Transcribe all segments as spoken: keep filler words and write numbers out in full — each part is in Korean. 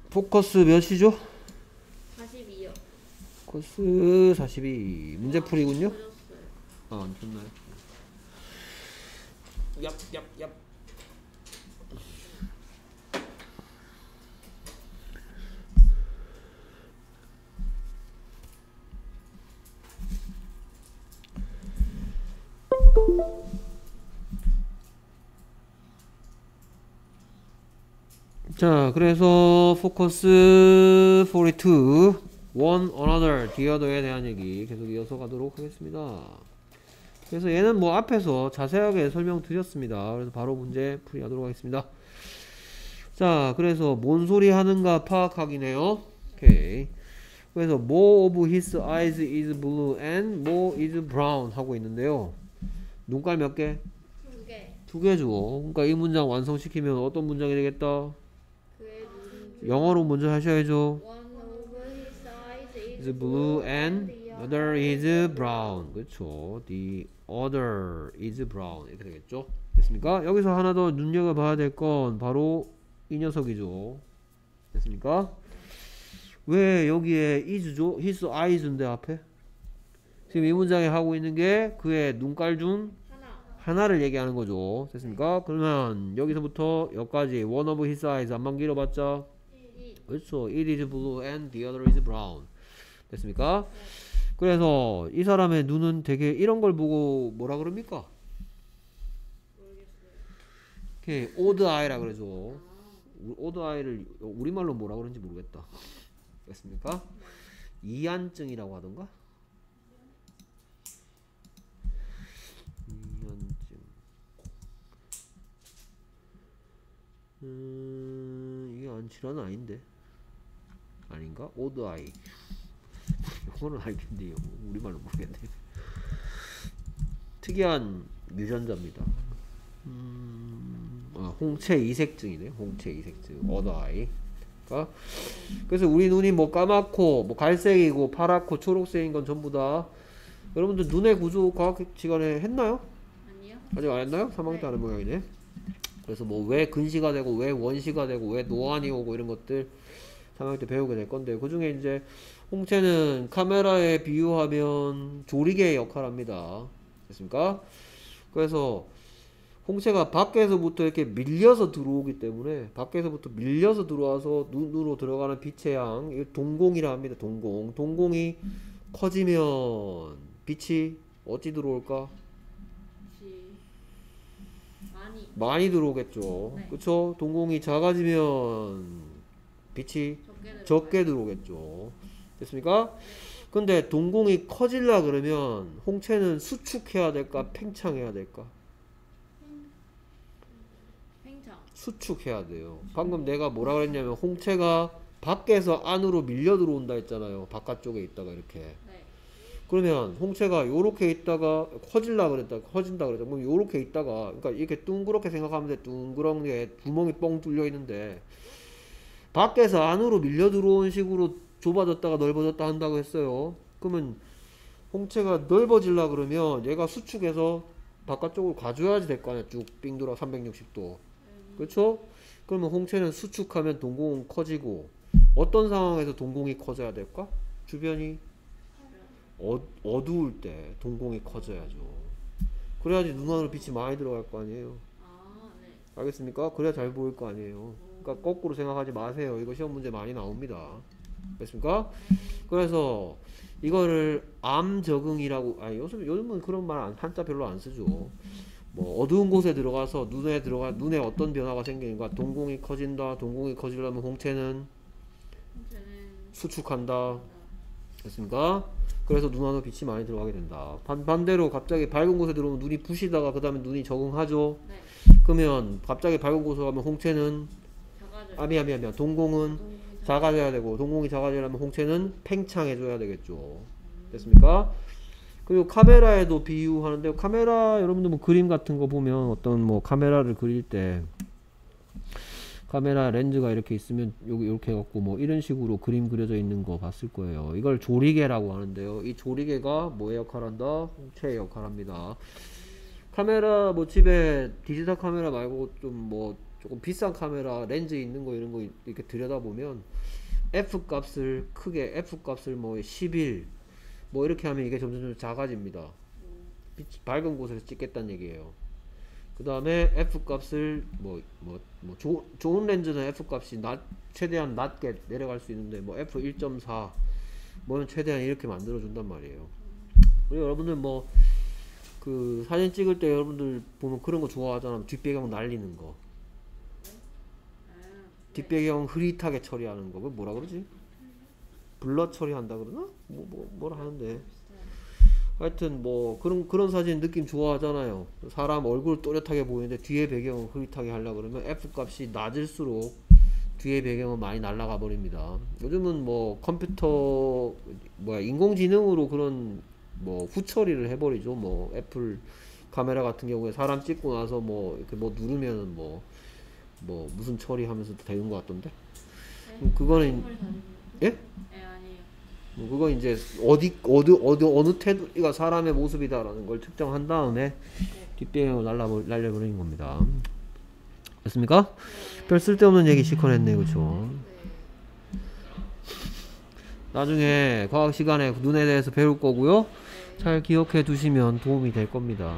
포커스 몇이죠? 사십이요. 포커스 사십이. 문제풀이군요. 졌어요. 아, 안 좋나요? 얍, 얍, 얍. 자, 그래서 포커스 사십이 one another, the other에 대한 얘기 계속 이어서 가도록 하겠습니다. 그래서 얘는 뭐 앞에서 자세하게 설명드렸습니다. 그래서 바로 문제 풀이하도록 하겠습니다. 자, 그래서 뭔 소리 하는가 파악하기네요. 오케이. 그래서 more of his eyes is blue and more is brown 하고 있는데요. 눈깔 몇 개? 두 개. 두 개죠. 그러니까 이 문장 완성시키면 어떤 문장이 되겠다? 그의 눈 영어로 먼저 하셔야죠. One of his eyes is is blue and the other is brown. 그렇죠. The other is brown. 이렇게 되겠죠. 됐습니까? 여기서 하나 더 눈여겨봐야 될 건 바로 이 녀석이죠. 됐습니까? 왜 여기에 is죠? his eyes인데 앞에? 지금 이 문장에 하고 있는 게 그의 눈깔 중 하나. 하나를 얘기하는 거죠. 됐습니까? 그러면 여기서부터 여기까지 one of his eyes 안만 길어봤자 이. 그렇죠. it is blue and the other is brown. 됐습니까? 그래서 이 사람의 눈은 되게 이런 걸 보고 뭐라 그럽니까? 모르겠어요. 이렇게 odd eye라 그러죠. odd eye를 우리말로 뭐라 그러는지 모르겠다. 됐습니까? 이안증이라고 하던가? 이안증. 음, 이게 안질환은 아닌데. 아닌가? odd eye. 영어는 알겠는데요. 우리말로 모르겠네. 특이한 유전자입니다. 음, 아, 홍채 이색증이네. 홍채 이색증. odd eye. 그러니까 그래서 우리 눈이 뭐 까맣고 뭐 갈색이고 파랗고 초록색인 건 전부 다 여러분들 눈의 구조 과학 시간에 했나요? 아니요. 아직 안 했나요? 삼 학년 때 하는 모양이네. 그래서 뭐 왜 근시가 되고 왜 원시가 되고 왜 노안이 오고 이런 것들 삼 학년 때 배우게 될 건데 그 중에 이제 홍채는 카메라에 비유하면 조리개의 역할을 합니다. 됐습니까? 그래서 홍채가 밖에서부터 이렇게 밀려서 들어오기 때문에 밖에서부터 밀려서 들어와서 눈으로 들어가는 빛의 양, 이거 동공이라 합니다. 동공. 동공이 커지면 빛이 어찌 들어올까? 지. 많이. 많이 들어오겠죠. 네. 그쵸? 동공이 작아지면 빛이 적게 적게 들어오겠죠. 됐습니까? 근데 동공이 커질라 그러면 홍채는 수축해야 될까? 팽창해야 될까? 팽창. 수축해야 돼요. 방금 내가 뭐라 그랬냐면 홍채가 밖에서 안으로 밀려 들어온다 했잖아요. 바깥쪽에 있다가 이렇게. 네. 그러면 홍채가 요렇게 있다가 커질라 그랬다. 커진다 그랬다. 그럼 요렇게 있다가 그러니까 이렇게 둥그렇게 생각하면 돼. 둥그렁이에 구멍이 뻥 뚫려 있는데 밖에서 안으로 밀려 들어온 식으로 좁아졌다가 넓어졌다 한다고 했어요. 그러면 홍채가 넓어질라 그러면 얘가 수축해서 바깥쪽으로 가줘야지 될 거 아니야. 쭉 빙 돌아 삼백육십 도. 그렇죠? 그러면 홍채는 수축하면 동공은 커지고 어떤 상황에서 동공이 커져야 될까? 주변이 어, 어두울 때 동공이 커져야죠. 그래야지 눈 안으로 빛이 많이 들어갈 거 아니에요. 아, 네. 알겠습니까? 그래야 잘 보일 거 아니에요. 그러니까 거꾸로 생각하지 마세요. 이거 시험 문제 많이 나옵니다. 됐습니까? 그래서 이거를 암 적응이라고 아니 요즘 요즘은 그런 말 안, 한자 별로 안 쓰죠. 뭐 어두운 곳에 들어가서 눈에 들어가 눈에 어떤 변화가 생기는가? 동공이 커진다. 동공이 커지려면 홍채는 홍채는 수축한다. 됐습니까? 그래서 눈 안으로 빛이 많이 들어가게 된다. 반, 반대로 갑자기 밝은 곳에 들어오면 눈이 부시다가 그 다음에 눈이 적응하죠. 네. 그러면 갑자기 밝은 곳으로 가면 홍채는 작아져요. 아 미안 미안 미안 동공은 동공이 작아져야 되고 동공이 작아지려면 홍채는 팽창해줘야 되겠죠. 됐습니까? 그리고 카메라에도 비유하는데 카메라 여러분들 뭐 그림 같은 거 보면 어떤 뭐 카메라를 그릴 때 카메라 렌즈가 이렇게 있으면 여기 이렇게 해갖고 뭐 이런 식으로 그림 그려져 있는 거 봤을 거예요. 이걸 조리개라고 하는데요. 이 조리개가 뭐의 역할한다? 홍채의 역할합니다. 카메라 뭐 집에 디지털 카메라 말고 좀 뭐 조금 비싼 카메라 렌즈 있는 거 이런 거 이렇게 들여다보면 F 값을 크게 F 값을 뭐 십일 뭐 이렇게 하면 이게 점점 점 작아집니다. 빛, 밝은 곳에서 찍겠다는 얘기예요. 그 다음에 F 값을 뭐 뭐 뭐 좋은 렌즈는 F 값이 낮, 최대한 낮게 내려갈 수 있는데 뭐 에프 일 점 사 뭐는 최대한 이렇게 만들어 준단 말이에요. 그리고 여러분들 뭐 그 사진 찍을 때 여러분들 보면 그런 거 좋아하잖아. 뒷배경 날리는 거, 아, 뒷배경 흐릿하게 처리하는 거. 그거 뭐라 그러지? 블러 처리한다 그러나? 뭐, 뭐 뭐라 하는데. 하여튼 뭐 그런 그런 사진 느낌 좋아하잖아요. 사람 얼굴 또렷하게 보이는데 뒤에 배경은 흐릿하게 하려 그러면 F 값이 낮을수록 뒤에 배경은 많이 날아가 버립니다. 요즘은 뭐 컴퓨터 뭐야 인공지능으로 그런 뭐 후처리를 해버리죠. 뭐 애플 카메라 같은 경우에 사람 찍고 나서 뭐 이렇게 뭐 누르면은 뭐 뭐 무슨 처리하면서 되는 것 같던데. 네. 그거는 선물 사진. 예? 네, 아니에요. 뭐 그건 이제 어디 어디 어디 어느 태도가 사람의 모습이다라는 걸 측정한 다음에 뒷배경을 날라버 날려버리는 겁니다. 됐습니까? 네. 별 쓸데없는 얘기 시커 했네, 그쵸? 네. 나중에 과학 시간에 눈에 대해서 배울 거고요. 잘 기억해 두시면 도움이 될 겁니다.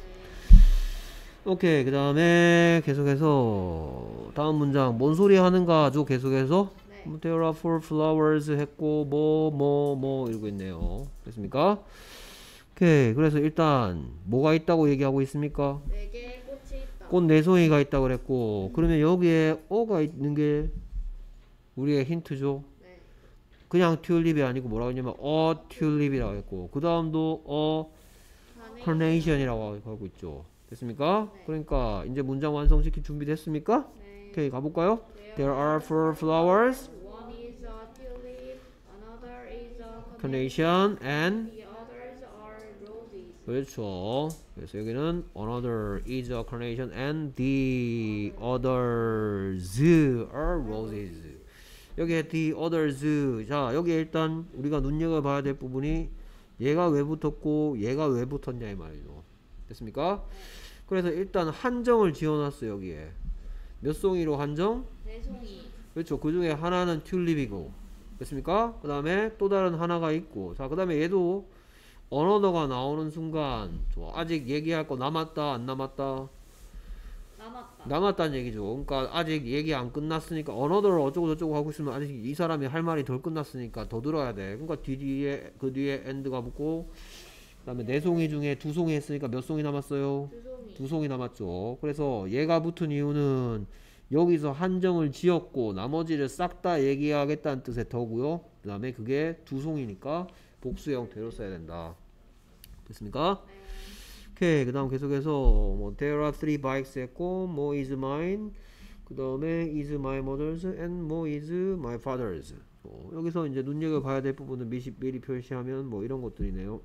오케이, 그 다음에 계속해서 다음 문장 뭔 소리 하는가죠? 계속해서 네. There are four flowers 했고 뭐 뭐 뭐 이러고 있네요. 됐습니까? 오케이, 그래서 일단 뭐가 있다고 얘기하고 있습니까? 네 개의 꽃이 있다. 꽃 네 송이가 있다고 그랬고, 그러면 여기에 어가 있는 게 우리의 힌트죠. 네. 그냥 튤립이 아니고 뭐라고 했냐면 어 튤립이라고 했고, 그 다음도 어 카네이션이라고 하고 있죠. 됐습니까? 네. 그러니까 이제 문장 완성시킬 준비 됐습니까? 네. 오케이, 가볼까요? There are four flowers, One is a tulip, another is a carnation, and the others are roses. 그렇죠. 그래서 여기는 another is a carnation and the others are roses. 여기에 the others. 자, 여기 일단 우리가 눈여겨봐야 될 부분이 얘가 왜 붙었고 얘가 왜 붙었냐 이 말이죠. 됐습니까? 그래서 일단 한정을 지어놨어요. 여기에 몇 송이로 한정? 네 송이. 그렇죠. 그 중에 하나는 튤립이고, 됐습니까? 그 다음에 또 다른 하나가 있고, 자, 그 다음에 얘도 언어더가 나오는 순간 좋아. 아직 얘기할 거 남았다 안 남았다? 남았다. 남았다는 얘기죠. 그러니까 아직 얘기 안 끝났으니까 언어더를 어쩌고 저쩌고 하고 있으면 아직 이 사람이 할 말이 덜 끝났으니까 더 들어야 돼. 그러니까 뒤에 그 뒤에 end가 붙고, 그 다음에 네 송이 중에 두 송이 했으니까 몇 송이 남았어요? 두 송이. 두 송이 남았죠. 그래서 얘가 붙은 이유는 여기서 한정을 지었고 나머지를 싹 다 얘기하겠다는 뜻의 더고요. 그 다음에 그게 두 송이니까 복수 형태로 써야 된다. 됐습니까? 네. 오케이. 그 다음 계속해서 뭐 there are three bikes 했고 뭐 is mine, 그 다음에 is my mother's, and 뭐 is my father's. 어, 여기서 이제 눈여겨봐야 될 부분은 미리, 미리 표시하면 뭐 이런 것들이네요.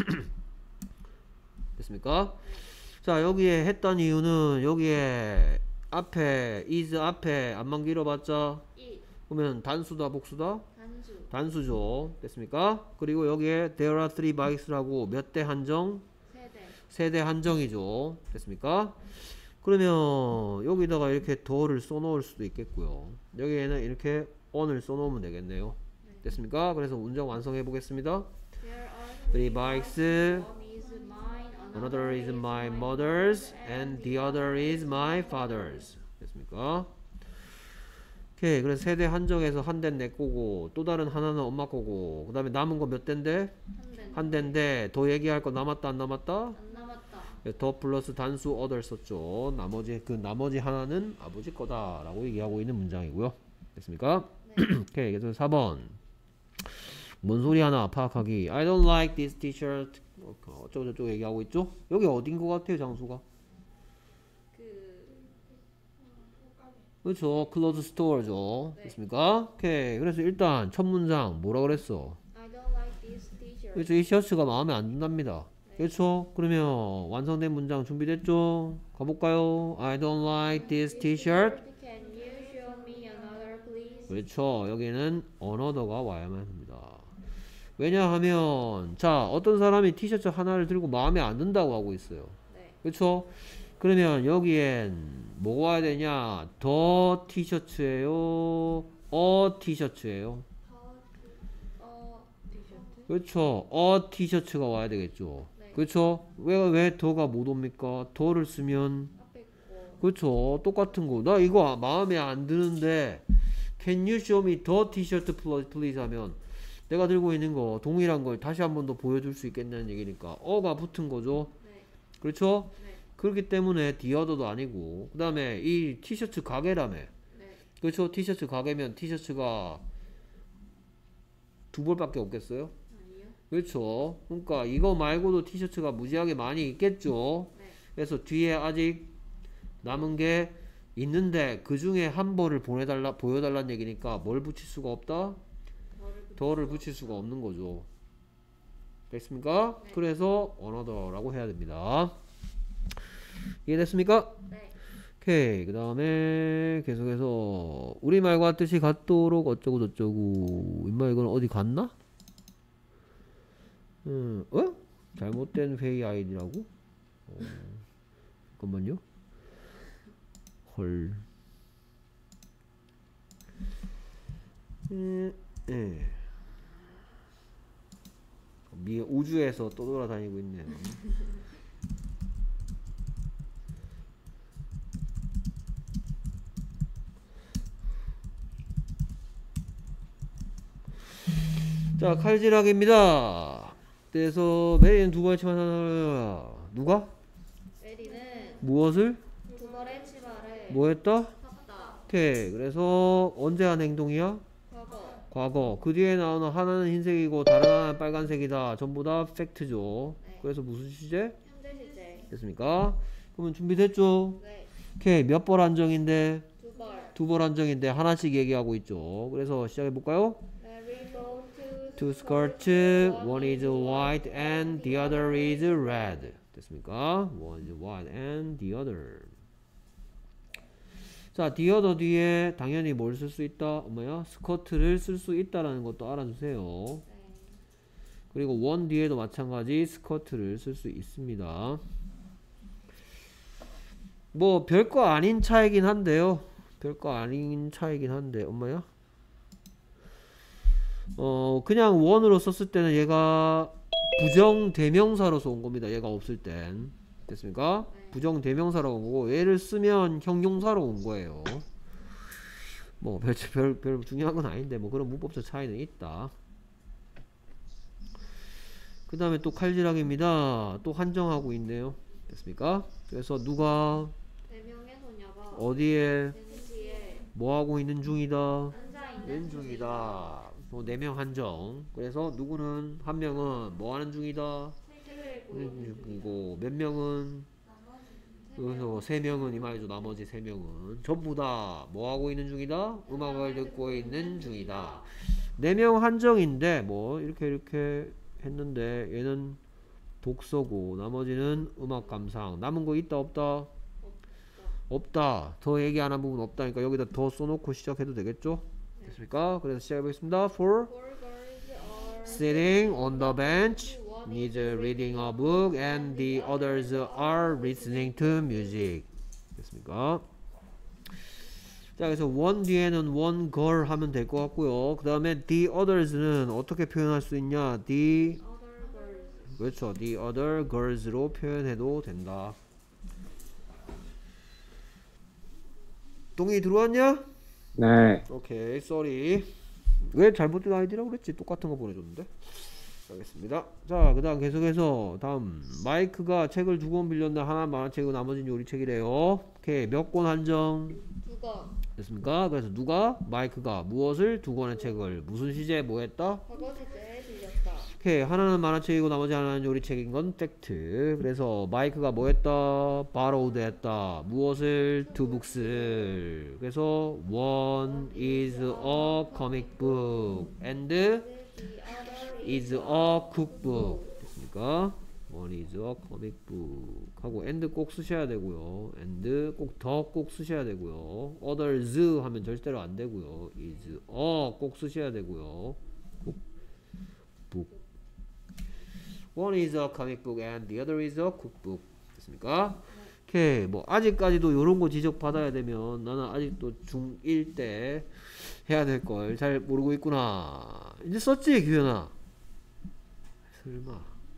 됐습니까? 자, 여기에 했던 이유는 여기에 앞에 is 앞에 안만 길어봤자 일. 그러면 단수다 복수다? 단수. 단수죠. 됐습니까? 그리고 여기에 there are three bikes라고 몇 대 한정? 세대. 세대 한정이죠. 됐습니까? 그러면 여기다가 이렇게 더를 써놓을 수도 있겠고요. 여기에는 이렇게 on을 써놓으면 되겠네요. 됐습니까? 그래서 문장 완성해 보겠습니다. There are Three bikes, One is mine, another is my mother's, and the other is my father's. 됐습니까? 오케이. 그래서 세대 한정해서 한 대는 내 거고 또 다른 하나는 엄마 거고, 그 다음에 남은 거 몇 대인데? 한 대. 한 대인데 더 얘기할 거 남았다 안 남았다? 안 남았다. 더 플러스 단수 other 썼죠. 나머지 그 나머지 하나는 아버지 거다라고 얘기하고 있는 문장이고요. 됐습니까? 네. 오케이. 그래서 사 번 뭔 소리 하나 파악하기. I don't like this t-shirt. 어쩌고 저쩌고 얘기하고 있죠. 여기 어딘 것 같아요, 장수가? 그 그렇죠. clothes store죠. 네. 됐습니까? 오케이. 그래서 일단 첫 문장 뭐라 그랬어? I don't like this t-shirt. 그렇죠. 이 셔츠가 마음에 안 든답니다. 네. 그렇죠. 그러면 완성된 문장 준비됐죠? 가볼까요? I don't like this t-shirt. Can you show me another, please? 그렇죠. 여기는 another가 와야만 합니다. 왜냐하면 자, 어떤 사람이 티셔츠 하나를 들고 마음에 안 든다고 하고 있어요. 네. 그렇죠? 그러면 여기엔 뭐가 와야 되냐? 더 티셔츠예요? 어 티셔츠예요? 어 티셔츠. 그렇죠. 어 티셔츠가 와야 되겠죠. 네. 그렇죠. 왜 왜 더가 못 옵니까? 더를 쓰면 앞에 있고. 그렇죠. 똑같은 거. 나 이거 마음에 안 드는데 Can you show me the t-shirt please 하면 내가 들고 있는 거 동일한 걸 다시 한 번 더 보여줄 수 있겠다는 얘기니까 어가 붙은 거죠. 네. 그렇죠? 네. 그렇기 때문에 the other도 아니고 그 다음에 이 티셔츠 가게라며. 네. 그렇죠? 티셔츠 가게면 티셔츠가 두 벌밖에 없겠어요? 아니요. 그렇죠. 그러니까 이거 말고도 티셔츠가 무지하게 많이 있겠죠. 네. 그래서 뒤에 아직 남은 게 있는데 그 중에 한 벌을 보내달라 보여달라는 얘기니까 뭘 붙일 수가 없다? 저를 붙- 더를 붙일 수가 없는 거죠. 됐습니까? 네. 그래서 another라고 해야 됩니다. 이해됐습니까? 네. 오케이. 그 다음에 계속해서 우리말과 뜻이 같도록 어쩌고 저쩌고. 임마 이건 어디 갔나? 음, 어? 잘못된 회의 아이디라고? 어, 잠깐만요. 헐. 음, 예. 미 우주에서 떠돌아다니고 있네. 자, 칼질하기입니다. 그래서 메리는 두 번째 만나 누가? 메리는 무엇을? 두 벌의 치마를 뭐 했다? 샀다. 오케이. 그래서 언제 한 행동이야? 과거. 과거. 그 뒤에 나오는 하나는 흰색이고 다른 하나는 빨간색이다. 전부 다 팩트죠. 네. 그래서 무슨 시제? 현재 시제. 됐습니까? 그러면 준비됐죠? 네. 오케이. 몇 벌 한정인데? 두 벌. 두 벌 한정인데 하나씩 얘기하고 있죠. 그래서 시작해 볼까요? Mary bought two Two skirts. One is white and the other is red. 됐습니까? One is white and the other. 자, the other 뒤에 당연히 뭘 쓸 수 있다? 엄마야? 스커트를 쓸 수 있다라는 것도 알아주세요. 네. 그리고 one 뒤에도 마찬가지 스커트를 쓸 수 있습니다. 뭐 별거 아닌 차이긴 한데요. 별거 아닌 차이긴 한데 엄마야? 어 그냥 one으로 썼을 때는 얘가 부정대명사로서 온 겁니다. 얘가 없을 땐. 됐습니까? 네. 부정대명사로 온 거고 얘를 쓰면 형용사로 온 거예요. 뭐 별 별 별 중요한 건 아닌데 뭐 그런 문법적 차이는 있다. 그 다음에 또 칼질하기입니다. 또 한정하고 있네요. 됐습니까? 그래서 누가 대명의 소녀가 어디에 벤치에 뭐 하고 있는 중이다. 앉아 있는 있는 중이다. 또 네 명 한정. 그래서 누구는 한 명은 뭐 하는 중이다. 책을 읽고 있는 있는 중이다. 중이고 몇 명은 그래서 세 명은 이 말이죠. 나머지 세 명은 전부 다 뭐 하고 있는 중이다. 음악을 듣고 있는 중이다. 네 명 한정인데 뭐 이렇게 이렇게 했는데 얘는 독서고 나머지는 음악 감상. 남은 거 있다 없다? 없다. 더 얘기 안 한 부분 없다니까 여기다 더 써놓고 시작해도 되겠죠? 됐습니까? 그래서 시작해보겠습니다. For Four girls are sitting on the bench, one is reading a book and the others are listening to music. 됐습니까? 자, 그래서 one 뒤에는 one girl 하면 될 것 같고요. 그 다음에 the others는 어떻게 표현할 수 있냐? the other girls. 그렇죠. the other girls로 표현해도 된다. 동이 들어왔냐? 네. 오케이, sorry. 왜 잘못된 아이디라고 그랬지? 똑같은 거 보내줬는데. 알겠습니다. 자, 그 다음 계속해서 다음 마이크가 책을 두 권 빌렸는데 하나 만화책이고 나머지는 요리책이래요. 오케이, 몇 권 한정 두 권. 됐습니까? 그래서 누가 마이크가 무엇을 두 권의 책을 무슨 시제에 뭐 했다? 과거 시제에 빌렸다. 오케이, 하나는 만화책이고 나머지 하나는 요리책인 건 팩트. 그래서 마이크가 뭐 했다? borrowed 했다. 무엇을? two books를. 그래서 one is a comic book and The other is a cookbook. 됐습니까? one is a comic book 하고 and 꼭 쓰셔야 되고요. and 꼭 더 꼭 쓰셔야 되고요. others 하면 절대로 안 되고요. is a 꼭 쓰셔야 되고요. book. One is a comic book and the other is a cookbook. 됐습니까? 오케이. 뭐 아직까지도 요런 거 지적 받아야 되면 나는 아직도 중일 때 해야 될 걸 잘 모르고 있구나. 이제 썼지, 규현아? 설마.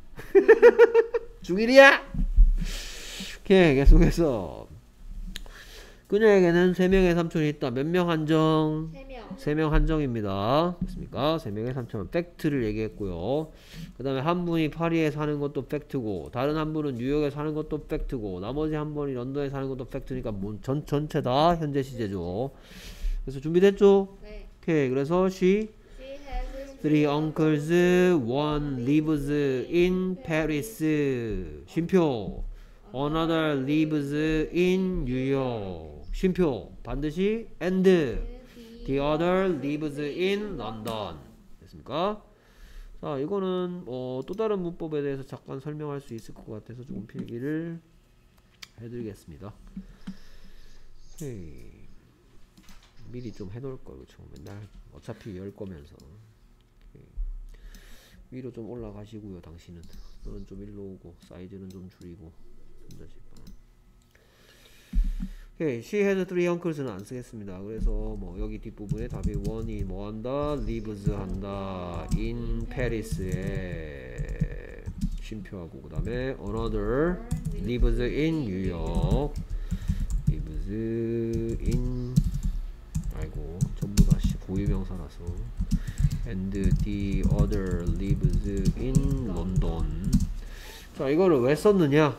중일이야? 오케이. 계속해서 그녀에게는 세 명의 삼촌이 있다. 몇 명 한정? 세 명. 세 명 한정입니다. 됐습니까? 세 명의 삼촌은 팩트를 얘기했고요. 그 다음에 한 분이 파리에 사는 것도 팩트고, 다른 한 분은 뉴욕에 사는 것도 팩트고, 나머지 한 분이 런던에 사는 것도 팩트니까 뭐 전, 전체 다 현재 시제죠. 그래서 준비됐죠? 네. 오케이. 그래서 she She has three uncles, one lives in Paris. 쉼표. Another lives in New York. 쉼표. 반드시 and the other lives in London. 됐습니까? 자, 이거는 어, 또 다른 문법에 대해서 잠깐 설명할 수 있을 것 같아서 조금 필기를 해드리겠습니다. 헤이. 미리 좀 해놓을 걸, 그쵸? 맨날 어차피 열 거면서. 헤이. 위로 좀 올라가시고요, 당신은. 너는 좀 일로 오고, 사이즈는 좀 줄이고. 오케이. She has three uncles는 안 쓰겠습니다. 그래서 뭐 여기 뒷부분에 답이 one이 뭐 한다? lives 한다. in Paris에 쉼표하고, 그 다음에 another lives in New York. lives in, 아이고 전부 다 고유명사라서, and the other lives in London. 자, 이거를 왜 썼느냐?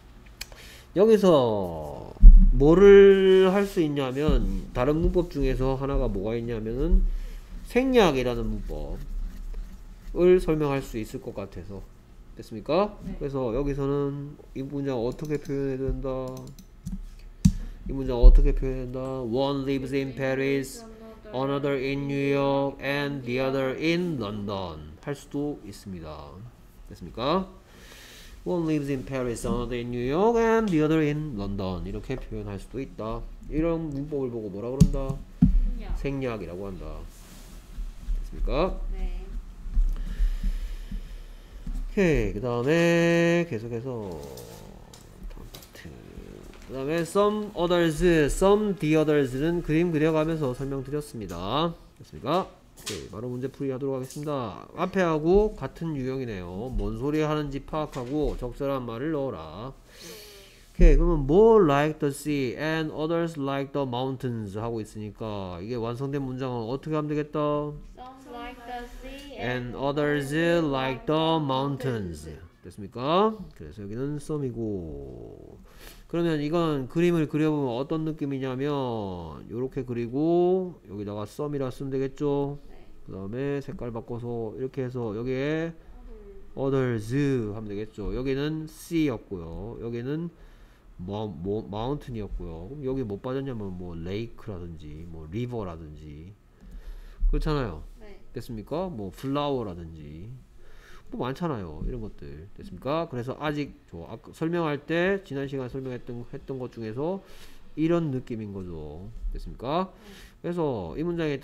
여기서 뭐를 할 수 있냐면, 다른 문법 중에서 하나가 뭐가 있냐면은 생략이라는 문법을 설명할 수 있을 것 같아서. 됐습니까? 네. 그래서 여기서는 이 문장 어떻게 표현해야 된다? 이 문장 어떻게 표현한다? One lives in Paris, another in New York, and the other in London 할 수도 있습니다. 됐습니까? One lives in Paris, another in New York, and the other in London. 이렇게 표현할 수도 있다. 이런 문법을 보고 뭐라 그런다? 생략. 생략이라고 한다. 됐습니까? 네. 오케이. 그 다음에 계속해서 다음 파트. 그 다음에 some others, some the others는 그림 그려가면서 설명드렸습니다. 됐습니까? 오케이. 바로 문제 풀이 하도록 하겠습니다. 앞에 하고 같은 유형이네요. 뭔 소리 하는지 파악하고 적절한 말을 넣어라. 오케이. 그러면 more like the sea and others like the mountains 하고 있으니까 이게 완성된 문장은 어떻게 하면 되겠다? Some like the sea and others like the mountains. 됐습니까? 그래서 여기는 some이고, 그러면 이건 그림을 그려보면 어떤 느낌이냐면 요렇게 그리고 여기다가 some이라 쓰면 되겠죠. 네. 그 다음에 색깔 바꿔서 이렇게 해서 여기에 others 하면 되겠죠. 여기는 sea였고요, 여기는 뭐, 뭐, mountain이었고요. 그럼 여기 뭐 빠졌냐면 뭐 lake라든지 뭐 river라든지, 그렇잖아요. 네. 됐습니까? 뭐 flower라든지 뭐 많잖아요, 이런 것들. 됐습니까? 그래서 아직 저 아까 설명할 때 지난 시간에 설명했던 했던 것 중에서 이런 느낌인 거죠. 됐습니까? 그래서 이 문장의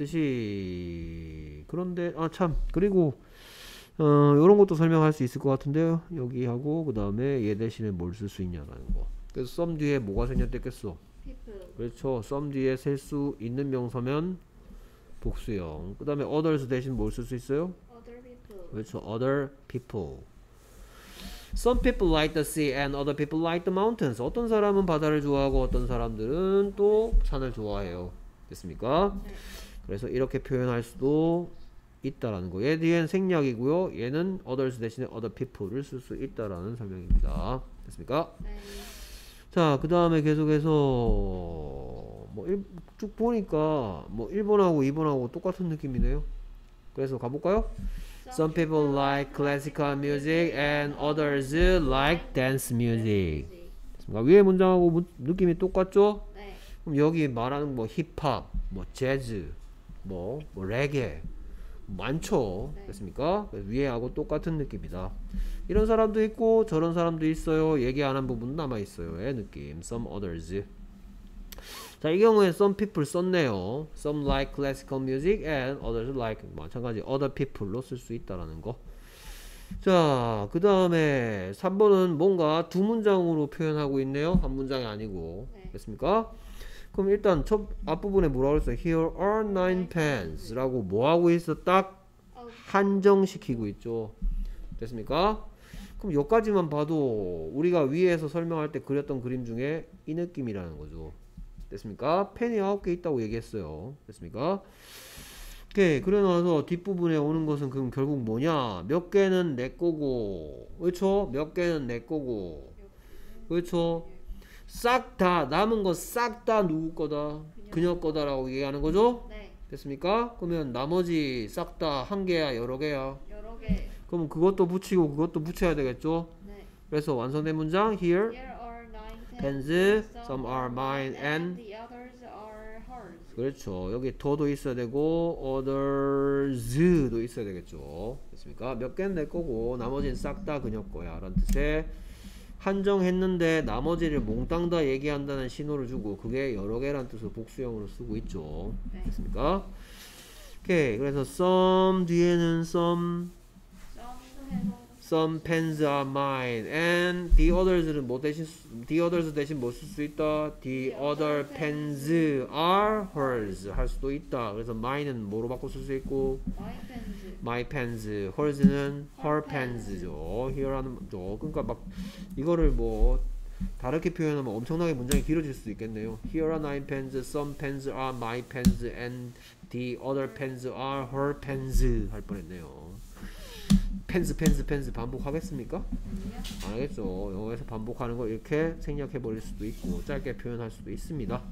뜻이, 그런데 아 참, 그리고 어 요런 것도 설명할 수 있을 것 같은데요. 여기 하고 그 다음에 얘 대신에 뭘 쓸 수 있냐라는 거. 그래서 some 뒤에 뭐가 생략됐겠어? people. 그렇죠. some 뒤에 셀 수 있는 명사면 복수형. 그 다음에 others 대신 뭘 쓸 수 있어요? Other people. 그렇죠. other people. Some people like the sea and other people like the mountains. 어떤 사람은 바다를 좋아하고 어떤 사람들은 또 산을 좋아해요. 됐습니까? 네. 그래서 이렇게 표현할 수도 있다라는 거. 얘 뒤엔 생략이고요. 얘는 others 대신에 other people를 쓸 수 있다라는 설명입니다. 됐습니까? 네. 자, 그 다음에 계속해서 뭐 쭉 보니까 뭐 일 번하고 이 번하고 똑같은 느낌이네요. 그래서 가볼까요? Some people like classical music and others like dance music. 됐습니까? 위에 문장하고 무, 느낌이 똑같죠? 네. 그럼 여기 말하는 뭐 힙합, 뭐 재즈, 뭐, 뭐 레게 많죠. 네. 됐습니까? 그래서 위에하고 똑같은 느낌이다. 이런 사람도 있고 저런 사람도 있어요. 얘기 안 한 부분 남아 있어요의 느낌. Some others. 자, 이 경우에 some people 썼네요. Some like classical music and others like, 마찬가지 other people로 쓸 수 있다라는 거. 자, 그 다음에 삼 번은 뭔가 두 문장으로 표현하고 있네요. 한 문장이 아니고. 네. 됐습니까? 그럼 일단 첫 앞부분에 뭐라고 했어요? Here are nine pens 라고 뭐 하고 있어? 딱 어, 한정시키고 있죠. 됐습니까? 그럼 여기까지만 봐도 우리가 위에서 설명할 때 그렸던 그림 중에 이 느낌이라는 거죠. 됐습니까? 펜이 아홉 개 있다고 얘기했어요. 됐습니까? 오케이. 그래 나서 뒷부분에 오는 것은 그럼 결국 뭐냐? 몇 개는 내 거고, 그렇죠? 몇 개는 내 거고, 그렇죠? 싹 다 남은 거 싹 다 누구 거다? 그녀 거다라고 얘기하는 거죠? 네. 됐습니까? 그러면 나머지 싹 다 한 개야, 여러 개야? 여러 개. 그럼 그것도 붙이고 그것도 붙여야 되겠죠? 네. 그래서 완성된 문장 here Here are nine pens, pens. some are mine and the others are hers. 그렇죠. 여기 더도 있어야 되고 others도 있어야 되겠죠. 됐습니까? 몇 개는 내 거고 나머지는 싹 다 그녀 거야 라는 뜻의 한정했는데 나머지를 몽땅 다 얘기한다는 신호를 주고 그게 여러 개라는 뜻으로 복수형으로 쓰고 있죠. 네. 됐습니까? 오케이. 그래서 some 뒤에는 some 썸도 해서 some pens are mine and the others는 뭐 대신 쓰- the others 대신 뭐 쓸 수 있다? the other pens are hers 할 수도 있다. 그래서 mine은 뭐로 바꿔 쓸 수 있고 my pens. my pens, hers는 her pens죠. here라는 죠. 그러니까 막 이거를 뭐 다르게 표현하면 엄청나게 문장이 길어질 수도 있겠네요. Here are nine pens, some pens are my pens, and the other pens are her pens 할 뻔했네요. 펜스 펜스 펜스 반복하겠습니까? 아니요. 안 하겠죠. 영어에서 반복하는 걸 이렇게 생략해 버릴 수도 있고 짧게 표현할 수도 있습니다.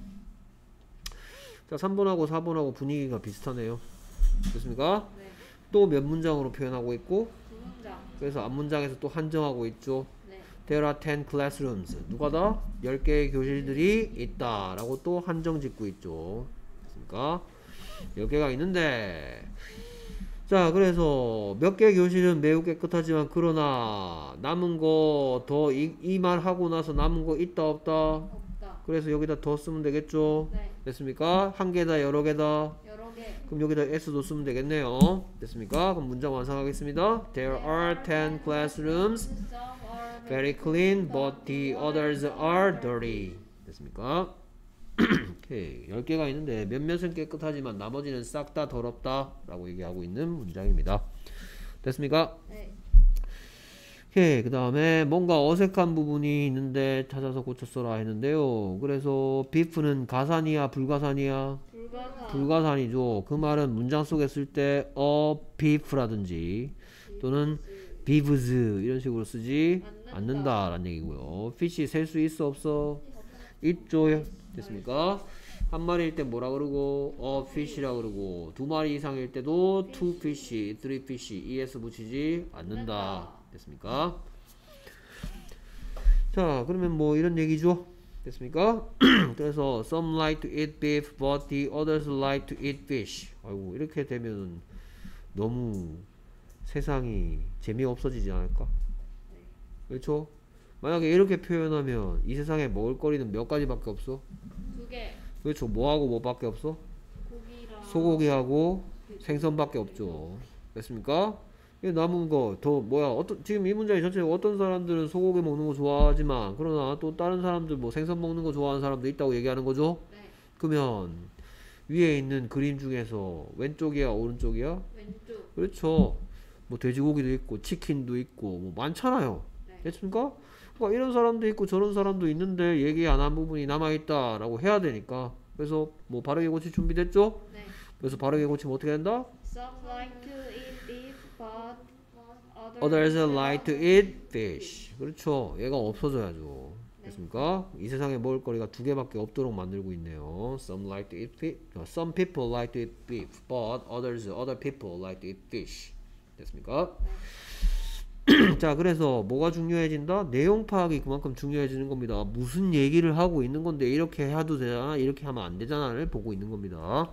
자, 삼 번하고 사 번하고 분위기가 비슷하네요. 됐습니까? 네. 또 몇 문장으로 표현하고 있고 두 문장. 그래서 앞 문장에서 또 한정하고 있죠. 네. There are ten classrooms. 누가 다? 열 개의 교실들이 있다 라고 또 한정 짓고 있죠. 됐습니까? 열 개가 있는데 자, 그래서 몇 개 교실은 매우 깨끗하지만 그러나 남은 거 더 이 말 하고 나서 남은 거 있다 없다? 없다. 그래서 여기다 더 쓰면 되겠죠? 네. 됐습니까? 한 개다 여러 개다? 여러 개. 그럼 여기다 s도 쓰면 되겠네요. 됐습니까? 그럼 문장 완성하겠습니다. There are ten classrooms, Some are very clean, but the others are dirty. 됐습니까? 오케이. 열 개가 있는데 몇몇은 깨끗하지만 나머지는 싹 다 더럽다 라고 얘기하고 있는 문장입니다. 됐습니까? 네. 오케이. 그 다음에 뭔가 어색한 부분이 있는데 찾아서 고쳐 써라 했는데요. 그래서 beef는 가산이야 불가산이야? 불가사. 불가산이죠. 그 말은 문장 속에 쓸 때 a beef라든지 또는 beeves 이런 식으로 쓰지 않는다. 않는다라는 얘기고요. fish 셀 수 있어 없어? 있죠. 됐습니까? 한 마리일 때 뭐라 그러고 a fish라 그러고 두 마리 이상일 때도 two fish, three fish es 붙이지 않는다. 됐습니까? 자, 그러면 뭐 이런 얘기죠. 됐습니까? 그래서 some like to eat beef but the others like to eat fish. 아이고 이렇게 되면 너무 세상이 재미없어지지 않을까? 그렇죠? 만약에 이렇게 표현하면 이 세상에 먹을거리는 몇 가지밖에 없어? 두 개. 그렇죠. 뭐하고 뭐밖에 없어? 고기랑 소고기하고 생선밖에 없죠. 됐습니까? 이 남은 거 더 뭐야? 어떤 지금 이 문장이 전체 어떤 사람들은 소고기 먹는 거 좋아하지만 그러나 또 다른 사람들 뭐 생선 먹는 거 좋아하는 사람도 있다고 얘기하는 거죠. 네. 그러면 위에 있는 그림 중에서 왼쪽이야 오른쪽이야? 왼쪽. 그렇죠. 뭐 돼지고기도 있고 치킨도 있고 뭐 많잖아요. 네. 됐습니까? 그러니까 이런 사람도 있고 저런 사람도 있는데 얘기 안 한 부분이 남아있다라고 해야 되니까 그래서 뭐 바르게 고칠 준비됐죠? 네. 그래서 바르게 고치면 어떻게 된다? Some like to eat beef, but Others like to eat fish. 그렇죠. 얘가 없어져야죠. 네. 됐습니까? 이 세상에 먹을 거리가 두 개밖에 없도록 만들고 있네요. Some like to eat fish. Some people like to eat beef, but others, other people like to eat fish. 됐습니까? 자, 그래서 뭐가 중요해진다? 내용 파악이 그만큼 중요해지는 겁니다. 무슨 얘기를 하고 있는 건데 이렇게 해도 되잖아, 이렇게 하면 안 되잖아를 보고 있는 겁니다.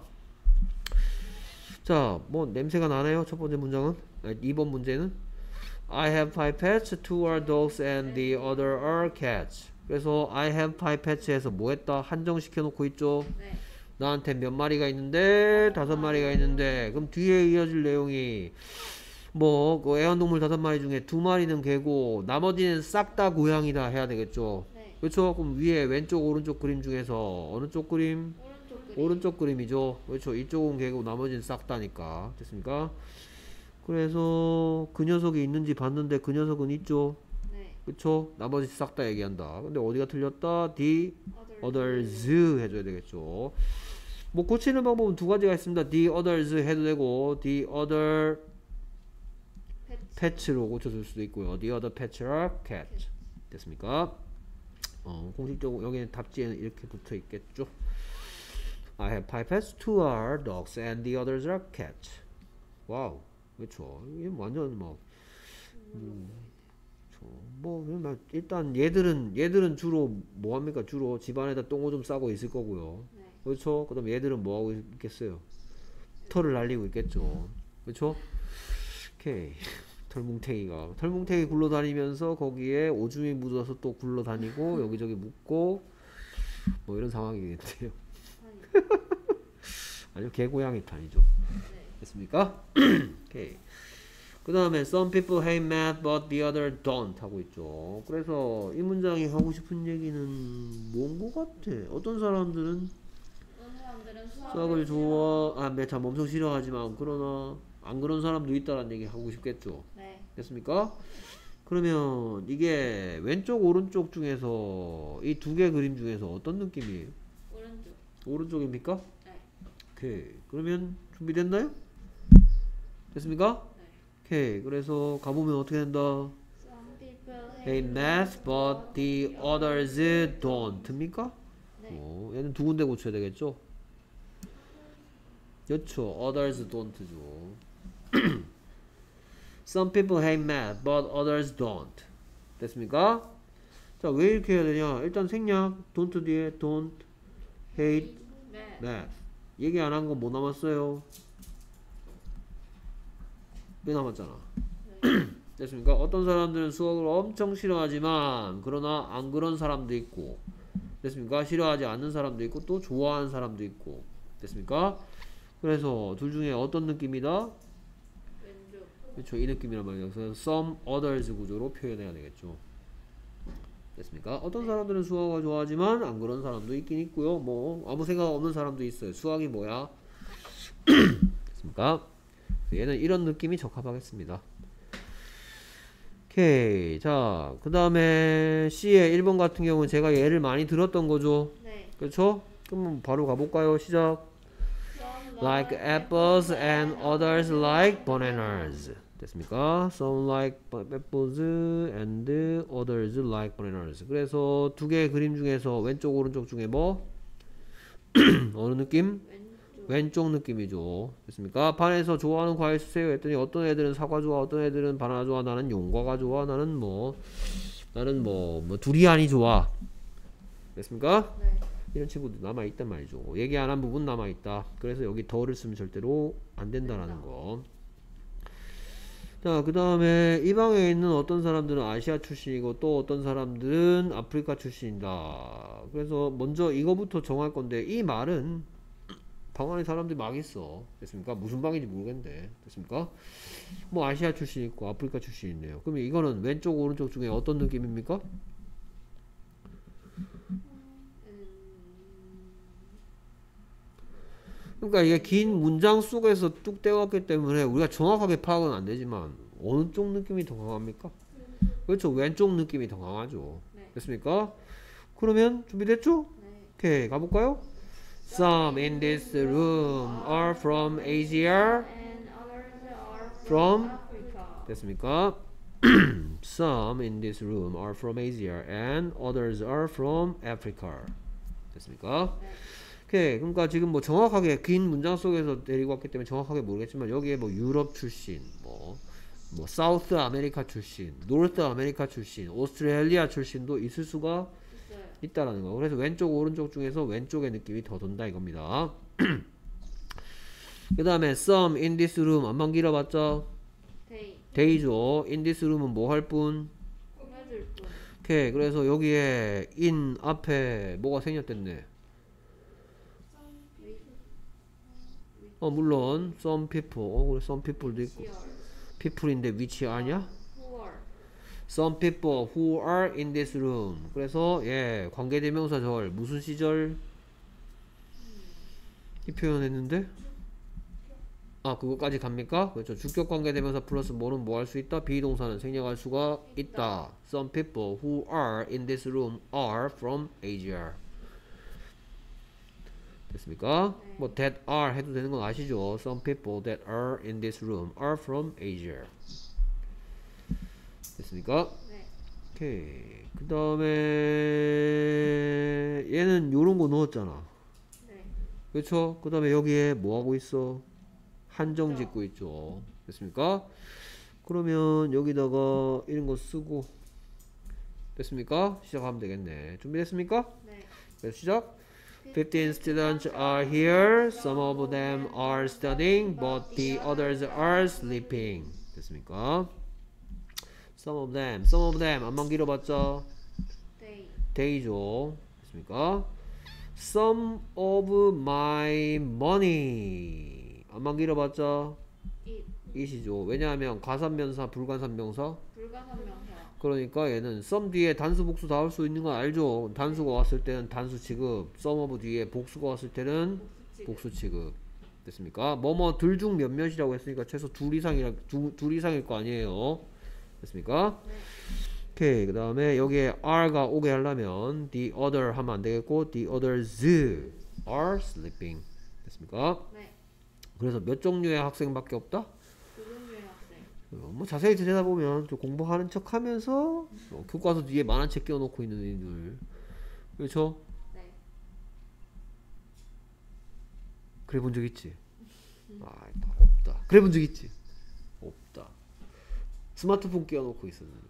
자, 뭐 냄새가 나네요. 첫 번째 문장은. 아, 이 번 문제는 I have five pets, two are dogs and the other are cats. 그래서 I have five pets에서 뭐 했다? 한정시켜 놓고 있죠. 네. 나한테 몇 마리가 있는데 다섯 마리가 있는데 그럼 뒤에 이어질 내용이 뭐 그 애완동물 다섯 마리 중에 두 마리는 개고 나머지는 싹 다 고양이다 해야 되겠죠. 네. 그렇죠? 그럼 위에 왼쪽 오른쪽 그림 중에서 어느 쪽 그림? 오른쪽 그림. 오른쪽 그림이죠. 그렇죠? 이쪽은 개고 나머지는 싹 다니까. 됐습니까? 그래서 그 녀석이 있는지 봤는데 그 녀석은 있죠. 네. 그쵸? 나머지 싹 다 얘기한다. 근데 어디가 틀렸다? The others 해줘야 되겠죠. 뭐 고치는 방법은 두 가지가 있습니다. The others 해도 되고 the other pets로 고쳐줄 수도 있고요. The other pets are cats. 됐습니까? 어, 공식적으로 여기는 답지에는 이렇게 붙어 있겠죠. I have five pets. Two are dogs and the others are cats. 와우. 그렇죠. 이게 완전 뭐 음, 뭐 일단 얘들은 얘들은 주로 뭐 합니까? 주로 집안에다 똥오줌 싸고 있을 거고요. 네. 그렇죠? 그다음 얘들은 뭐 하고 있겠어요? 털을 날리고 있겠죠. 그렇죠? 오케이. 털뭉탱이가 털뭉탱이 굴러다니면서 거기에 오줌이 묻어서 또 굴러다니고 여기저기 묻고 뭐 이런 상황이겠네요. 아니요, 개고양이 탄이죠. 됐습니까? 오케이. 그 다음에 some people hate math but the other don't 하고 있죠. 그래서 이 문장이 하고 싶은 얘기는 뭔 것 같아? 어떤 사람들은 어떤 사람들은 수학을 좋아, 아, 매 참 엄청 싫어하지만 그러나 안 그런 사람도 있다라는 얘기 하고 싶겠죠. 네. 됐습니까? 그러면 이게 왼쪽 오른쪽 중에서 이 두 개 그림 중에서 어떤 느낌이에요? 오른쪽. 오른쪽입니까? 네. 오케이. 그러면 준비됐나요? 됐습니까? 네. 오케이. 그래서 가보면 어떻게 된다? Some people They hate math but the others don't.입니까? 네. 어, 얘는 두 군데 고쳐야 되겠죠? 그렇죠. others don't죠. Some people hate math but others don't. 됐습니까? 자, 왜 이렇게 해야 되냐? 일단 생략 don't 뒤에 don't hate 네. math. 얘기 안 한 건 뭐 남았어요? 왜 남았잖아. 됐습니까? 어떤 사람들은 수학을 엄청 싫어하지만 그러나 안 그런 사람도 있고, 됐습니까? 싫어하지 않는 사람도 있고 또 좋아하는 사람도 있고, 됐습니까? 그래서 둘 중에 어떤 느낌이다? 왼쪽. 그렇죠. 이 느낌이란 말이에요. 그래서 some others 구조로 표현해야 되겠죠. 됐습니까? 어떤 사람들은 수학을 좋아하지만 안 그런 사람도 있긴 있고요. 뭐 아무 생각 없는 사람도 있어요. 수학이 뭐야? 됐습니까? 얘는 이런 느낌이 적합하겠습니다. 오케이. 자, 그 다음에 C의 일 번 같은 경우는 제가 얘를 많이 들었던 거죠. 네. 그렇죠? 그럼 바로 가볼까요? 시작. Like apples and others like bananas. 됐습니까? Some like apples and others like bananas. 그래서 두 개의 그림 중에서 왼쪽 오른쪽 중에 뭐? 어느 느낌? 왼쪽. 왼쪽 느낌이죠. 됐습니까? 반에서 좋아하는 과일 주세요 했더니 어떤 애들은 사과 좋아, 어떤 애들은 바나나 좋아, 나는 용과가 좋아, 나는 뭐 나는 뭐, 뭐 두리안이 좋아. 됐습니까? 네. 이런 친구도 남아있단 말이죠. 얘기 안 한 부분 남아있다. 그래서 여기 더를 쓰면 절대로 안 된다라는 거. 자, 그 다음에 이 방에 있는 어떤 사람들은 아시아 출신이고 또 어떤 사람들은 아프리카 출신이다. 그래서 먼저 이거부터 정할 건데 이 말은 방 안에 사람들이 막 있어. 됐습니까? 무슨 방인지 모르겠는데. 됐습니까? 뭐 아시아 출신 있고 아프리카 출신 있네요. 그러면 이거는 왼쪽 오른쪽 중에 어떤 느낌입니까? 그러니까 이게 긴 문장 속에서 뚝 떼왔기 때문에 우리가 정확하게 파악은 안 되지만 어느 쪽 느낌이 더 강합니까? 그렇죠. 왼쪽 느낌이 더 강하죠. 네. 됐습니까? 그러면 준비됐죠? 네. 오케이, 가볼까요? Some in this room are from Asia. And others are From? Africa. 됐습니까? Some in this room are from Asia and others are from Africa. 됐습니까? 네. 오케이. 그러니까 지금 뭐 정확하게 긴 문장 속에서 데리고 왔기 때문에 정확하게 모르겠지만 여기에 뭐 유럽 출신, 뭐, 뭐 사우스 아메리카 출신, 노스 아메리카 출신, 오스트레일리아 출신도 있을 수가 있어요. 있다라는 거. 그래서 왼쪽 오른쪽 중에서 왼쪽의 느낌이 더 돈다 이겁니다. 그 다음에 some in this room 안만 길어봤죠? They. 데이죠. in this room은 뭐 할 뿐? 꾸며줄 뿐. 오케이. 그래서 여기에 in 앞에 뭐가 생략됐네. 어 물론 some people, 어 그래 some people도 있고, people인데 which 아니야? poor. Some people who are in this room. 그래서 예 관계대명사 절 무슨 시절? 이 표현했는데 아 그거까지 갑니까? 그렇죠. 주격 관계대명사 플러스 뭐는 뭐 할 수 있다? 비동사는 생략할 수가 있다. Some people who are in this room are from Asia. 됐습니까? 네. 뭐 that are 해도 되는 건 아시죠? Some people that are in this room are from Asia. 됐습니까? 네. 오케이. 그 다음에 얘는 요런 거 넣었잖아. 네. 그렇죠? 그 다음에 여기에 뭐 하고 있어? 한정 짓고 있죠. 됐습니까? 그러면 여기다가 이런 거 쓰고 됐습니까? 시작하면 되겠네. 준비됐습니까? 네. 그래서 시작. fifteen students are here. Some of them are studying, but the others are sleeping. 됐습니까? Some of them, some of them 안만 길어봤자 They. day죠. 됐습니까? Some of my money 안만 길어봤자 It. it이죠. 왜냐하면 가산면사, 불가산명사. 불가산명사. 그러니까 얘는 some 뒤에 단수 복수 다 올 수 있는 건 알죠. 단수가 왔을 때는 단수 취급, some of 뒤에 복수가 왔을 때는 복수 복수 취급. 됐습니까? 뭐뭐 둘 중 몇몇이라고 했으니까 최소 둘 이상이라 두, 둘 이상일 거 아니에요. 됐습니까? 네. 오케이. 그 다음에 여기에 are가 오게 하려면 the other 하면 안 되겠고 the others are sleeping. 됐습니까? 네. 그래서 몇 종류의 학생밖에 없다? 두 종류의 학생. 어, 뭐 자세히 들여다보면 좀 공부하는 척하면서 어, 교과서 뒤에 만화책 끼워놓고 있는 애들. 그렇죠? 네. 그래 본 적 있지? 아, 없다. 그래 본 적 있지? 없다. 스마트폰 끼워놓고 있었는데.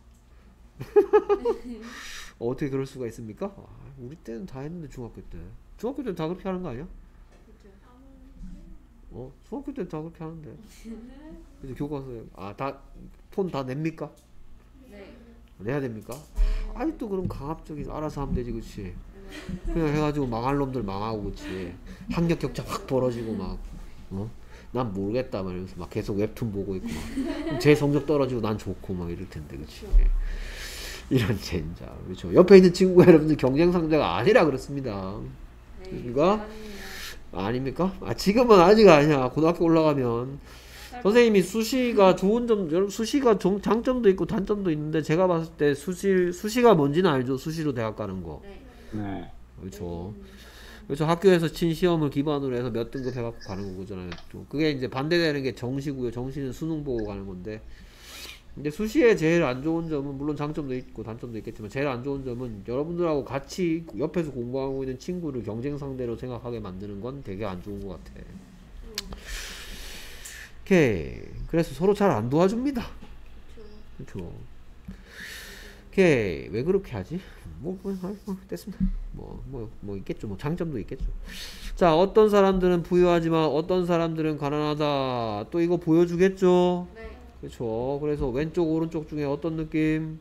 어, 어떻게 그럴 수가 있습니까? 아, 우리 때는 다 했는데 중학교 때. 중학교 때는 다 그렇게 하는 거 아니야? 그죠. 어, 중학교 때는 다 그렇게 하는데. 그래서 교과서에 아다 폰 다 냅니까? 네. 내야 됩니까? 아이 또 그럼 강압적이 알아서 하면 되지, 그렇지? 네. 그냥 해가지고 망할 놈들 망하고, 그렇지? 학력 격차 확 벌어지고 막, 어? 난 모르겠다 말면서 막 계속 웹툰 보고 있고 막, 제 성적 떨어지고 난 좋고 막 이럴 텐데, 그렇지? 이런 젠장, 그렇죠? 옆에 있는 친구가 여러분들 경쟁 상대가 아니라 그렇습니다. 네. 그러니까 아니에요. 아닙니까? 아 지금은 아직 아니야. 고등학교 올라가면 선생님이 수시가 좋은 점, 여러분 수시가 정, 장점도 있고 단점도 있는데 제가 봤을 때 수시 수시가 뭔지는 알죠? 수시로 대학 가는 거. 네. 네. 그렇죠. 음. 그래서 학교에서 친 시험을 기반으로 해서 몇 등급 해갖고 가는 거잖아요. 또 그게 이제 반대되는 게 정시고요. 정시는 수능 보고 가는 건데. 근데 수시의 제일 안 좋은 점은 물론 장점도 있고 단점도 있겠지만 제일 안 좋은 점은 여러분들하고 같이 옆에서 공부하고 있는 친구를 경쟁 상대로 생각하게 만드는 건 되게 안 좋은 것 같아. 오케이. 그래서 서로 잘 안 도와줍니다. 그렇죠. 오케이. 왜 그렇게 하지? 뭐, 뭐, 뭐 됐습니다. 뭐, 뭐, 뭐 있겠죠. 뭐 장점도 있겠죠. 자, 어떤 사람들은 부유하지만 어떤 사람들은 가난하다. 또 이거 보여주겠죠. 네. 그렇죠. 그래서 왼쪽 오른쪽 중에 어떤 느낌?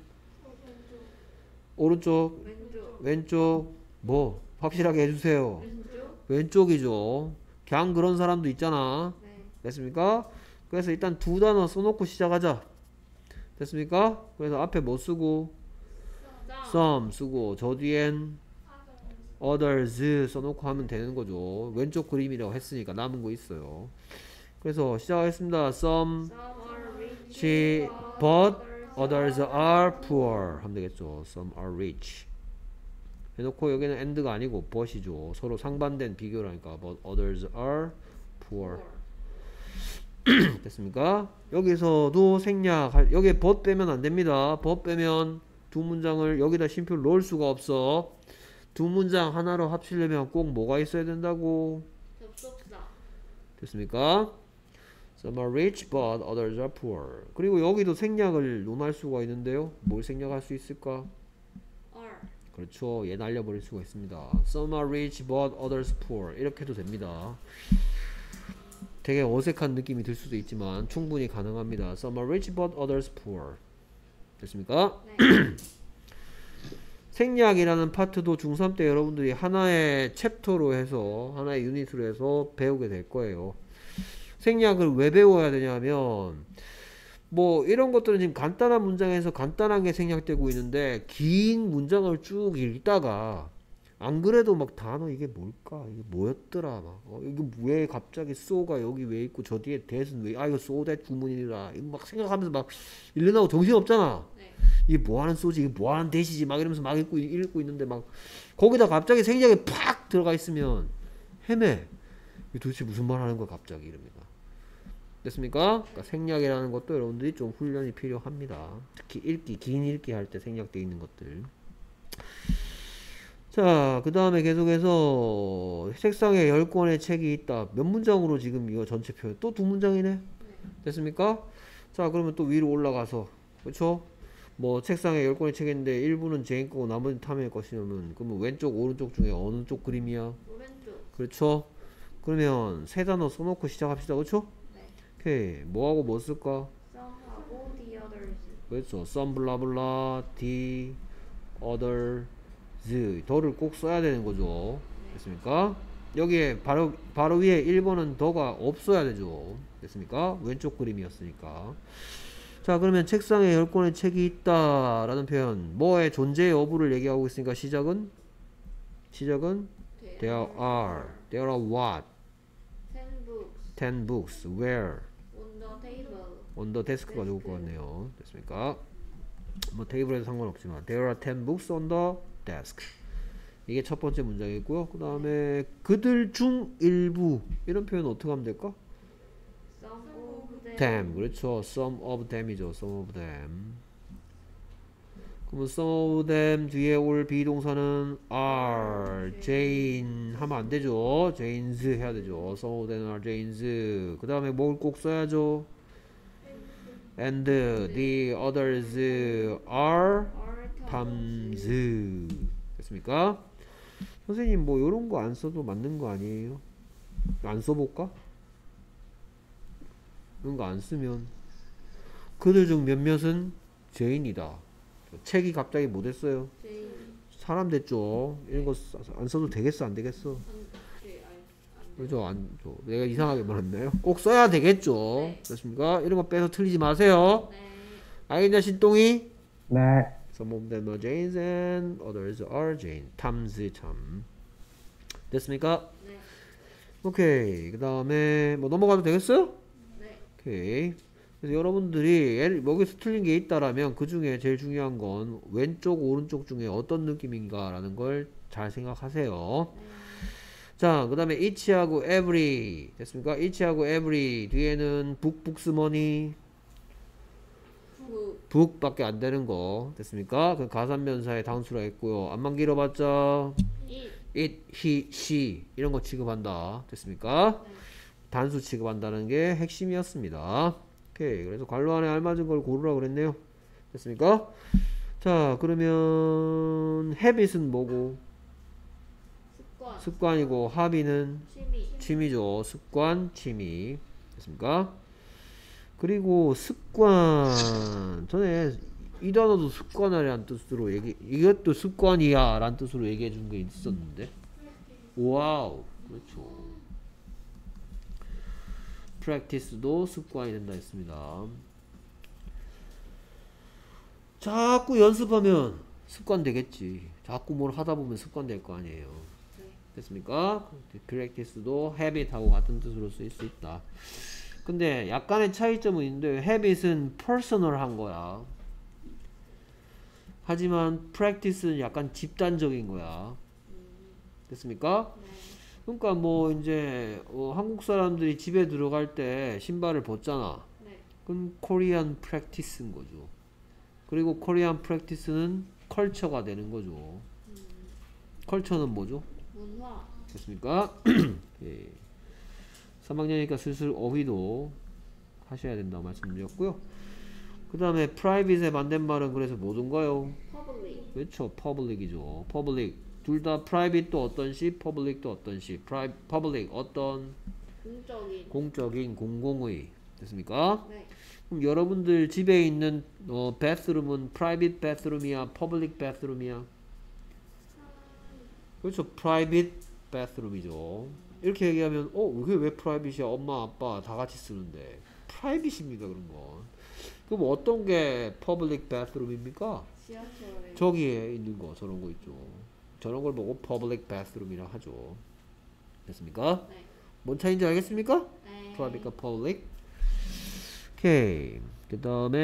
오른쪽 왼쪽. 왼쪽 뭐 확실하게 해주세요. 왼쪽. 왼쪽이죠. 그냥 그런 사람도 있잖아. 네. 됐습니까? 그래서 일단 두 단어 써놓고 시작하자. 됐습니까? 그래서 앞에 뭐 쓰고 some 쓰고 저 뒤엔 others 써놓고 하면 되는 거죠. 왼쪽 그림이라고 했으니까 남은 거 있어요. 그래서 시작하겠습니다. some Some are rich, She, but others are poor 하면 되겠죠. Some are rich 해놓고 여기는 and가 아니고 but이죠. 서로 상반된 비교라니까. But others are poor. 됐습니까? 여기서도 생략 여기에 but 빼면 안 됩니다. but 빼면 두 문장을 여기다 쉼표를 넣을 수가 없어. 두 문장 하나로 합치려면 꼭 뭐가 있어야 된다고? 접속사. 됐습니까? Some are rich, but others are poor. 그리고 여기도 생략을 논할 수가 있는데요. 뭘 생략할 수 있을까? are. 그렇죠. 얘 날려버릴 수가 있습니다. Some are rich, but others poor. 이렇게 해도 됩니다. 되게 어색한 느낌이 들 수도 있지만 충분히 가능합니다. Some are rich, but others poor. 됐습니까? 네. 생략이라는 파트도 중삼 때 여러분들이 하나의 챕터로 해서 하나의 유닛으로 해서 배우게 될 거예요. 생략을 왜 배워야 되냐면 뭐 이런 것들은 지금 간단한 문장에서 간단하게 생략되고 있는데 긴 문장을 쭉 읽다가 안 그래도 막 단어 이게 뭘까 이게 뭐였더라 막 어, 이거 왜 갑자기 so가 여기 왜 있고 저 뒤에 that은 왜 아 이거 so that 구문이라 이거 막 생각하면서 막 읽느라고 정신 없잖아. 네. 이게 뭐하는 소지 이게 뭐하는 that이지 막 이러면서 막 읽고 읽고 있는데 막 거기다 갑자기 생략이 팍 들어가 있으면 헤매. 이게 도대체 무슨 말 하는 거야 갑자기 이럽니다. 됐습니까? 그러니까 생략이라는 것도 여러분들이 좀 훈련이 필요합니다. 특히 읽기, 긴 읽기 할 때 생략되어 있는 것들. 자, 그 다음에 계속해서 책상에 열 권의 책이 있다. 몇 문장으로 지금 이거 전체 표현? 또 두 문장이네? 됐습니까? 자, 그러면 또 위로 올라가서, 그렇죠? 뭐 책상에 열 권의 책이 있는데 일부는 제인 거고 나머지는 탐의 것이면 그러면 왼쪽, 오른쪽 중에 어느 쪽 그림이야? 오른쪽. 그렇죠? 그러면 세 단어 써놓고 시작합시다. 그렇죠? 네. 오케이. 뭐하고 뭐 쓸까? Some하고 the others. 그렇죠. some blah blah, the others. 더를 꼭 써야 되는 거죠. 됐습니까? 여기에 바로 바로 위에 일 번은 더가 없어야 되죠. 됐습니까? 왼쪽 그림이었으니까. 자, 그러면 책상에 열 권의 책이 있다 라는 표현, 뭐의 존재 여부를 얘기하고 있으니까 시작은 시작은 there are there are what? ten books ten books. where? on the table. on the desk가 좋을 것 같네요. 됐습니까? 뭐 테이블에도 상관없지만 there are ten books on the desk. 이게 첫 번째 문장이고요. 그 다음에 그들 중 일부, 이런 표현 어떻게 하면 될까? Some of them. them. 그렇죠. some of them이죠. some of them. 그러면 some of them 뒤에 올 비동사는 are, Jane 하면 안 되죠. Janes 해야 되죠. some of them are Janes. 그 다음에 뭘 꼭 써야죠? and the others are Are Tom's. 됐습니까? 선생님 뭐 요런 거 안 써도 맞는 거 아니에요? 안 써볼까? 이런 거 안 쓰면 그들 중 몇몇은 죄인이다. 책이 갑자기 뭐 됐어요? Jane. 사람 됐죠. 이런 거 안 써도 되겠어 안 되겠어? 안, 네, 안, 안. 그렇죠. 안, 저, 내가 이상하게 말했나요? 꼭 써야 되겠죠. 네. 됐습니까? 이런 거 빼서 틀리지 마세요. 네. 알겠냐 신동이? 네. Some of them are Janes and others are Jane. Tom's 참. 됐습니까? 네. 오케이. 그 다음에 뭐 넘어가도 되겠어요? 네. 오케이. 그래서 여러분들이 예를- 여기서 틀린 게 있다라면 그 중에 제일 중요한 건 왼쪽 오른쪽 중에 어떤 느낌인가 라는 걸 잘 생각하세요. 자, 그 다음에 each하고 every 됐습니까? each하고 every 뒤에는 book, books, money 부. book 밖에 안 되는 거 됐습니까? 그 가산면사의 단수라 했고요. 안만 길어봤자 it. it, he, she 이런 거 취급한다. 됐습니까? 네. 단수 취급한다는 게 핵심이었습니다. 오케이. 그래서 관로 안에 알맞은 걸 고르라 그랬네요. 됐습니까? 자, 그러면 habit은 뭐고? 습관. 습관이고 hobby는 취미. 취미죠. 습관, 취미. 됐습니까? 그리고 습관. 전에 이 단어도 습관이라는 뜻으로 얘기, 이것도 습관이야 라는 뜻으로 얘기해 준 게 있었는데. 와우. 그렇죠. practice도 습관이 된다 했습니다. 자꾸 연습하면 습관 되겠지. 자꾸 뭘 하다 보면 습관 될 거 아니에요. 네. 됐습니까? practice도 habit하고 같은 뜻으로 쓰일 수 있다. 근데 약간의 차이점은 있는데 habit은 personal한 거야. 하지만 practice는 약간 집단적인 거야. 됐습니까? 네. 그러니까 뭐 이제 어, 한국 사람들이 집에 들어갈 때 신발을 벗잖아. 네. 그건 코리안 프랙티스인 거죠. 그리고 코리안 프랙티스는 컬처가 되는 거죠. 컬처는 뭐죠? 문화. 됐습니까? 예. 삼 학년이니까 슬슬 어휘도 하셔야 된다고 말씀드렸고요. 그 다음에 private의 반대말은 그래서 뭐던가요? public. 그렇죠. public이죠. public. 둘 다 private도 어떤 시, public도 어떤 시. pri, public 어떤 공적인. 공적인 공공의. 됐습니까? 네. 그럼 여러분들 집에 있는 어, bathroom은 private bathroom이야, public bathroom이야? 그렇죠. private bathroom이죠. 이렇게 얘기하면 어, 그게 왜 private이야? 엄마, 아빠 다 같이 쓰는데. private입니다, 그런 건. 그럼 어떤 게 public bathroom입니까? 지하철에. 저기에 있는 거 저런 거 있죠. 저런 걸 보고 public bathroom이라 하죠. 됐습니까? 네. 뭔 차이인지 알겠습니까? 네. private, public. 오케이. 그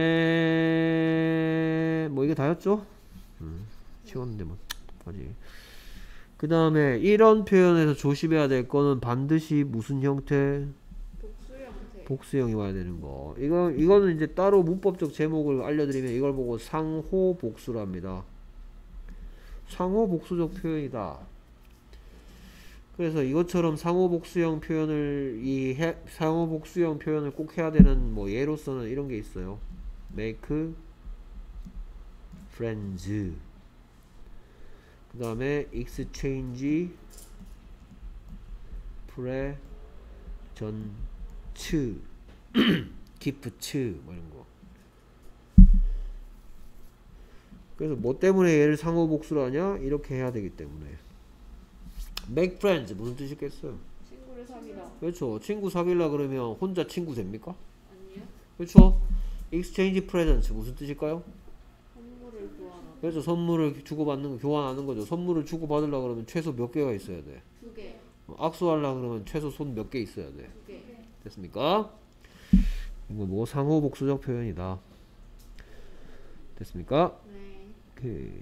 다음에 뭐 이게 다였죠? 음, 치웠는데 뭐 아직. 그 다음에 이런 표현에서 조심해야 될 거는 반드시 무슨 형태? 복수 형태. 복수형이 와야 되는 거. 이거 이거는 이제 따로 문법적 제목을 알려드리면 이걸 보고 상호 복수랍니다. 상호 복수적 표현이다. 그래서 이것처럼 상호 복수형 표현을 이 해, 상호 복수형 표현을 꼭 해야 되는 뭐 예로서는 이런 게 있어요. make friends. 그 다음에 exchange presents gifts 뭐 이런 거. 그래서 뭐 때문에 얘를 상호 복수를 하냐? 이렇게 해야 되기 때문에. make friends 무슨 뜻이겠어요? 친구를 사귀다. 그렇죠. 친구 사귀려 그러면 혼자 친구 됩니까? 아니요. 그렇죠. exchange presents 무슨 뜻일까요? 선물을 교환하다. 그래서 선물을 주고받는 거, 교환하는 거죠. 선물을 주고받으려 그러면 최소 몇 개가 있어야 돼? 두 개. 어, 악수하려 그러면 최소 손 몇 개 있어야 돼? 두 개. 됐습니까? 이거 뭐 상호 복수적 표현이다. 됐습니까? 네. 오케이.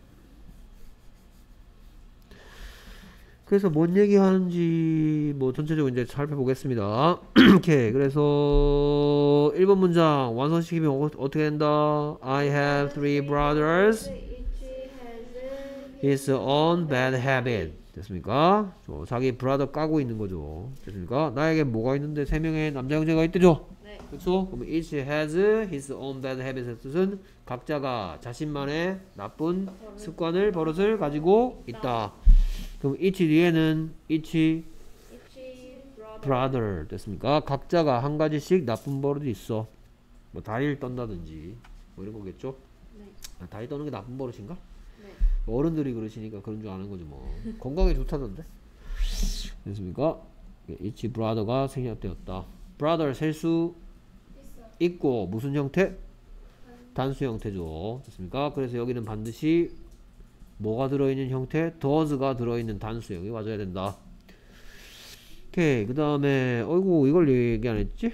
그래서 뭔 얘기하는지 뭐 전체적으로 이제 살펴보겠습니다. 오케이. 그래서 일 번 문장 완성시키면 어, 어떻게 된다? I have three brothers. Each has His own bad habit. 됐습니까? 저, 자기 브라더 까고 있는 거죠. 됐습니까? 나에게 뭐가 있는데 세 명의 남자 형제가 있대죠. 네. 그렇죠? 그러면 each has his own bad habit의 뜻은 각자가 자신만의 나쁜 습관을 버릇을 가지고 있다. 그럼 each 뒤에는 each each brother. brother 됐습니까? 각자가 한 가지씩 나쁜 버릇이 있어. 뭐 다리를 떤다든지 뭐 이런 거겠죠? 네. 아, 다리 떠는 게 나쁜 버릇인가? 네. 어른들이 그러시니까 그런 줄 아는 거죠 뭐. 건강에 좋다던데. 됐습니까? each brother가 생략되었다. brother 셀 수 있고 무슨 형태? 단수 형태죠. 됐습니까? 그래서 여기는 반드시 뭐가 들어있는 형태? does가 들어있는 단수형이 맞아야 된다. 오케이. 그 다음에 어이구 이걸 얘기 안 했지?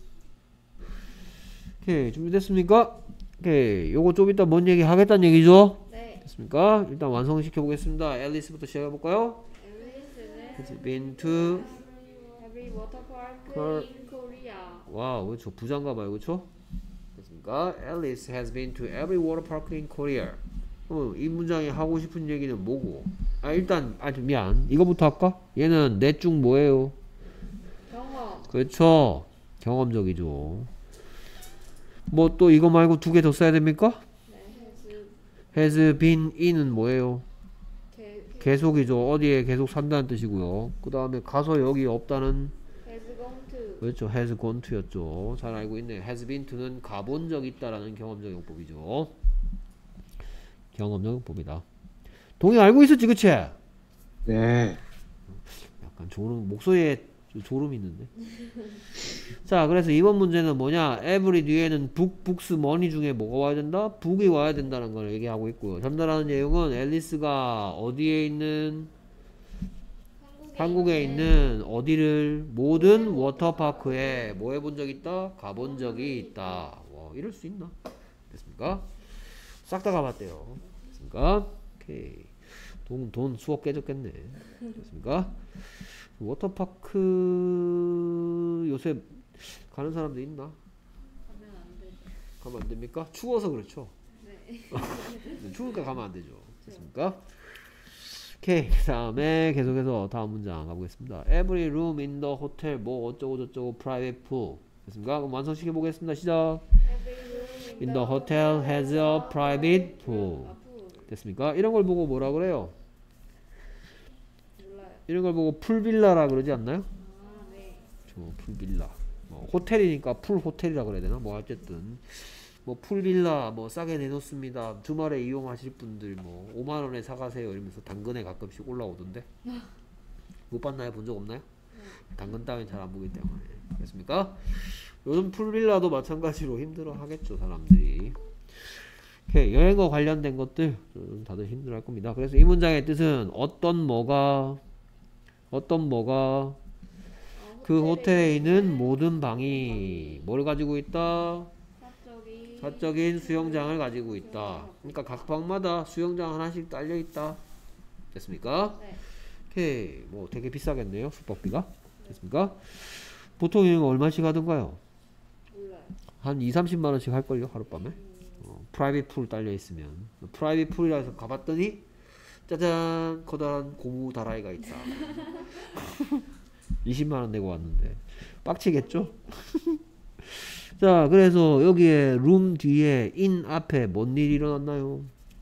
오케이. 준비됐습니까? 오케이. 요거 좀 이따 뭔 얘기 하겠다는 얘기죠? 네. 됐습니까? 일단 완성시켜 보겠습니다. 앨리스부터 시작해 볼까요? Alice는 Has been to every water park Car- in Korea. 와우, 그렇죠. 부장가 봐요, 그렇죠? 됐습니까? Alice has been to every water park in Korea. 그럼 이 문장이 하고 싶은 얘기는 뭐고? 아 일단 아 미안. 이거부터 할까? 얘는 넷 중 뭐예요? 경험. 그렇죠. 경험적이죠. 뭐 또 이거 말고 두 개 더 써야 됩니까? 네. has has been in은 뭐예요? 개, 계속이죠. 어디에 계속 산다는 뜻이고요. 그 다음에 가서 여기 없다는 has gone to. 그렇죠. has gone to였죠. 잘 알고 있네. has been to는 가본 적 있다라는 경험적 용법이죠. 경험적 용법이다. 동의 알고 있었지, 그치? 네. 약간 졸음, 목소리에 좀 졸음이 있는데. 자, 그래서 이번 문제는 뭐냐? every 뒤에는 book, books, money 중에 뭐가 와야 된다? book이 와야 된다는 걸 얘기하고 있고요. 전달하는 내용은 앨리스가 어디에 있는 한국에 있는 어디를 모든 워터파크에 뭐 해본 적 있다? 가본 적이 있다. 와, 이럴 수 있나? 됐습니까? 싹 다 가봤대요. 됐습니까? 오케이. 돈, 돈 수억 깨졌겠네. 됐습니까? 워터파크 요새 가는 사람도 있나? 가면 안 되죠. 가면 안 됩니까? 추워서 그렇죠. 네. 추우니까 가면 안 되죠. 됐습니까? 오케이. 그 다음에 계속해서 다음 문장 가보겠습니다. Every room in the hotel 뭐 어쩌고 저쩌고 private pool. 됐습니까? 그럼 완성시켜 보겠습니다. 시작. Every room In the hotel has a private pool. 아, pool. 됐습니까? 이런 걸 보고 뭐라 그래요? 몰라요. 이런 걸 보고 풀빌라라 그러지 않나요? 아, 네. 저 풀빌라. 뭐 호텔이니까 풀 호텔이라 그래야 되나? 뭐 어쨌든 뭐 풀빌라 뭐 싸게 내놓습니다. 주말에 이용하실 분들 뭐 오만 원에 사가세요 이러면서 당근에 가끔씩 올라오던데. 못 봤나요? 본 적 없나요? 당근 따윈 잘 안 보기 때문에. 됐습니까? 요즘 풀빌라도 마찬가지로 힘들어 하겠죠 사람들이. 오케이, 여행과 관련된 것들 음, 다들 힘들어 할 겁니다. 그래서 이 문장의 뜻은 어떤 뭐가 어떤 뭐가 어, 그 호텔에 있는 있는 모든 방이 뭘 가지고 있다? 사적인 사적인 수영장을 가지고 있다. 그러니까 각 방마다 수영장 하나씩 딸려 있다. 됐습니까? 네. 오케이, 뭐 되게 비싸겠네요 숙박비가. 됐습니까? 보통 이거 얼마씩 하던가요? 몰라요. 한 이, 삼십만 원씩 할걸요 하룻밤에. 어, 프라이빗 풀 딸려 있으면. 프라이빗 풀이라 해서 가봤더니 짜잔 커다란 고무 다라이가 있다. 이십만 원 내고 왔는데 빡치겠죠? 자, 그래서 여기에 룸 뒤에 in 앞에 뭔 일이 일어났나요?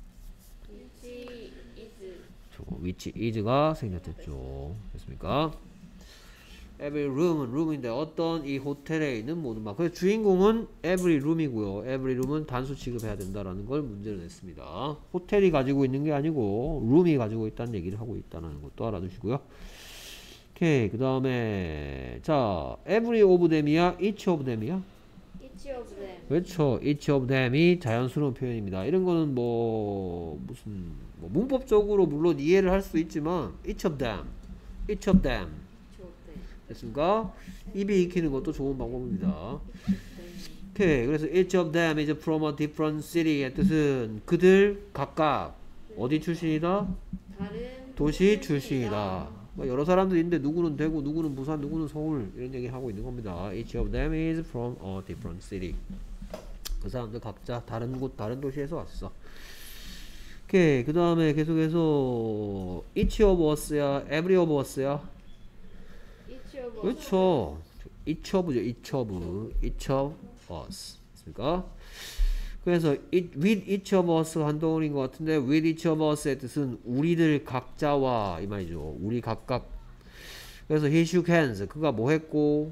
which is 저 which is가 생략됐죠. 됐습니까? every room은 room인데 어떤 이 호텔에 있는 모든 방. 그래서 주인공은 every room이고요. every room은 단수 취급해야 된다라는 걸 문제를 냈습니다. 호텔이 가지고 있는 게 아니고 room이 가지고 있다는 얘기를 하고 있다는 것도 알아두시고요. 오케이, 그 다음에 자 every of them이야, each of them이야? each of them. 그렇죠. each of them이 자연스러운 표현입니다. 이런 거는 뭐 무슨 뭐 문법적으로 물론 이해를 할 수 있지만 each of them, each of them each of them. 됐습니까? 입이 익히는 것도 좋은 방법입니다. each of them. 오케이, 그래서 each of them is from a different city의 뜻은 그들 각각 어디 출신이다? 다른 도시 출신이다. 뭐 여러 사람들이 있는데 누구는 대구, 누구는 부산, 누구는 서울 이런 얘기 하고 있는 겁니다. Each of them is from a different city. 그 사람들 각자 다른 곳, 다른 도시에서 왔어. 오케이, 그 다음에 계속해서 each of us야, every of us야. each of us. 그렇죠. each of죠, each of, each of us. 됐습니까? 그래서 it, with each of us 한 덩어리인 것 같은데 with each of us의 뜻은 우리들 각자와 이 말이죠. 우리 각각. 그래서 he shook hands. 그가 뭐 했고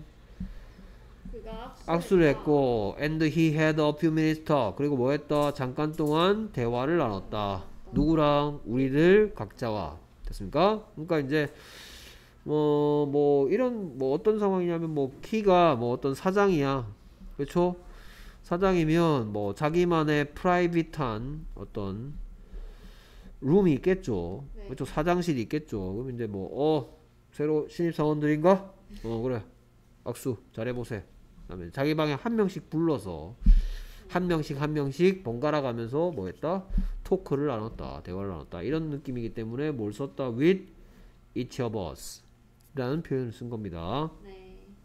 그가 악수를 했고 and he had a few minutes talk. 그리고 뭐 했다? 잠깐 동안 대화를 나눴다. 누구랑? 우리들 각자와. 됐습니까? 그러니까 이제 뭐, 뭐 이런 뭐 어떤 상황이냐면 뭐 키가 뭐 어떤 사장이야. 그렇죠? 사장이면 뭐 자기만의 프라이빗한 어떤 룸이 있겠죠. 네. 그렇죠. 사장실이 있겠죠. 그럼 이제 뭐 어 새로 신입 사원들인가? 어 그래 악수 잘해보세요. 그다음에 자기 방에 한 명씩 불러서 한 명씩 한 명씩 번갈아 가면서 뭐 했다? 토크를 나눴다. 대화를 나눴다. 이런 느낌이기 때문에 뭘 썼다? with each of us 라는 표현을 쓴 겁니다. 네.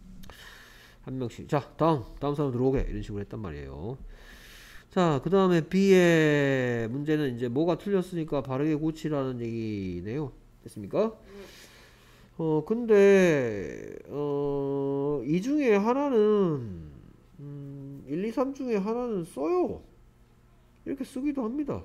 한 명씩. 자, 다음. 다음 사람 들어오게. 이런 식으로 했단 말이에요. 자, 그 다음에 B의 문제는 이제 뭐가 틀렸으니까 바르게 고치라는 얘기네요. 됐습니까? 어, 근데, 어, 이 중에 하나는, 음, 일, 이, 삼 중에 하나는 써요. 이렇게 쓰기도 합니다.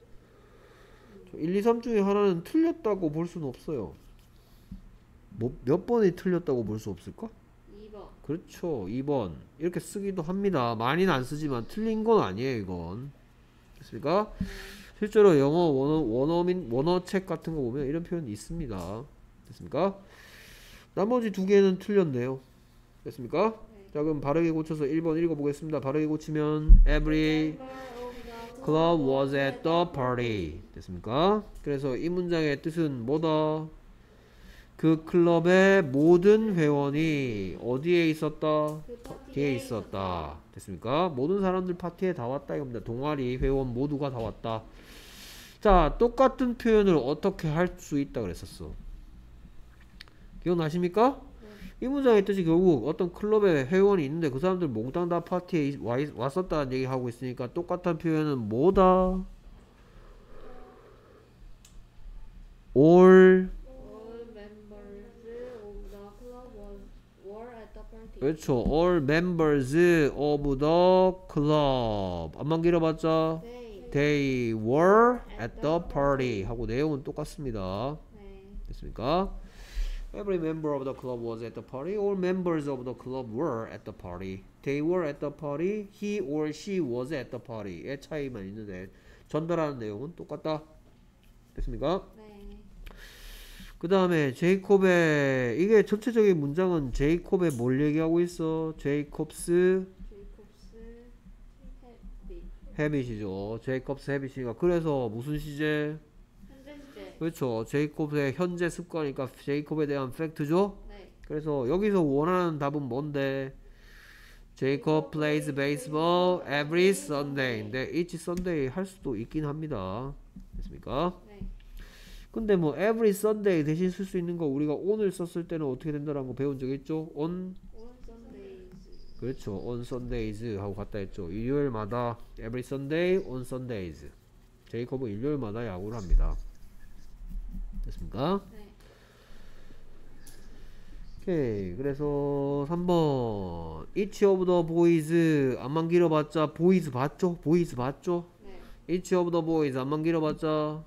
일, 이, 삼 중에 하나는 틀렸다고 볼 수는 없어요. 뭐, 몇 번이 틀렸다고 볼 수 없을까? 이 번. 그렇죠. 이 번 이렇게 쓰기도 합니다. 많이는 안 쓰지만 틀린 건 아니에요 이건. 됐습니까? 실제로 영어 원어, 원어민, 원어책 같은 거 보면 이런 표현이 있습니다. 됐습니까? 나머지 두 개는 틀렸네요. 됐습니까? 자, 그럼 바르게 고쳐서 일 번 읽어보겠습니다. 바르게 고치면 Every club was at the party. 됐습니까? 그래서 이 문장의 뜻은 뭐다? 그 클럽의 모든 회원이 어디에 있었다? 그 파티에 있었다. 됐습니까? 모든 사람들 파티에 다 왔다 이겁니다. 동아리 회원 모두가 다 왔다. 자, 똑같은 표현을 어떻게 할 수 있다 그랬었어. 기억나십니까? 이 문장의 뜻이 결국 어떤 클럽에 회원이 있는데 그 사람들 몽땅 다 파티에 와, 왔었다는 얘기 하고 있으니까 똑같은 표현은 뭐다? all All members of the club was were at the party. 그렇죠. all members of the club. 안만 길어봤자 They. they were at the party 하고 내용은 똑같습니다. 네. 됐습니까? Every member of the club was at the party. All members of the club were at the party. They were at the party. He or she was at the party의 차이만 있는데 전달하는 내용은 똑같다. 됐습니까? 네. 그 다음에 제이콥의 이게 전체적인 문장은 제이콥의 뭘 얘기하고 있어? 제이콥스 제이콥스 헤비 헤빗이죠. 제이콥스 헤빗이니까 그래서 무슨 시제? 현재 시제. 그렇죠. 제이콥의 현재 습관이니까 제이콥에 대한 팩트죠. 네. 그래서 여기서 원하는 답은 뭔데? Jacob plays baseball every Sunday인데 each Sunday 할 수도 있긴 합니다. 됐습니까? 네. 근데 뭐 every Sunday 대신 쓸 수 있는 거 우리가 오늘 썼을 때는 어떻게 된다라는 거 배운 적 있죠? on On Sundays. 그렇죠. on Sundays 하고 갔다 했죠. 일요일마다 every Sunday on Sundays. 제이콥은 일요일마다 야구를 합니다. 됐습니까? 네. 오케이. 그래서 삼 번 each of the boys 안만 길어봤자 boys 봤죠? boys 봤죠? 네. each of the boys 안만 길어봤자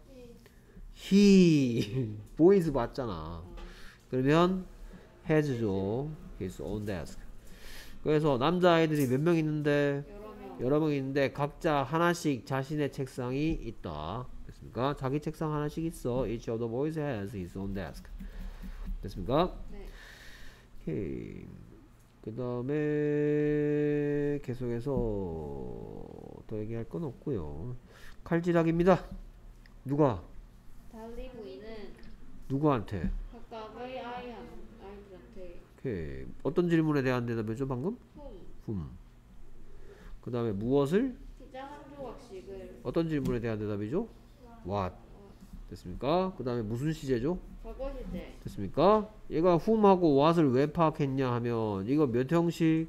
he boys 봤잖아. 그러면 has죠. his own desk. 그래서 남자아이들이 몇 명 있는데 여러 명. 여러 명 있는데 각자 하나씩 자신의 책상이 있다. 됐습니까? 자기 책상 하나씩 있어. each of the boys has his own desk. 됐습니까? 네. 오케이. 그 다음에 계속해서 더 얘기할 건 없고요. 칼질하기입니다. 누가? 달리고 있는 누구한테? 각각의 아이 한 아이들한테 오케이. 어떤 질문에 대한 대답이죠 방금? 홈 훔. 그 다음에 무엇을? 피자 한 조각씩을 어떤 질문에 대한 대답이죠? what. 됐습니까? 그 다음에 무슨 시제죠? 과거 시제. 됐습니까? 얘가 whom하고 what을 왜 파악했냐 하면 이거 몇 형식?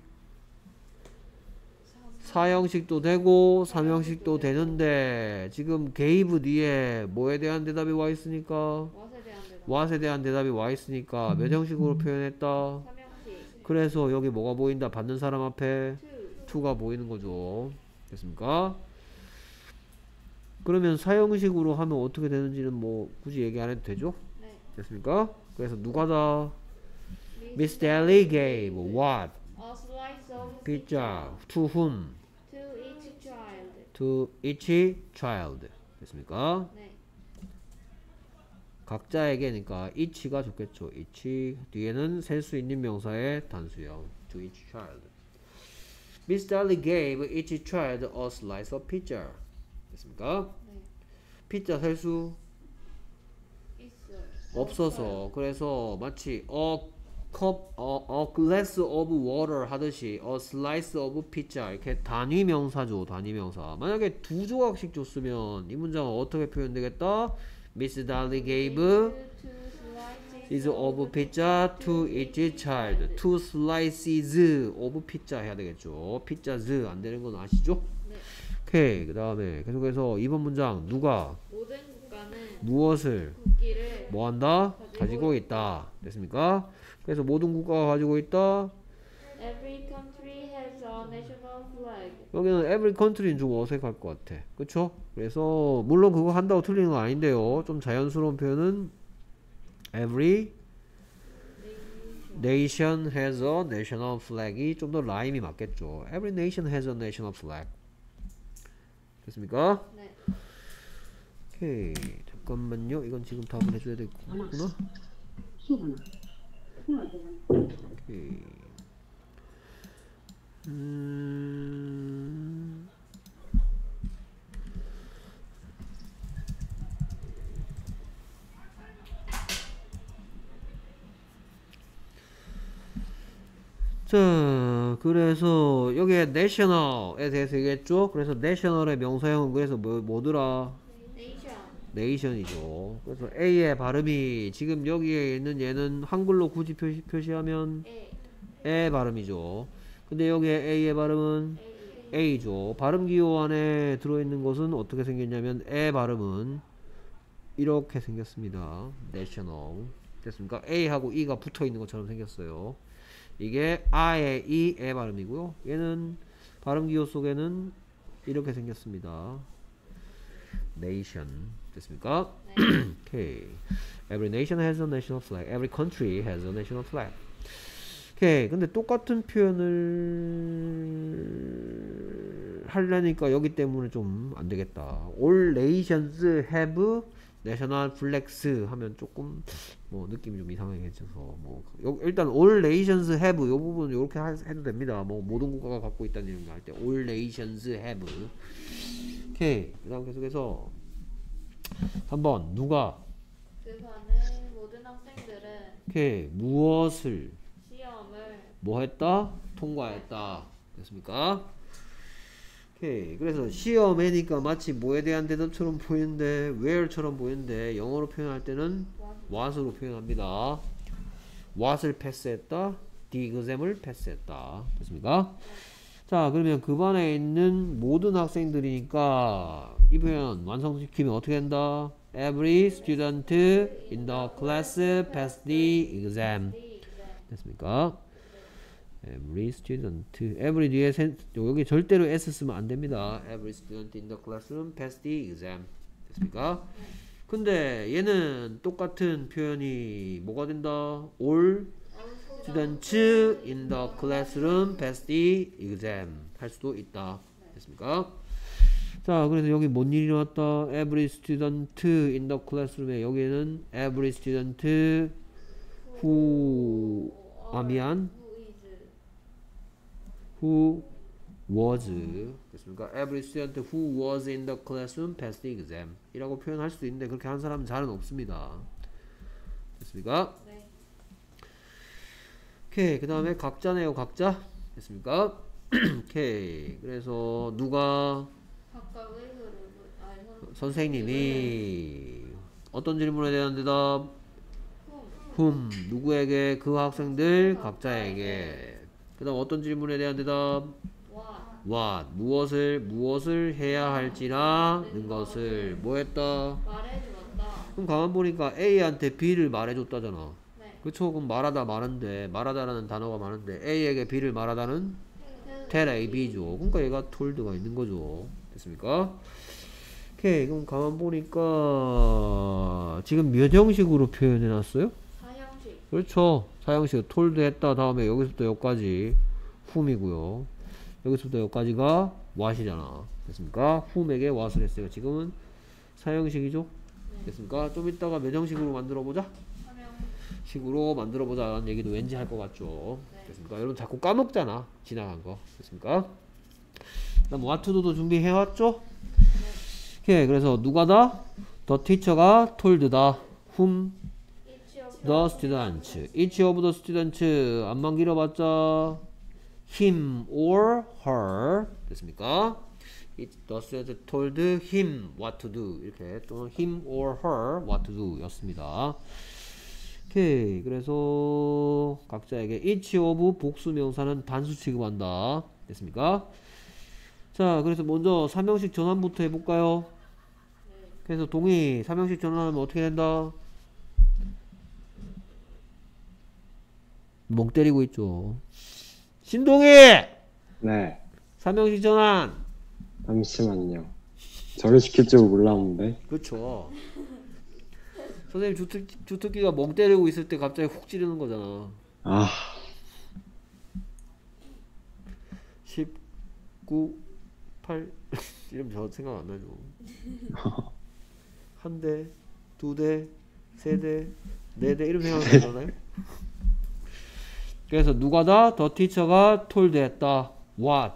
사형식도 되고 삼형식도 되는데 지금 gave 뒤에 뭐에 대한 대답이 와 있으니까 왓에 대한 대답. what에 대한 대답이 와 있으니까 몇 형식으로 표현했다? 삼형식. 그래서 여기 뭐가 보인다? 받는 사람 앞에 투. to가 보이는 거죠. 됐습니까? 그러면 사형식으로 하면 어떻게 되는지는 뭐 굳이 얘기 안 해도 되죠? 네. 됐습니까? 그래서 누가 다 Miss Daly gave what? A slice of pizza to whom? to each child. To each child. 됐습니까? 네. 각자에게니까 each가 좋겠죠. each 뒤에는 셀 수 있는 명사의 단수형. To each child. Miss Daly gave each child a slice of pizza. 됐습니까? 네. 피자 셀 수 있어요. 없어서 그래서 마치 a cup, a, a glass of water 하듯이 a slice of pizza 이렇게 단위 명사죠. 단위 명사. 만약에 두 조각씩 줬으면 이 문장은 어떻게 표현되겠다? Miss Daly gave is of pizza to each child. Two slices of pizza 해야 되겠죠. pizzas 안 되는 건 아시죠? 네. 오케이. 그 다음에 계속해서 이 번 문장 누가 모든 국가는 무엇을 국기를 뭐 한다? 가지고 가지고 있다. 됐습니까? 그래서 모든 국가가 가지고 있다. Every country has a national flag. 여기는 every country는 좀 어색할 것 같아. 그쵸? 그래서 물론 그거 한다고 틀리는 건 아닌데요. 좀 자연스러운 표현은 every nation has a national flag이 좀 더 라임이 맞겠죠. Every nation has a national flag. 됐습니까? 네. 오케이. 잠깐만요. 이건 지금 답을 해줘야 되겠구나. 오케이. 음... 자, 그래서 여기에 national에 대해서 얘기했죠. 그래서 national의 명사형은 그래서 뭐, 뭐더라? Nation. nation이죠. 그래서 A의 발음이 지금 여기에 있는 얘는 한글로 굳이 표시, 표시하면 A. 에 발음이죠. 근데 여기에 A의 발음은 A. A죠. 발음 기호 안에 들어있는 것은 어떻게 생겼냐면 에 발음은 이렇게 생겼습니다. national. 됐습니까? A하고 E가 붙어 있는 것처럼 생겼어요. 이게 아의 이의 발음이고요. 얘는 발음 기호 속에는 이렇게 생겼습니다. nation. 됐습니까? 네. 오케이. Every nation has a national flag. Every country has a national flag. 오케이. 근데 똑같은 표현을 하려니까 여기 때문에 좀 안 되겠다. All nations have 내셔널 플렉스 하면 조금 뭐 느낌이 좀 이상하겠죠. 뭐 요- 일단 all nations have 요 부분 이렇게 해도 됩니다. 뭐 모든 국가가 갖고 있다는 얘기 할 때 all nations have. 오케이. 그다음 계속해서 삼 번 누가 그 반의 모든 학생들은 오케이 무엇을 시험을 뭐 했다? 통과했다. 됐습니까? 오케이. 그래서 시험에니까 마치 뭐에 대한 대답처럼 보이는데 where처럼 보이는데 영어로 표현할 때는 what으로 표현합니다. what을 패스했다. the exam을 패스했다. 됐습니까? 자 그러면 그 반에 있는 모든 학생들이니까 이 표현 완성시키면 어떻게 된다? Every student in the class passed the exam. 됐습니까? Every student, every 뒤에 sen, 여기 절대로 s 쓰면 안 됩니다. Every student in the classroom passed the exam. 됐습니까? 근데 얘는 똑같은 표현이 뭐가 된다? All students in the classroom passed the exam 할 수도 있다. 됐습니까? 자, 그래서 여기 뭔 일이 일어났다? Every student in the classroom에 여기에는 every student who 아 미안 who was 됐습니까? Every student who was in the classroom passed the exam 이라고 표현할 수도 있는데 그렇게 한 사람은 잘은 없습니다. 됐습니까? 네. 오케이. 그 다음에 각자네요. 각자 됐습니까? 오케이. 그래서 누가 각각의 흐름을 아니 선 선생님이 어떤 질문에 대한 대답 품 whom 누구에게 그 학생들 각자에게 그 다음 어떤 질문에 대한 대답 와 what 무엇을 무엇을 해야 할지라는 것을 뭐 했다 말해주었다. 그럼 가만 보니까 A한테 B를 말해줬다잖아 네. 그쵸 그럼 말하다 많은데 말하다라는 단어가 많은데 A에게 B를 말하다는 tell A, B죠 그러니까 얘가 told가 있는 거죠 됐습니까? 오케이 그럼 가만 보니까 지금 몇 형식으로 표현해 놨어요? 사형식 그렇죠. 사형식 told 했다 다음에 여기서부터 여기까지 whom이고요. 여기서부터 여기까지가 what이잖아. 됐습니까? whom에게 what을 했어요. 지금은 사형식이죠. 됐습니까? 좀 이따가 몇 형식으로 만들어 보자. 사형 식으로 만들어 보자는 얘기도 왠지 할 것 같죠. 네. 됐습니까? 여러분 자꾸 까먹잖아. 지나간 거. 됐습니까? 그다음 what to do도 준비해 왔죠? 오케이. 그래서 누가다? the teacher가 told다. whom each of the students. each of the students. 안만 길어봤자 him or her. 됐습니까? It, the student told him what to do. 이렇게 또는 him or her what to do 였습니다. 오케이. 그래서 각자에게 each of 복수 명사는 단수 취급한다. 됐습니까? 자, 그래서 먼저 삼형식 전환부터 해볼까요? 그래서 동의 삼형식 전환하면 어떻게 된다? 멍 때리고 있죠. 신동희! 네. 삼형식 전환! 잠시만요. 저를 시킬 줄 몰랐는데. 그렇죠. 선생님 주특, 주특기가 멍 때리고 있을 때 갑자기 훅 찌르는 거잖아. 아, 십, 구, 팔 이러면 저 생각 안 나죠. 한 대, 두 대, 세 대, 네 대 이러면 생각 나잖아요. 그래서 누가다? 더 티처가 told 했다. What?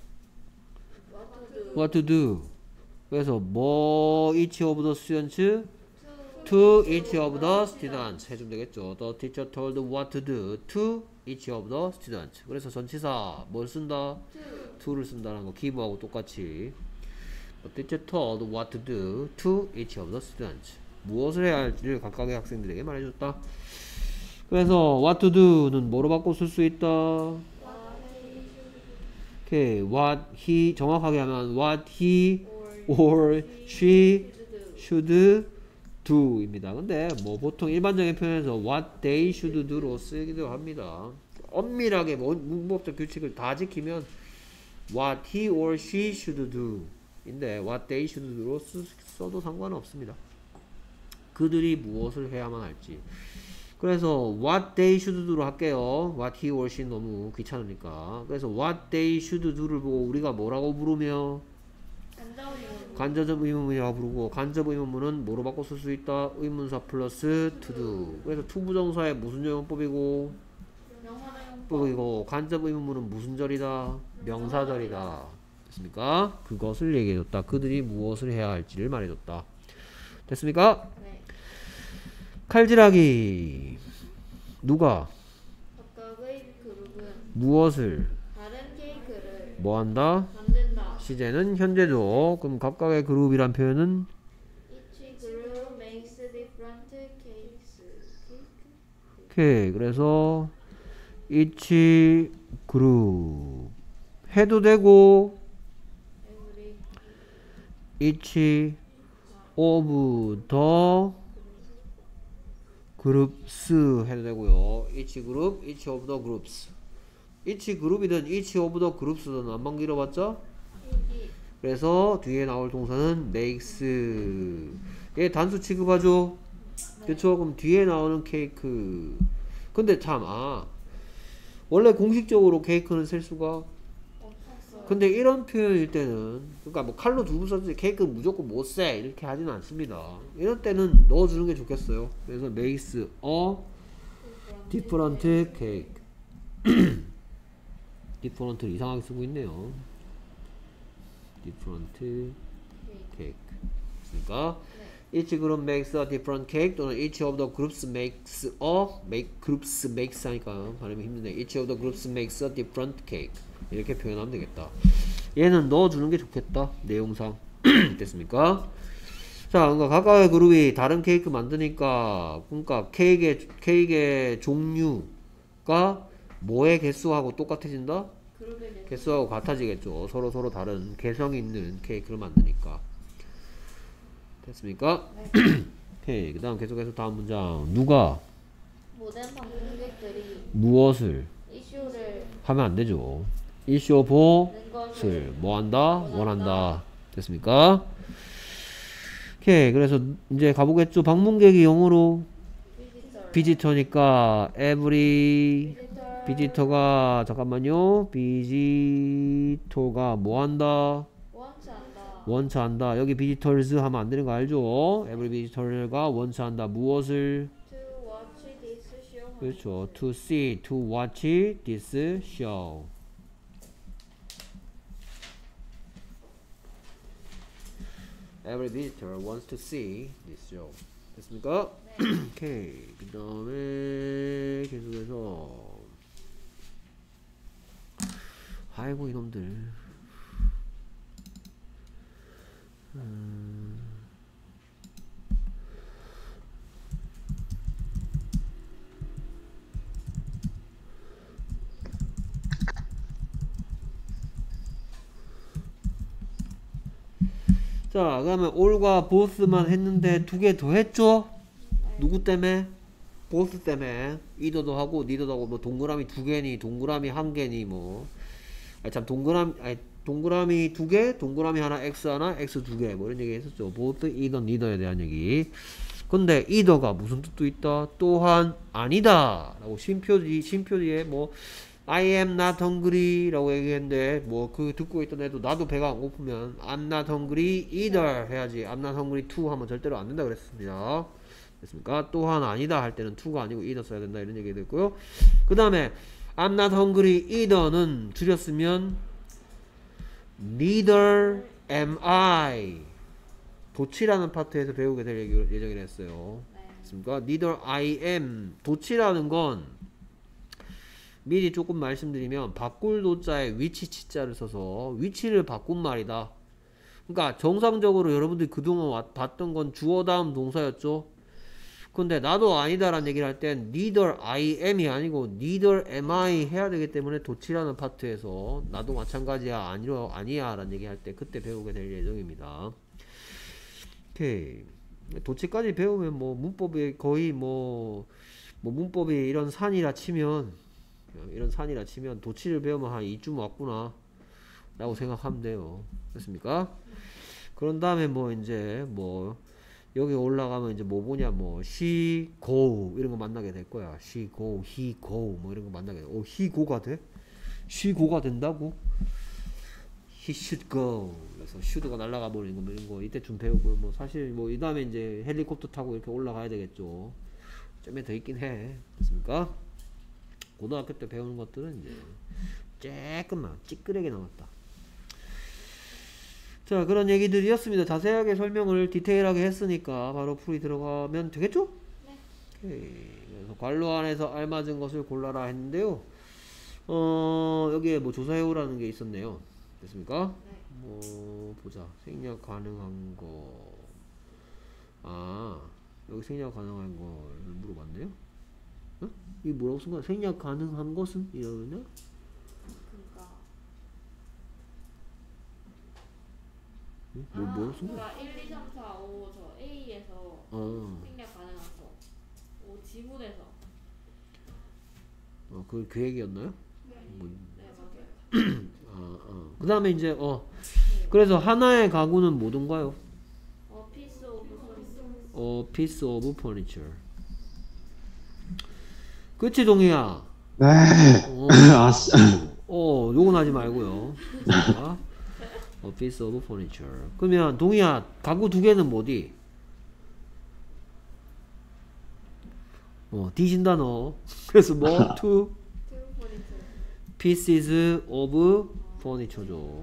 what to do What to do? 그래서 뭐 each of the students to each of the students 해주면 되겠죠. The teacher told what to do to each of the students. 그래서 전치사 뭘 쓴다? to를 쓴다는 거 기부하고 똑같이 The teacher told what to do to each of the students. 무엇을 해야 할지를 각각의 학생들에게 말해줬다. 그래서 what to do는 뭐로 바꿔 쓸 수 있다? 오케이, what he 정확하게 하면 what he or she should do입니다. 근데 뭐 보통 일반적인 표현에서 what they should do로 쓰기도 합니다. 엄밀하게 문법적 규칙을 다 지키면 what he or she should do인데 what they should do로 쓰, 써도 상관은 없습니다. 그들이 무엇을 해야만 할지. 그래서 what they should do로 할게요. what he or she 너무 귀찮으니까. 그래서 what they should do를 보고 우리가 뭐라고 부르며 간접 의문문. 간접 의문문이라고 부르고 간접 의문문은 뭐로 바꿔 쓸 수 있다? 의문사 플러스 to do. 그래서 투부정사의 무슨 용법이고 명사형법. 법이고 간접 의문문은 무슨 절이다? 명사절이다. 됐습니까? 그것을 얘기해줬다. 그들이 무엇을 해야 할지를 말해줬다. 됐습니까? 네. 칼질하기. 누가 각각의 그룹은 무엇을 다른 케이크를 뭐한다? 만든다. 시제는 현재죠. 그럼 각각의 그룹이란 표현은 Each group makes different cakes. 오케이. 그래서 each group 해도 되고 Every each of the groups 해도 되고요. each group, each of the groups. each group이든 each of the groups든 안만 길어봤죠? 여기 그래서 뒤에 나올 동사는 makes. 얘 단수 취급하죠? 그쵸? 그럼 뒤에 나오는 케이크. 근데 참, 아, 원래 공식적으로 케이크는 셀 수가. 없었어요. 근데 이런 표현일 때는, 그러니까 뭐 칼로 두부 썼지 케이크 무조건 못 세. 이렇게 하지는 않습니다. 이런 때는 넣어주는 게 좋겠어요. 그래서 makes a different cake. different를 이상하게 쓰고 있네요. different cake. 그러니까 each group makes a different cake 또는 each of the groups makes a make groups makes 하니까 발음이 힘드네. each of the groups makes a different cake 이렇게 표현하면 되겠다. 얘는 넣어주는 게 좋겠다. 내용상. 됐습니까? 자, 그러니까 각각의 그룹이 다른 케이크 만드니까 그러니까 케이크의 케이크의 종류가 뭐의 개수하고 똑같아진다? 그룹의 개수. 개수하고 같아지겠죠. 서로 서로 다른 개성 있는 케이크를 만드니까. 됐습니까? 네. 오케이. 그 다음 계속해서 다음 문장. 누가 모든 방문객들이 무엇을 이슈를 하면 안 되죠. 이슈 보을 는 것을 뭐 한다? 원한다. 됐습니까? 오케이. 그래서 이제 가보겠죠. 방문객이 영어로 비지털. 비지터니까 every 비지털. 비지터가 잠깐만요. 비지터가 뭐 한다? 원치 않다. 원차한다. 여기 visitors 하면 안 되는 거 알죠? every visitor가 원차한다. 무엇을? To watch this show. 그렇죠. to see, to watch this show. every visitor wants to see this show. 됐습니까? 네. 오케이. 그 다음에 계속해서 아이고 이놈들. 음. 자, 그러면 all과 both만 했는데 두 개 더 했죠? 누구 때문에? both 때문에. either도 하고 neither도 하고 뭐 동그라미 두 개니 동그라미 한 개니 뭐. 아니 참 동그라미 아니 동그라미 두 개, 동그라미 하나, x 하나, x 두 개, 뭐 이런 얘기 했었죠. both, either, neither에 대한 얘기. 근데 either가 무슨 뜻도 있다? 또한 아니다 라고 심표지, 심표지에 뭐 I am not hungry 라고 얘기했는데 뭐 그 듣고 있던 애도 나도 배가 안 고프면 I'm not hungry either 해야지. I'm not hungry too 하면 절대로 안 된다 그랬습니다. 됐습니까? 또한 아니다 할 때는 to가 아니고 either 써야 된다 이런 얘기 됐고요. 그 다음에 I'm not hungry either는 줄였으면 neither am I. 도치라는 파트에서 배우게 될 얘기, 예정이라 했어요. 네. 됐습니까? neither I am. 도치라는 건 미리 조금 말씀드리면 바꿀 도자에 위치 치자를 써서 위치를 바꾼 말이다. 그러니까 정상적으로 여러분들이 그동안 봤던 건 주어 다음 동사였죠. 근데 나도 아니다라는 얘기를 할 땐 neither I am이 아니고 neither am I 해야 되기 때문에 도치라는 파트에서 나도 마찬가지야 아니로 아니야 라는 얘기 할 때 그때 배우게 될 예정입니다. 오케이. 도치까지 배우면 뭐 문법이 거의 뭐, 뭐 문법이 이런 산이라 치면 이런 산이라 치면 도치를 배우면 한 이쯤 왔구나 라고 생각하면 돼요. 됐습니까? 그런 다음에 뭐 이제 뭐 여기 올라가면 이제 뭐 보냐 뭐 she go 이런 거 만나게 될 거야. she go, he go 뭐 이런 거 만나게 돼. 어, he go가 돼? she go가 된다고? he should go. 그래서 should가 날아가 버리는 거, 뭐 이런 거 이때 좀 배우고, 뭐 사실 뭐 이 다음에 이제 헬리콥터 타고 이렇게 올라가야 되겠죠. 좀에 더 있긴 해. 됐습니까? 고등학교 때 배우는 것들은 이제 조금만 찌끄레게 나왔다. 자, 그런 얘기들이었습니다. 자세하게 설명을 디테일하게 했으니까 바로 풀이 들어가면 되겠죠? 네. 오케이. 그래서 관로 안에서 알맞은 것을 골라라 했는데요. 어, 여기에 뭐 조사해오라는 게 있었네요. 됐습니까? 네. 뭐 보자. 생략 가능한 거. 아, 여기 생략 가능한 걸 물어봤네요. 어? 이게 뭐라고 쓴 거야? 생략 가능한 것은? 이러냐? 그러니까 응? 뭐, 아, 뭐라고 쓴 거야? 그러니까 일, 이, 삼, 사, 오 저 A에서 어, 생략 가능한 거. 오 지문에서. 어, 그, 그 얘기였나요? 네. 뭐, 네 맞아요. 아, 어. 그 다음에 이제, 어, 네. 그래서 하나의 가구는 뭐든가요? 어 piece of furniture. 어, piece of furniture. 그치, 동희야? 네. 어, 아, 씨. 어, 요건 하지 말고요. 자, 어, piece of furniture. 그러면 동희야, 가구 두 개는 뭐디? 어, 뒤진다 너. 그래서 뭐? two Two furniture. pieces of furniture죠.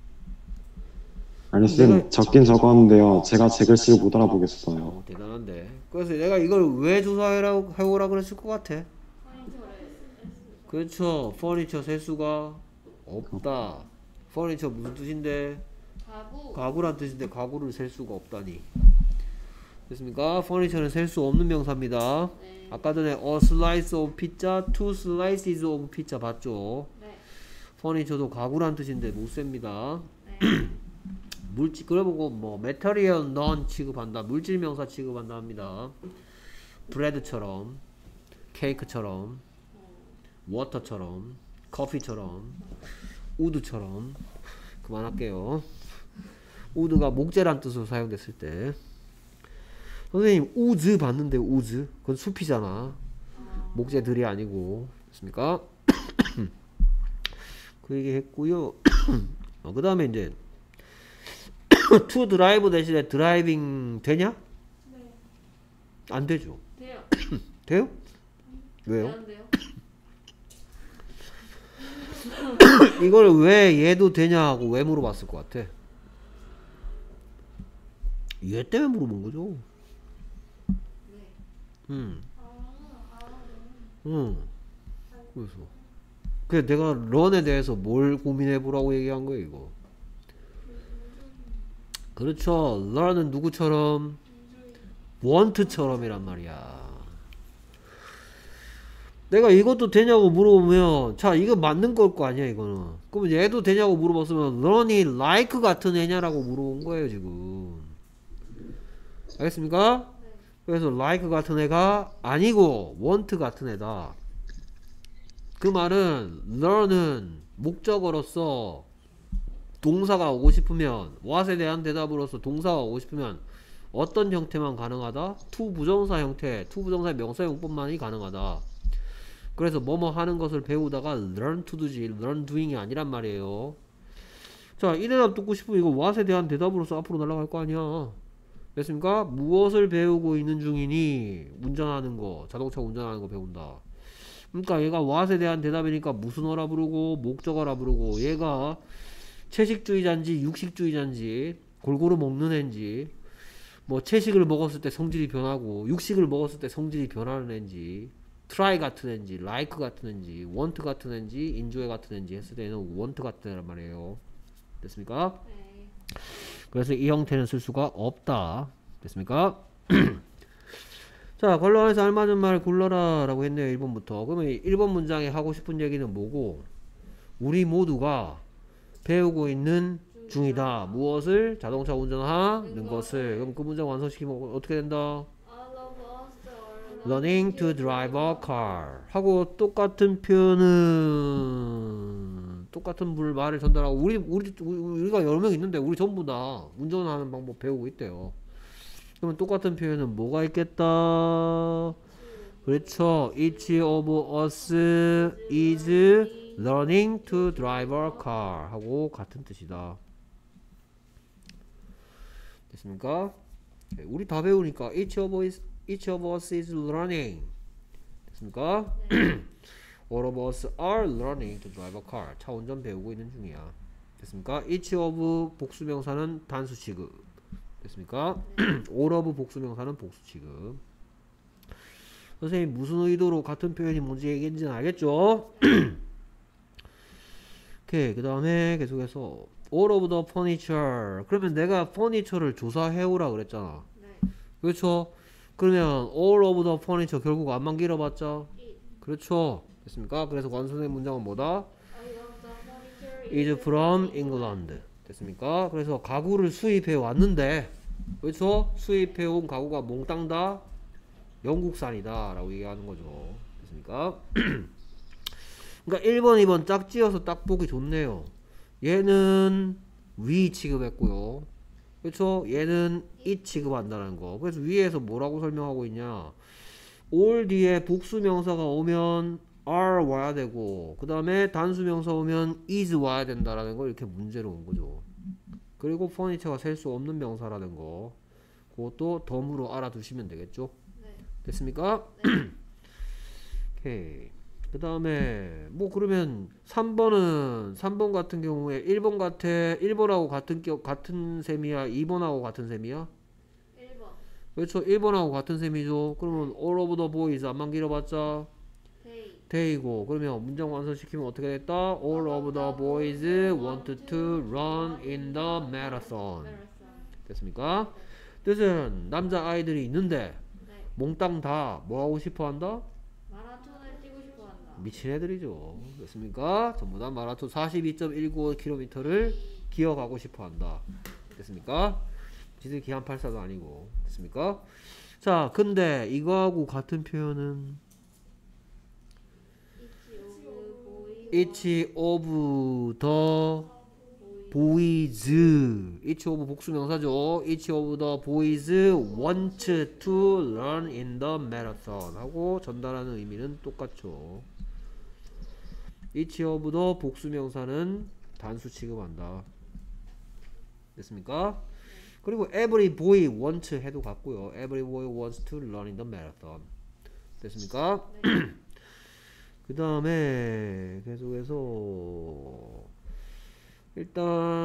아니, 쌤, 적긴 적었는데요. 제가 제 글씨를 못 알아보겠어요. 어, 대단한데. 그래서 내가 이걸 왜 조사해라 해오라 그랬을 것 같아? furniture에 그렇죠. 퍼니처 셀 수가 없다. 퍼니처 무슨 뜻인데? 가구. 가구란 뜻인데 가구를 셀 수가 없다니. 됐습니까? 퍼니처는 셀 수 없는 명사입니다. 네. 아까 전에 a slice of pizza, two slices of pizza 봤죠? 네. 퍼니처도 가구란 뜻인데 못 셉니다. 네. 물질 그래보고 뭐 material non 취급한다. 물질 명사 취급한다 합니다. 브레드처럼, 케이크처럼, 워터처럼, 커피처럼, 우드처럼. 그만할게요. 우드가 목재란 뜻으로 사용됐을 때. 선생님 우즈 봤는데 우즈 그건 숲이잖아. 목재들이 아니고. 됐습니까? 그 얘기 했고요. 어, 그 다음에 이제 to drive 대신에 드라이빙 되냐? 네. 안 되죠. 돼요. 돼요? 왜요? 안 돼요? 이걸 왜 얘도 되냐 하고 왜 물어봤을 것 같아? 얘 때문에 물어본 거죠. 네. 응. 아, 아, 응. 그래서. 그래 내가 런에 대해서 뭘 고민해 보라고 얘기한 거예요, 이거. 그렇죠. 런은 누구처럼? want처럼이란 말이야. 내가 이것도 되냐고 물어보면 자 이거 맞는 걸 거 아니야 이거는. 그럼 얘도 되냐고 물어봤으면 런이 like 같은 애냐라고 물어본 거예요 지금. 알겠습니까? 네. 그래서 like 같은 애가 아니고 want 같은 애다. 그 말은 learn은 목적어로서 동사가 오고 싶으면 what에 대한 대답으로서 동사가 오고 싶으면 어떤 형태만 가능하다? to 부정사 형태, to 부정사의 명사용법만이 가능하다. 그래서 뭐뭐 하는 것을 배우다가 learn to do지 learn doing이 아니란 말이에요. 자, 이 대답 듣고 싶으면 이거 what에 대한 대답으로서 앞으로 날아갈 거 아니야. 됐습니까? 무엇을 배우고 있는 중이니? 운전하는 거, 자동차 운전하는 거 배운다. 그러니까 얘가 what에 대한 대답이니까 무슨 어라 부르고 목적어라 부르고 얘가 채식주의자인지 육식주의자인지 골고루 먹는 애인지 뭐 채식을 먹었을 때 성질이 변하고 육식을 먹었을 때 성질이 변하는 애인지 try 같은 애인지 like 같은 애인지 want 같은 애인지 enjoy 같은 애인지 했을 때는 want 같은 애란 말이에요. 됐습니까? 네. 그래서 이 형태는 쓸 수가 없다. 됐습니까? 자, 관로 안에서 알맞은 말을 골라라 라고 했네요. 일 번부터. 그러면 일 번 문장에 하고 싶은 얘기는 뭐고? 우리 모두가 배우고 있는 중이다. 무엇을? 자동차 운전하는 것을. 그럼 그 문장 완성시키면 어떻게 된다? All of us are Learning to drive a car 하고 똑같은 표현은 똑같은 물 말을 전달하고 우리 우리 우리가 여러 명 있는데 우리 전부 다 운전하는 방법 배우고 있대요. 그러면 똑같은 표현은 뭐가 있겠다? 그렇죠. Each of us is learning to drive a car 하고 같은 뜻이다. 됐습니까? 네, 우리 다 배우니까 each of us, each of us is learning. 됐습니까? 네. All of us are learning to drive a car. 차 운전 배우고 있는 중이야. 됐습니까? each of 복수명사는 단수 취급. 됐습니까? all of 복수명사는 복수 취급. 선생님 무슨 의도로 같은 표현이 뭔지 얘기했는지는 알겠죠? 오케이. 그 다음에 계속해서 all of the furniture. 그러면 내가 furniture를 조사해오라 그랬잖아. 네. 그렇죠? 그러면 all of the furniture 결국 안만 길어봤자 It. 그렇죠? 됐습니까? 그래서 완성된 문장은 뭐다? All of the furniture is from England. 됐습니까? 그래서 가구를 수입해 왔는데 그렇죠? 수입해 온 가구가 몽땅 다 영국산이다 라고 얘기하는 거죠. 됐습니까? 그러니까 일 번, 이 번 짝지어서 딱 보기 좋네요. 얘는 위 취급했고요. 그렇죠? 얘는 it 취급한다는 거. 그래서 위에서 뭐라고 설명하고 있냐? all 뒤에 복수명사가 오면 are 와야 되고 그 다음에 단수명사 오면 is 와야 된다라는 걸 이렇게 문제로 온 거죠. 그리고 furniture가 셀 수 없는 명사라는 거 그것도 덤으로 알아두시면 되겠죠. 네. 됐습니까? 네. 오케이. 그 다음에 뭐 그러면 삼 번은 삼 번 같은 경우에 일 번 같아 일 번하고 같은 겨, 같은 셈이야 이 번하고 같은 셈이야? 일 번. 그렇죠. 일 번하고 같은 셈이죠. 그러면 all of the boys 안만 길어봤자 They. 데이고 그러면 문장 완성시키면 어떻게 됐다? All of the boys want to run in the marathon. Marathon. 됐습니까? 뜻은 남자 아이들이 있는데 네. 몽땅 다 뭐 하고 싶어 한다? 마라톤을 뛰고 싶어 한다. 미친 애들이죠. 됐습니까? 전부 다 마라톤 사십이 점 일구 킬로미터를 기어가고 싶어 한다. 됐습니까? 지들 기안팔사도 아니고. 됐습니까? 자, 근데 이거하고 같은 표현은 Each of each of boys the boys. boys each of 복수명사죠. each of the boys want to run in the marathon 하고 전달하는 의미는 똑같죠. each of the 복수명사는 단수 취급한다. 됐습니까? 그리고 every boy wants 해도 같고요. every boy wants to run in the marathon. 됐습니까? 네. 그 다음에 계속해서 일단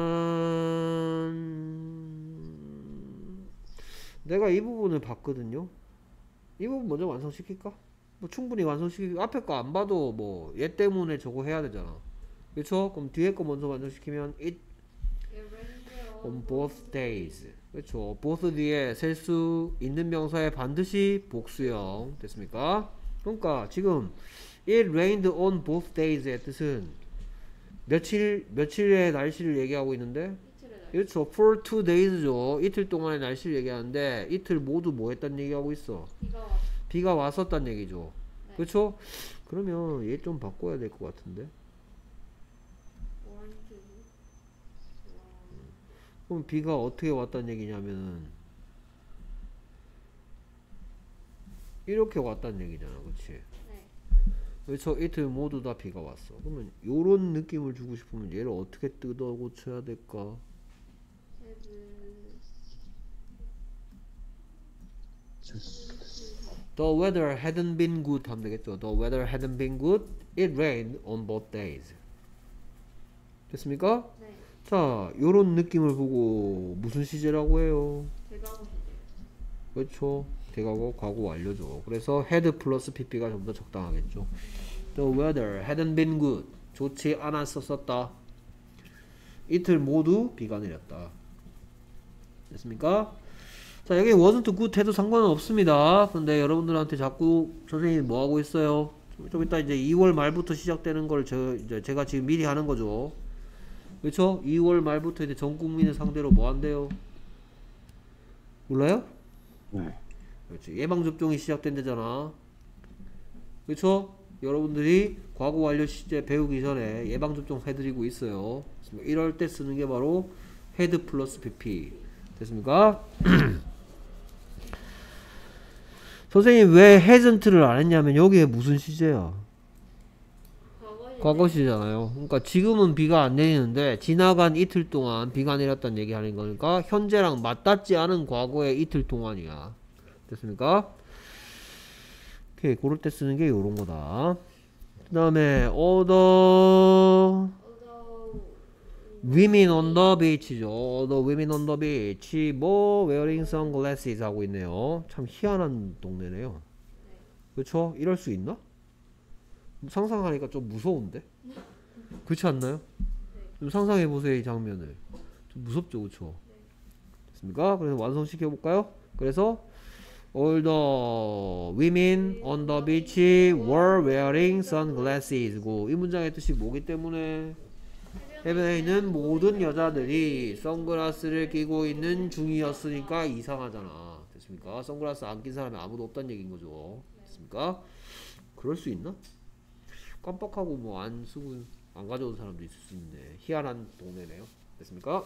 내가 이 부분을 봤거든요. 이 부분 먼저 완성시킬까? 뭐 충분히 완성시키고 앞에 거 안 봐도 뭐 얘 때문에 저거 해야 되잖아. 그렇죠? 그럼 뒤에 거 먼저 완성시키면 it It rained on both days. 그렇죠? both 뒤에 셀 수 있는 명사에 반드시 복수형 됐습니까? 그러니까 지금 it rained on both days의 뜻은 며칠 며칠의 날씨를 얘기하고 있는데 이틀의 날. 그렇죠. for two days죠. 이틀 동안의 날씨를 얘기하는데 이틀 모두 뭐 했단 얘기하고 있어? 비가 왔. 비가 왔었단 얘기죠. 네. 그렇죠? 그러면 얘 좀 바꿔야 될 것 같은데. Warned to. 그럼 비가 어떻게 왔단 얘기냐면은 이렇게 왔단 얘기잖아. 그렇지? 네. 그렇죠. 이틀 모두 다 비가 왔어. 그러면 요런 느낌을 주고 싶으면 얘를 어떻게 뜯어 고쳐야 될까? The weather hadn't been good 하면 되겠죠. The weather hadn't been good. It rained on both days. 됐습니까? 네. 자, 요런 느낌을 보고 무슨 시제라고 해요? 대가고 시제. 그렇죠. 대과거 과거 완료죠. 그래서 had 플러스 pp가 좀 더 적당하겠죠. The weather hadn't been good. 좋지 않았었다. 이틀 모두 비가 내렸다. 됐습니까? 자, 여기 wasn't good 해도 상관은 없습니다. 근데 여러분들한테 자꾸 선생님이 뭐 하고 있어요? 좀, 좀 이따 이제 이월 말부터 시작되는 걸 저, 이제 제가 지금 미리 하는 거죠. 그렇죠? 이월 말부터 이제 전 국민을 상대로 뭐 한대요? 몰라요? 네. 그렇지. 예방접종이 시작된대잖아. 그렇죠? 여러분들이 과거 완료 시제 배우기 전에 예방접종 해드리고 있어요. 이럴 때 쓰는 게 바로 had 플러스 pp. 됐습니까? 선생님 왜 hasn't를 안 했냐면 여기에 무슨 시제야? 과거 과거 시잖아요. 그러니까 지금은 비가 안 내리는데 지나간 이틀 동안 비가 내렸다는 얘기 하는 거니까 현재랑 맞닿지 않은 과거의 이틀 동안이야. 됐습니까? 오케이, 그럴 때 쓰는 게 요런 거다. 그 다음에 other although women on the beach죠. other women on the beach 뭐 wearing sunglasses 하고 있네요. 참 희한한 동네네요. 그렇죠? 이럴 수 있나? 상상하니까 좀 무서운데? 그렇지 않나요? 좀 상상해 보세요, 이 장면을. 좀 무섭죠, 그렇죠? 됐습니까? 그래서 완성시켜 볼까요? 그래서 all the women on the beach were wearing sunglasses. 고 이 문장의 뜻이 뭐기 때문에 해변에 있는 모든 여자들이 선글라스를 끼고 있는 중이었으니까 이상하잖아. 됐습니까? 선글라스 안 낀 사람이 아무도 없다는 얘기인 거죠. 됐습니까? 그럴 수 있나? 깜빡하고 뭐 안 쓰고 안 가져온 사람도 있을 수 있네. 희한한 동네네요. 됐습니까?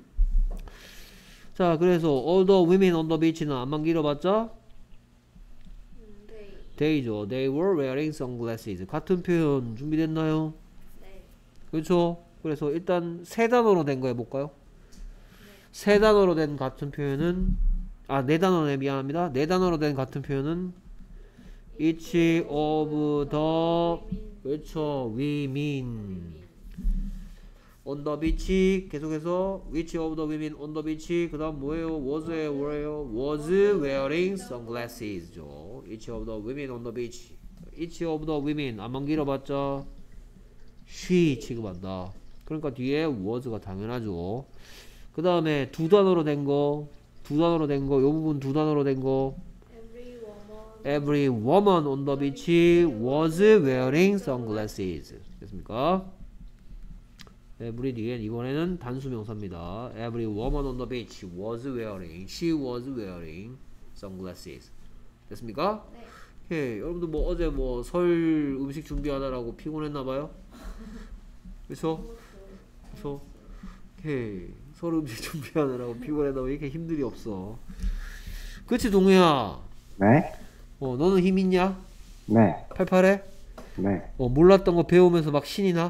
자, 그래서 all the women on the beach는 안만 길어봤자 음, they they죠. They were wearing sunglasses. 같은 표현 준비됐나요? 네. 그렇죠? 그래서 일단 세 단어로 된 거 해볼까요? 세 단어로 된 같은 표현은 아, 네 단어네, 미안합니다. 네 단어로 된 같은 표현은 each of the 그렇죠, women on the beach. 계속해서 which of the women on the beach. 그 다음 뭐예요? was wearing was wearing sunglasses죠. each of the women on the beach. each of the women 안만 길어봤자 she 취급한다. 그러니까 뒤에 was가 당연하죠. 그 다음에 두 단어로 된 거, 두 단어로 된 거, 요 부분 두 단어로 된 거. every woman Every woman on the beach was wearing sunglasses. 됐습니까? Every 뒤엔 이번에는 단수 명사입니다. Every woman on the beach was wearing, she was wearing sunglasses. 됐습니까? 네. 오케이. 여러분들 뭐 어제 뭐 설 음식 준비하느라고 피곤했나봐요? 그쵸? 그쵸? 오케이. 설 음식 준비하느라고 피곤했나 왜 이렇게 힘들이 없어? 그치, 동우야? 네? 어, 너는 힘 있냐? 네. 팔팔해? 네. 어, 몰랐던 거 배우면서 막 신이 나?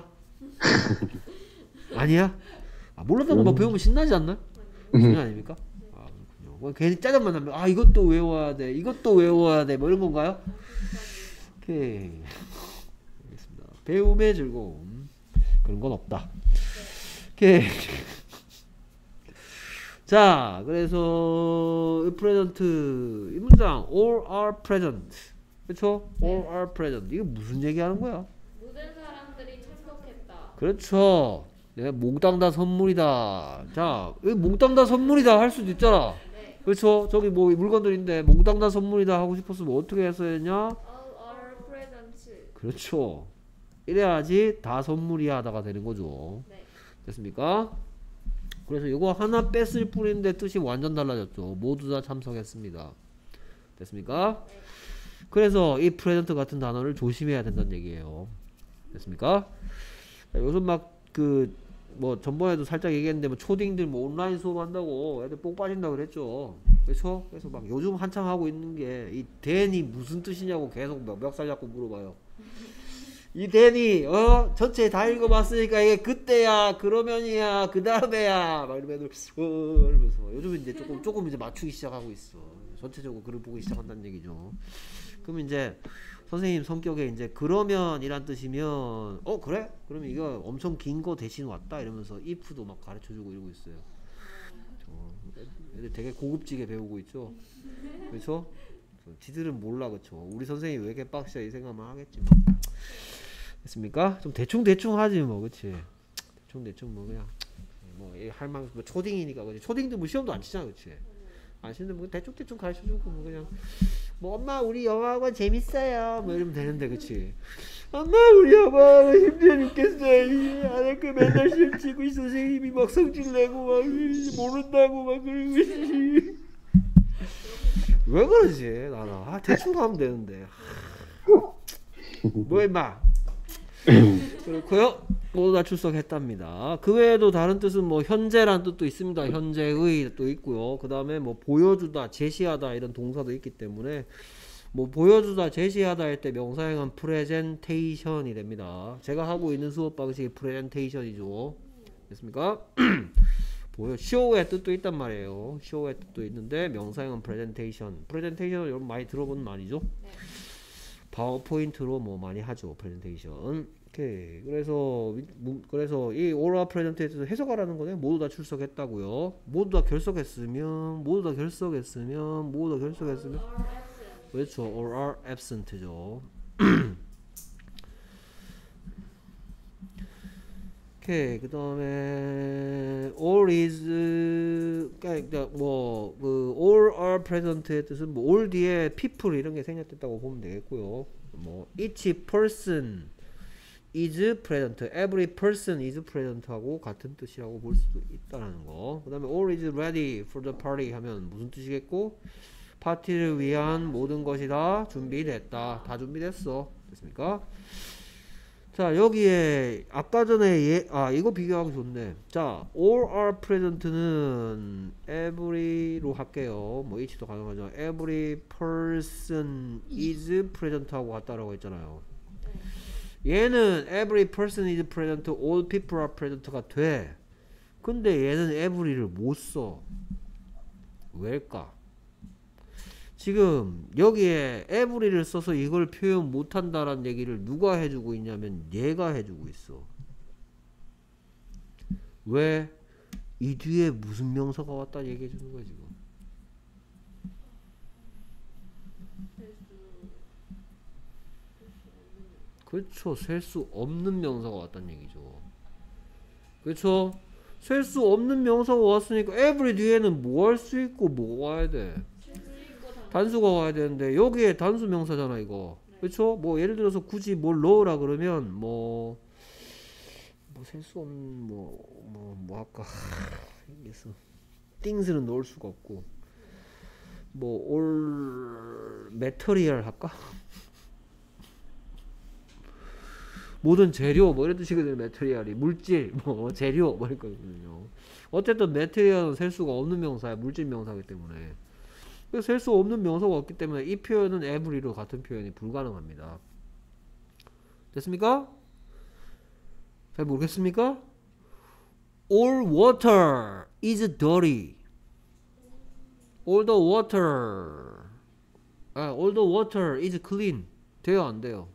아니야? 아, 몰랐던 거 막 배우면 신나지 않나? 신이 아닙니까? 아, 그렇군요. 뭐 괜히 짜증만 나면 아, 이것도 외워야 돼, 이것도 외워야 돼, 뭐 이런 건가요? 오케이. 알겠습니다. 배움의 즐거움. 그런 건 없다. 오케이. 자, 그래서 프레젠트 이 문장 all are present. 그렇죠? all are present. 이게 무슨 얘기하는 거야? 모든 사람들이 참석했다. 그렇죠. 네, 몽땅 다 선물이다. 자, 여기 몽땅 다 선물이다 할 수도 있잖아. 네. 그렇죠? 저기 뭐 물건들인데 몽땅 다 선물이다 하고 싶었으면 어떻게 했어야 했냐? all are present. 그렇죠. 이래야지 다 선물이야 하다가 되는 거죠. 네. 됐습니까? 그래서 이거 하나 뺐을 뿐인데 뜻이 완전 달라졌죠. 모두 다 참석했습니다. 됐습니까? 네. 그래서 이 프레젠트 같은 단어를 조심해야 된다는 얘기예요. 됐습니까? 요즘 막 그 뭐 전번에도 살짝 얘기했는데 뭐 초딩들 뭐 온라인 수업 한다고 애들 뽕 빠진다 그랬죠. 그렇죠? 그래서 막 요즘 한창 하고 있는 게 이 댄이 무슨 뜻이냐고 계속 멱살 잡고 물어봐요. 이 댄이 어 전체 다 읽어봤으니까 이게 그때야 그러면이야 그 다음에야 막 이러면 어 이러면서 요즘 이제 조금 조금 이제 맞추기 시작하고 있어. 전체적으로 글을 보기 시작한다는 얘기죠. 그럼 이제 선생님 성격에 이제 그러면이란 뜻이면 어 그래? 그러면 이거 엄청 긴 거 대신 왔다 이러면서 if도 막 가르쳐주고 이러고 있어요. 저, 애들 되게 고급지게 배우고 있죠. 그렇죠? 지들은 몰라. 그렇죠? 우리 선생님이 왜 이렇게 빡시야 이 생각만 하겠지 뭐. 됐습니까? 좀 대충 대충 하지 뭐. 그렇지? 대충 대충 뭐 그냥 뭐 할망 뭐 초딩이니까 그렇지. 초딩들 뭐 시험도 안 치잖아. 그렇지? 안 치는데 뭐 대충 대충 가르쳐주고 뭐 그냥 뭐 엄마 우리 영어학원 재밌어요 뭐 이러면 되는데. 그치? 엄마 우리 영어학원 힘들어 죽겠어요. 안 할 거 맨날 시험 치고 있어. 선생님이 막 성질 내고 막 모른다고 막 그러고 있지. 왜 그러지 나는. 아 대충 하면 되는데. 뭐 임마. 그렇고요. 모두 다 출석했답니다. 그 외에도 다른 뜻은 뭐 현재란 뜻도 있습니다. 현재의 또 있고요. 그 다음에 뭐 보여주다, 제시하다 이런 동사도 있기 때문에 뭐 보여주다 제시하다 할 때 명사형은 presentation이 됩니다. 제가 하고 있는 수업 방식이 presentation이죠. 됐습니까? 보여 show의 뜻도 있단 말이에요. show의 뜻도 있는데 명사형은 presentation. presentation은 여러분 많이 들어본 말이죠. 네. 파워포인트로 뭐 많이 하죠. presentation. 오케이. 그래서 그래서 이 oral presentation에서 해석하라는 거네. 모두 다 출석했다고요. 모두 다 결석했으면 모두 다 결석했으면 모두 다 결석했으면 Are absent. 그렇죠. or are absent죠. 오케이. 그 다음에 all is 그러니까 뭐그 all are present의 뜻은 뭐 all 뒤에 people 이런 게 생략됐다고 보면 되겠고요. 뭐 each person is present, every person is present 하고 같은 뜻이라고 볼 수도 있다는 거. 그 다음에 all is ready for the party 하면 무슨 뜻이겠고, 파티를 위한 모든 것이 다 준비됐다. 다 준비됐어. 됐습니까? 자, 여기에 아까 전에 예, 아 이거 비교하기 좋네. 자, all are present는 every로 할게요. 뭐 each도 가능하죠. every person is present 하고 같다라고 했잖아요. 얘는 every person is present, all people are present가 돼. 근데 얘는 every를 못 써. 왜일까? 지금 여기에 every를 써서 이걸 표현 못한다라는 얘기를 누가 해주고 있냐면 얘가 해주고 있어. 왜? 이 뒤에 무슨 명사가 왔다 얘기해주는 거야 지금. 그렇죠. 셀 수 없는 명사가 왔다는 얘기죠. 그렇죠. 셀 수 없는 명사가 왔으니까 every 뒤에는 뭐 할 수 있고 뭐 와야 돼? 단수가 와야 되는데 여기에 단수 명사잖아 이거. 그렇죠? 뭐 예를 들어서 굳이 뭘 넣으라 그러면 뭐 뭐 셀 수 없는 뭐 뭐 뭐 할까? 이게서 things는 넣을 수가 없고 뭐 all material 할까? 모든 재료 뭐 이런 뜻이거든요. 메테리얼이 물질 뭐 재료 뭐 이거거든요. 어쨌든 메테리얼은 셀 수가 없는 명사야. 물질 명사이기 때문에. 그래서 셀 수 없는 명사가 없기 때문에 이 표현은 every로 같은 표현이 불가능합니다. 됐습니까? 잘 모르겠습니까? All water is dirty. All the water 아, all the water is clean. 돼요 안 돼요?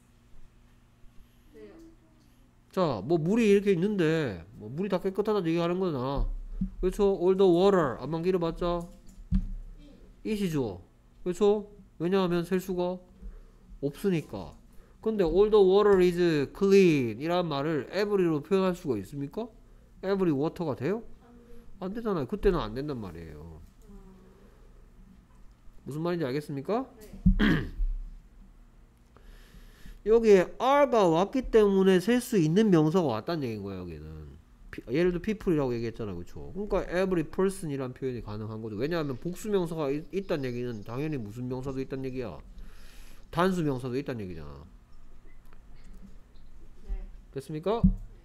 자, 뭐 물이 이렇게 있는데 뭐 물이 다 깨끗하다 얘기하는 거잖아. 그렇죠? all the water 안만 길어봤자 it이죠. 그렇죠? 왜냐하면 셀 수가 없으니까. 근데 all the water is clean 이란 말을 every로 표현할 수가 있습니까? every water가 돼요? 안 되잖아요. 그때는 안 된단 말이에요. 무슨 말인지 알겠습니까? 여기에 are가 왔기 때문에 셀 수 있는 명사가 왔다는 얘기인 거예요. 여기는 피, 예를 들어 people이라고 얘기했잖아요. 그렇죠? 그러니까 every person이란 표현이 가능한 거죠. 왜냐하면 복수 명사가 있, 있다는 얘기는 당연히 무슨 명사도 있다는 얘기야. 단수 명사도 있다는 얘기잖아. 됐습니까?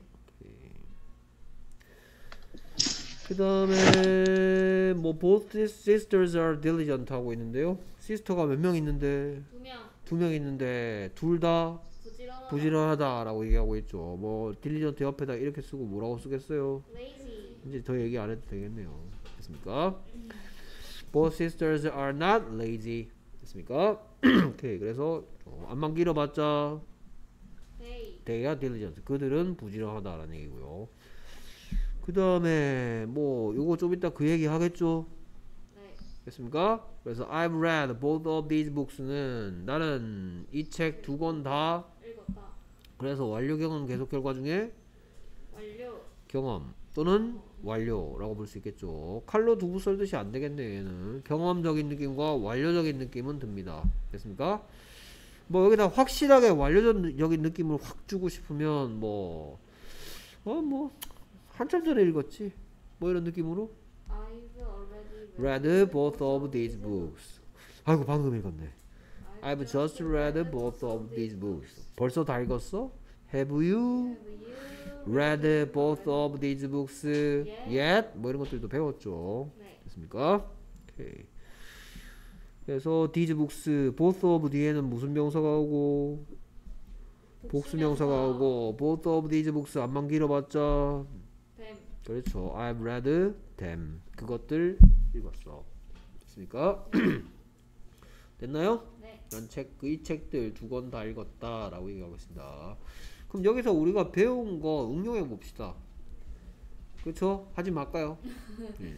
그 다음에 뭐 both sisters are diligent 하고 있는데요. sister가 몇 명 있는데? 두 명. 두 명 있는데 둘 다 부지런하다. 부지런하다라고 얘기하고 있죠. 뭐 diligent 옆에다 이렇게 쓰고 뭐라고 쓰겠어요? Lazy. 이제 더 얘기 안 해도 되겠네요. 됐습니까? Both sisters are not lazy. 됐습니까? 오케이. 그래서 어, 안만 길어봤자 They. they are diligent. 그들은 부지런하다라는 얘기고요. 그 다음에 뭐 요거 좀 이따 그 얘기 하겠죠? 네. 됐습니까? 그래서 I've read both of these books는 나는 이 책 두 권 다 읽었다. 그래서 완료 경험 계속 결과 중에 완료. 경험 또는 완료라고 볼 수 있겠죠. 칼로 두부 썰듯이 안 되겠네. 얘는 경험적인 느낌과 완료적인 느낌은 듭니다. 됐습니까? 뭐 여기다 확실하게 완료적인 느낌을 확 주고 싶으면 뭐 어 뭐 한참 전에 읽었지 뭐 이런 느낌으로 I've already read both of these books. 아이고 방금 읽었네. I've just read both of these books. 벌써 다 읽었어? Have you Have you read both of these books Yet? yet? 뭐 이런 것들도 배웠죠. 네. 됐습니까? 오케이. 그래서 these books, both of 뒤에는 무슨 명사가 오고 복수명사가 오고 both of these books 안만 길어봤자 뱀. 그렇죠. I've read them. 그것들 읽었어. 됐습니까? 됐나요? 네. 난 책, 그 이 책들 두 권 다 읽었다 라고 얘기하고 있습니다. 그럼 여기서 우리가 배운 거 응용해 봅시다. 그렇죠? 하지 말까요? 예.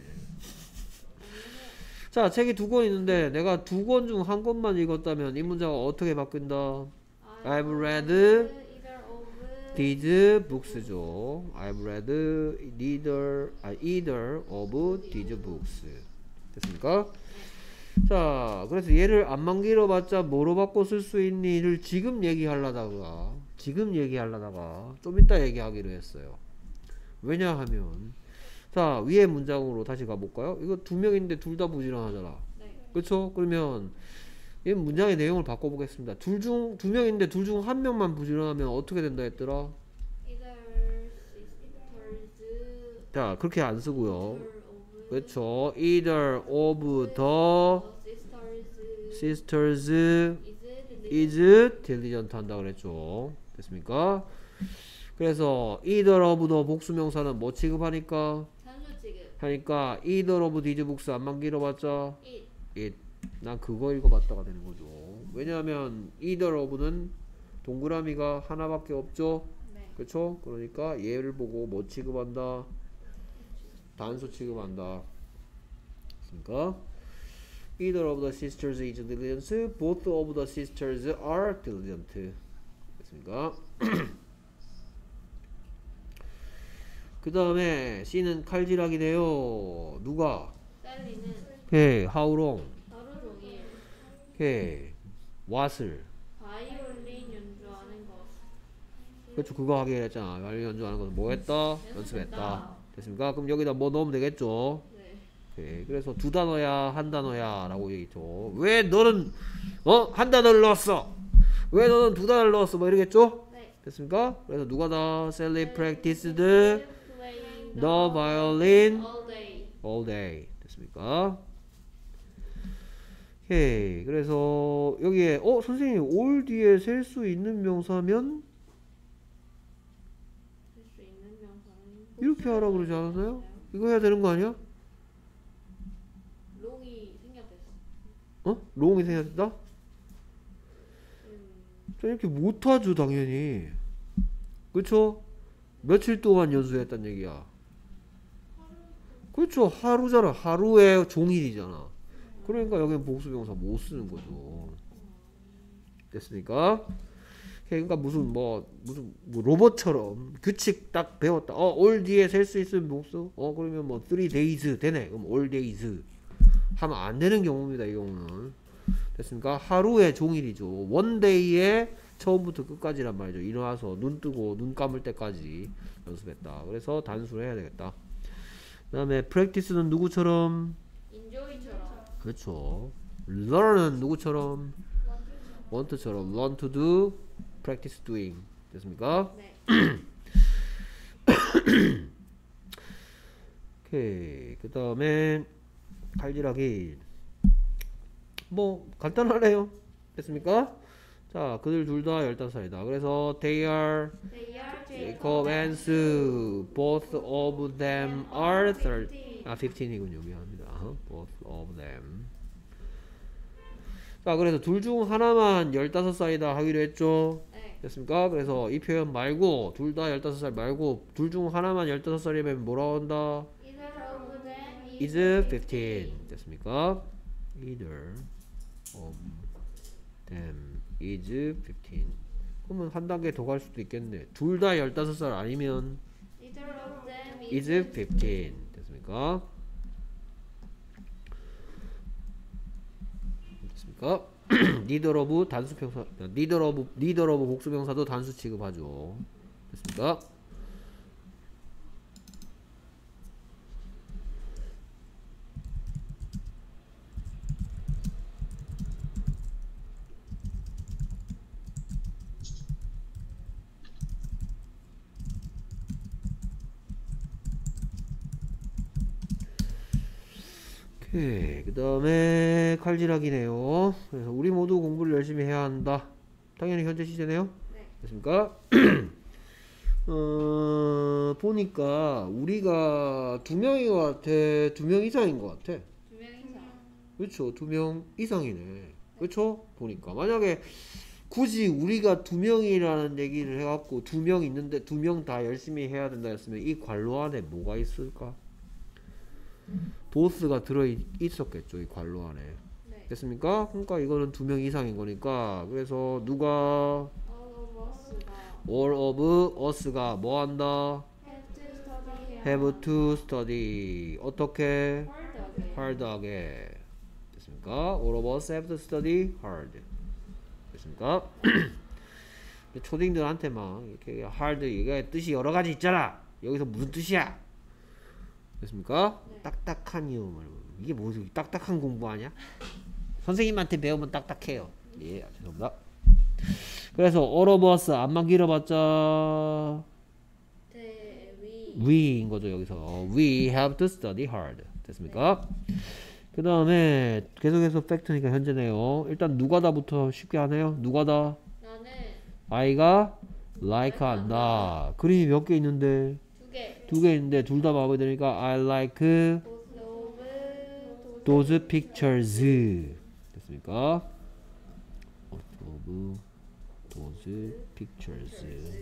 자, 책이 두 권 있는데 내가 두 권 중 한 권만 읽었다면 이 문장은 어떻게 바뀐다? I've read either of these books죠. I've read neither, 아, either of these books. 됐습니까? 자, 그래서 얘를 안만 길어봤자 뭐로 바꿔 쓸 수 있니를 지금 얘기하려다가 지금 얘기하려다가 좀 이따 얘기하기로 했어요. 왜냐하면 자, 위에 문장으로 다시 가볼까요? 이거 두 명인데 둘 다 부지런하잖아. 네. 그렇죠? 그러면 이 문장의 내용을 바꿔보겠습니다. 둘 중 두 명인데 둘 중 한 명만 부지런하면 어떻게 된다 했더라? either sisters 자, 그렇게 안 쓰고요. of 그렇죠? Either of the sisters sisters is is diligent 한다 그랬죠. 됐습니까? 그래서 either of the 복수명사는 뭐 취급하니까? 단수 지급 하니까 either of these books 안만 길어봤자 it it. 난 그거 읽어봤다가 되는 거죠. 왜냐하면 either of는 동그라미가 하나밖에 없죠. 네. 그렇죠? 그러니까 얘를 보고 뭐 취급한다? 단수 취급한다. 그러니까 either of the sisters is diligent. Both of the sisters are diligent. 됐습니까? 그 다음에 C는 칼질하기네요. 누가? 셀리는 예, how long? 하루 종일 예, what을? 바이올린 연주하는 것. 그렇죠. 그거 하기로 했잖아. 바이올린 연주하는 것은 뭐 했다? 연습했다. 됐습니까? 그럼 여기다 뭐 넣으면 되겠죠? 네. 예, 그래서 두 단어야 한 단어야 라고 얘기했죠. 왜 너는 어? 한 단어를 넣었어? 왜 너는 두 단어를 넣었어? 뭐 이러겠죠? 네. 됐습니까? 그래서 누가 다 Sally practiced playing the violin all day. all day. 됐습니까? 오케이. 그래서 여기에 어 선생님 all 뒤에 셀 수 있는 명사면 쓸 수 있는 명사는 이렇게 하라고 그러지 않았나요? 이거 해야 되는 거 아니야? 롱이 생략됐어. 어? 롱이 생겼다? 음, 저 이렇게 못하죠 당연히. 그쵸? 며칠 동안 연수했단 얘기야. 그렇죠. 하루잖아. 하루에 종일이잖아. 그러니까 여기는 복수명사 못 쓰는 거죠. 됐습니까? 그러니까 무슨 뭐 무슨 뭐 로봇처럼 규칙 딱 배웠다. 어, all 뒤에 셀 수 있으면 못 써. 어, 그러면 뭐 three days 되네. 그럼 all days 하면 안 되는 경우입니다. 이 경우는. 됐습니까? 하루의 종일이죠. one day에 처음부터 끝까지란 말이죠. 일어나서 눈 뜨고 눈 감을 때까지 연습했다. 그래서 단수를 해야 되겠다. 그 다음에 practice는 누구처럼? enjoy처럼. 그렇죠. learn은 누구처럼? want처럼. learn to do, practice doing. 됐습니까? 네. 오케이. 그 다음에 칼질하기. 뭐 간단하네요. 됐습니까? 자, 그들 둘 다 열다섯 살이다. 그래서 they are They are Jacob and Sue. Both of them are thirteen. 아, fifteen이군요. 미안합니다. Both of them. 자, 그래서 둘 중 하나만 열다섯 살이다 하기로 했죠. 네. 됐습니까? 그래서 이 표현 말고 둘 다 열다섯 살 말고 둘 중 하나만 열다섯 살이면 뭐라고 한다? Either of them is fifteen. 됐습니까? Either of them is fifteen. 그러면 한 단계 더 갈 수도 있겠네. 둘 다 열다섯 살 아니면 Either of them is fifteen. 됐습니까? 됐습니까? neither of 단수평사, neither of, neither of 복수명사도 단수 취급하죠. 됐습니까? 오케이. 그 다음에 칼질하기네요. 그래서 우리 모두 공부를 열심히 해야 한다. 당연히 현재 시제네요. 네. 됐습니까? 어, 보니까 우리가 두 명인 것 같아? 두 명 이상인 것 같아? 두 명 이상. 그렇죠. 두 명 이상이네. 그렇죠? 보니까 만약에 굳이 우리가 두 명이라는 얘기를 해갖고 두 명 있는데 두 명 다 열심히 해야 된다 했으면 이 괄호 안에 뭐가 있을까? 보스가 들어 있었겠죠. 이 괄호 안에. 네. 됐습니까? 그러니까 이거는 두 명 이상인 거니까 그래서 누가 All of us가 all of us가 뭐 한다? have to study have to study 어떻게? hard. hard하게 됐습니까? all of us have to study hard 됐습니까? 초딩들한테 막 이렇게 hard 이게 뜻이 여러 가지 있잖아. 여기서 무슨 뜻이야? 됐습니까? 네. 딱딱한 이유 이게 뭐지? 딱딱한 공부 아니야? 선생님한테 배우면 딱딱해요. 예, 죄송합니다. 그래서 all of us 안만 길어봤자 대 위. we인 거죠. 여기서 we have to study hard 됐습니까? 그 다음에 계속해서 팩트니까 현재네요. 일단 누가다부터 쉽게 하네요. 누가다 나는 I가 like 한다. 그림이 몇 개 있는데 두 개. 두 개 있는데 둘 다 마음에 드니까 I like Both of those pictures 됐습니까? of those pictures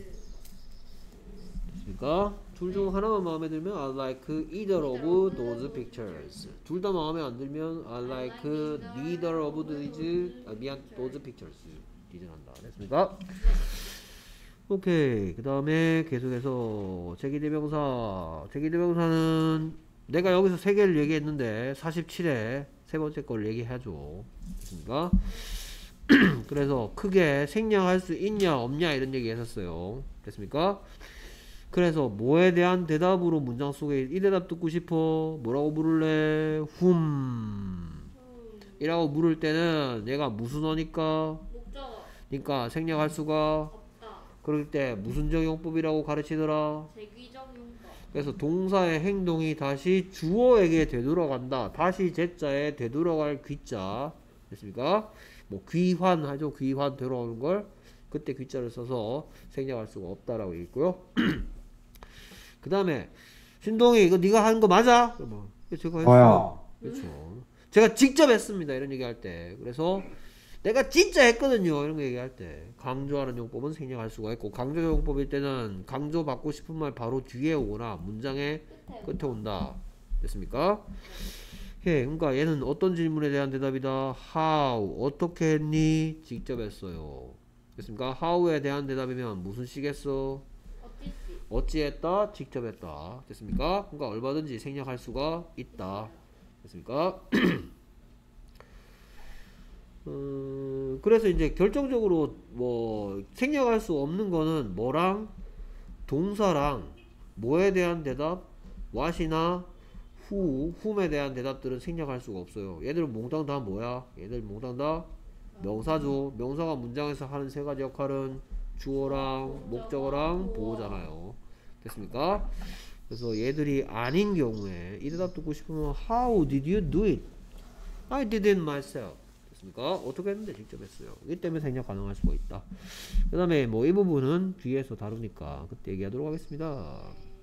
됐습니까? 둘 중 하나만 마음에 들면 I like either of those pictures. 둘 다 마음에 안 들면 I like neither of these 아, 미안 those pictures 디즈한다. 됐습니까? 오케이. 그 다음에 계속해서 제기대명사. 제기대명사는 내가 여기서 세 개를 얘기했는데 사십칠 회 세 번째 걸 얘기해줘. 됐습니까? 그래서 크게 생략할 수 있냐 없냐 이런 얘기 했었어요. 됐습니까? 그래서 뭐에 대한 대답으로 문장 속에 이 대답 듣고 싶어? 뭐라고 물을래? whom 이라고 물을 때는 얘가 무슨 어니까? 목적어 그러니까 생략할 수가 없다. 그럴 때 무슨 적용법이라고 가르치더라? 대귀적용법. 그래서 동사의 행동이 다시 주어에게 되돌아간다. 다시 제자에 되돌아갈 귀자. 됐습니까? 뭐 귀환 하죠. 귀환 되돌아오는 걸 그때 귀자를 써서 생략할 수가 없다라고 있고요. 그 다음에 신동이 이거 네가 하는 거 맞아? 그러면 제가 했어. 저요. 그렇죠. 제가 직접 했습니다. 이런 얘기할 때. 그래서 내가 진짜 했거든요. 이런 거 얘기할 때 강조하는 용법은 생략할 수가 있고 강조 용법일 때는 강조 받고 싶은 말 바로 뒤에 오거나 문장의 끝에 끝에 온다. 됐습니까? 예, 그러니까 얘는 어떤 질문에 대한 대답이다. How 어떻게 했니? 직접 했어요. 됐습니까? How에 대한 대답이면 무슨 시겠어? 어찌지. 어찌 했다? 직접 했다. 됐습니까? 그러니까 얼마든지 생략할 수가 있다. 됐습니까? 음, 그래서 이제 결정적으로 뭐 생략할 수 없는 거는 뭐랑 동사랑 뭐에 대한 대답 what이나 who, whom에 대한 대답들은 생략할 수가 없어요. 얘들은 몽땅 다 뭐야? 얘들 몽땅 다 명사죠. 명사가 문장에서 하는 세 가지 역할은 주어랑 목적어랑 보호잖아요. 됐습니까? 그래서 얘들이 아닌 경우에 이 대답 듣고 싶으면 How did you do it? I did it myself. 됐습니까? 어떻게 했는데 직접 했어요. 이 때문에 생략 가능할 수가 있다. 그 다음에 뭐 이 부분은 뒤에서 다루니까 그때 얘기하도록 하겠습니다.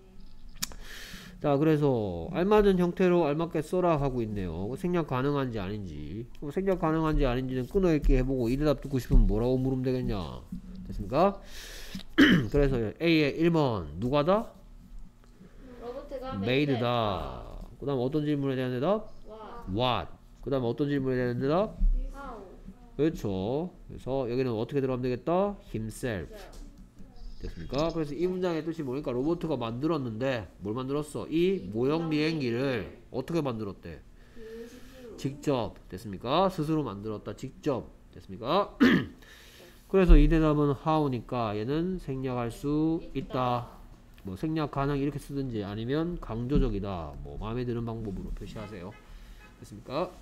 자, 그래서 알맞은 형태로 알맞게 써라 하고 있네요. 생략 가능한지 아닌지. 그럼 생략 가능한지 아닌지는 끊어읽기 해보고 이 대답 듣고 싶으면 뭐라고 물으면 되겠냐. 됐습니까? 그래서 A의 일 번 누가다? 로봇가 made다. 그 다음 어떤 질문에 대한 대답? 와. what. 그 다음 어떤 질문에 대한 대답? how. 그렇죠. 그래서 여기는 어떻게 들어가면 되겠다? himself. 됐습니까? 그래서 이 문장의 뜻이 뭐니까 로봇가 만들었는데 뭘 만들었어? 이 모형 비행기를 어떻게 만들었대? 직접. 됐습니까? 스스로 만들었다. 직접. 됐습니까? 그래서 이 대답은 how니까 얘는 생략할 수 있다. 뭐 생략 가능 이렇게 쓰든지 아니면 강조적이다. 뭐 마음에 드는 방법으로 표시하세요. 됐습니까?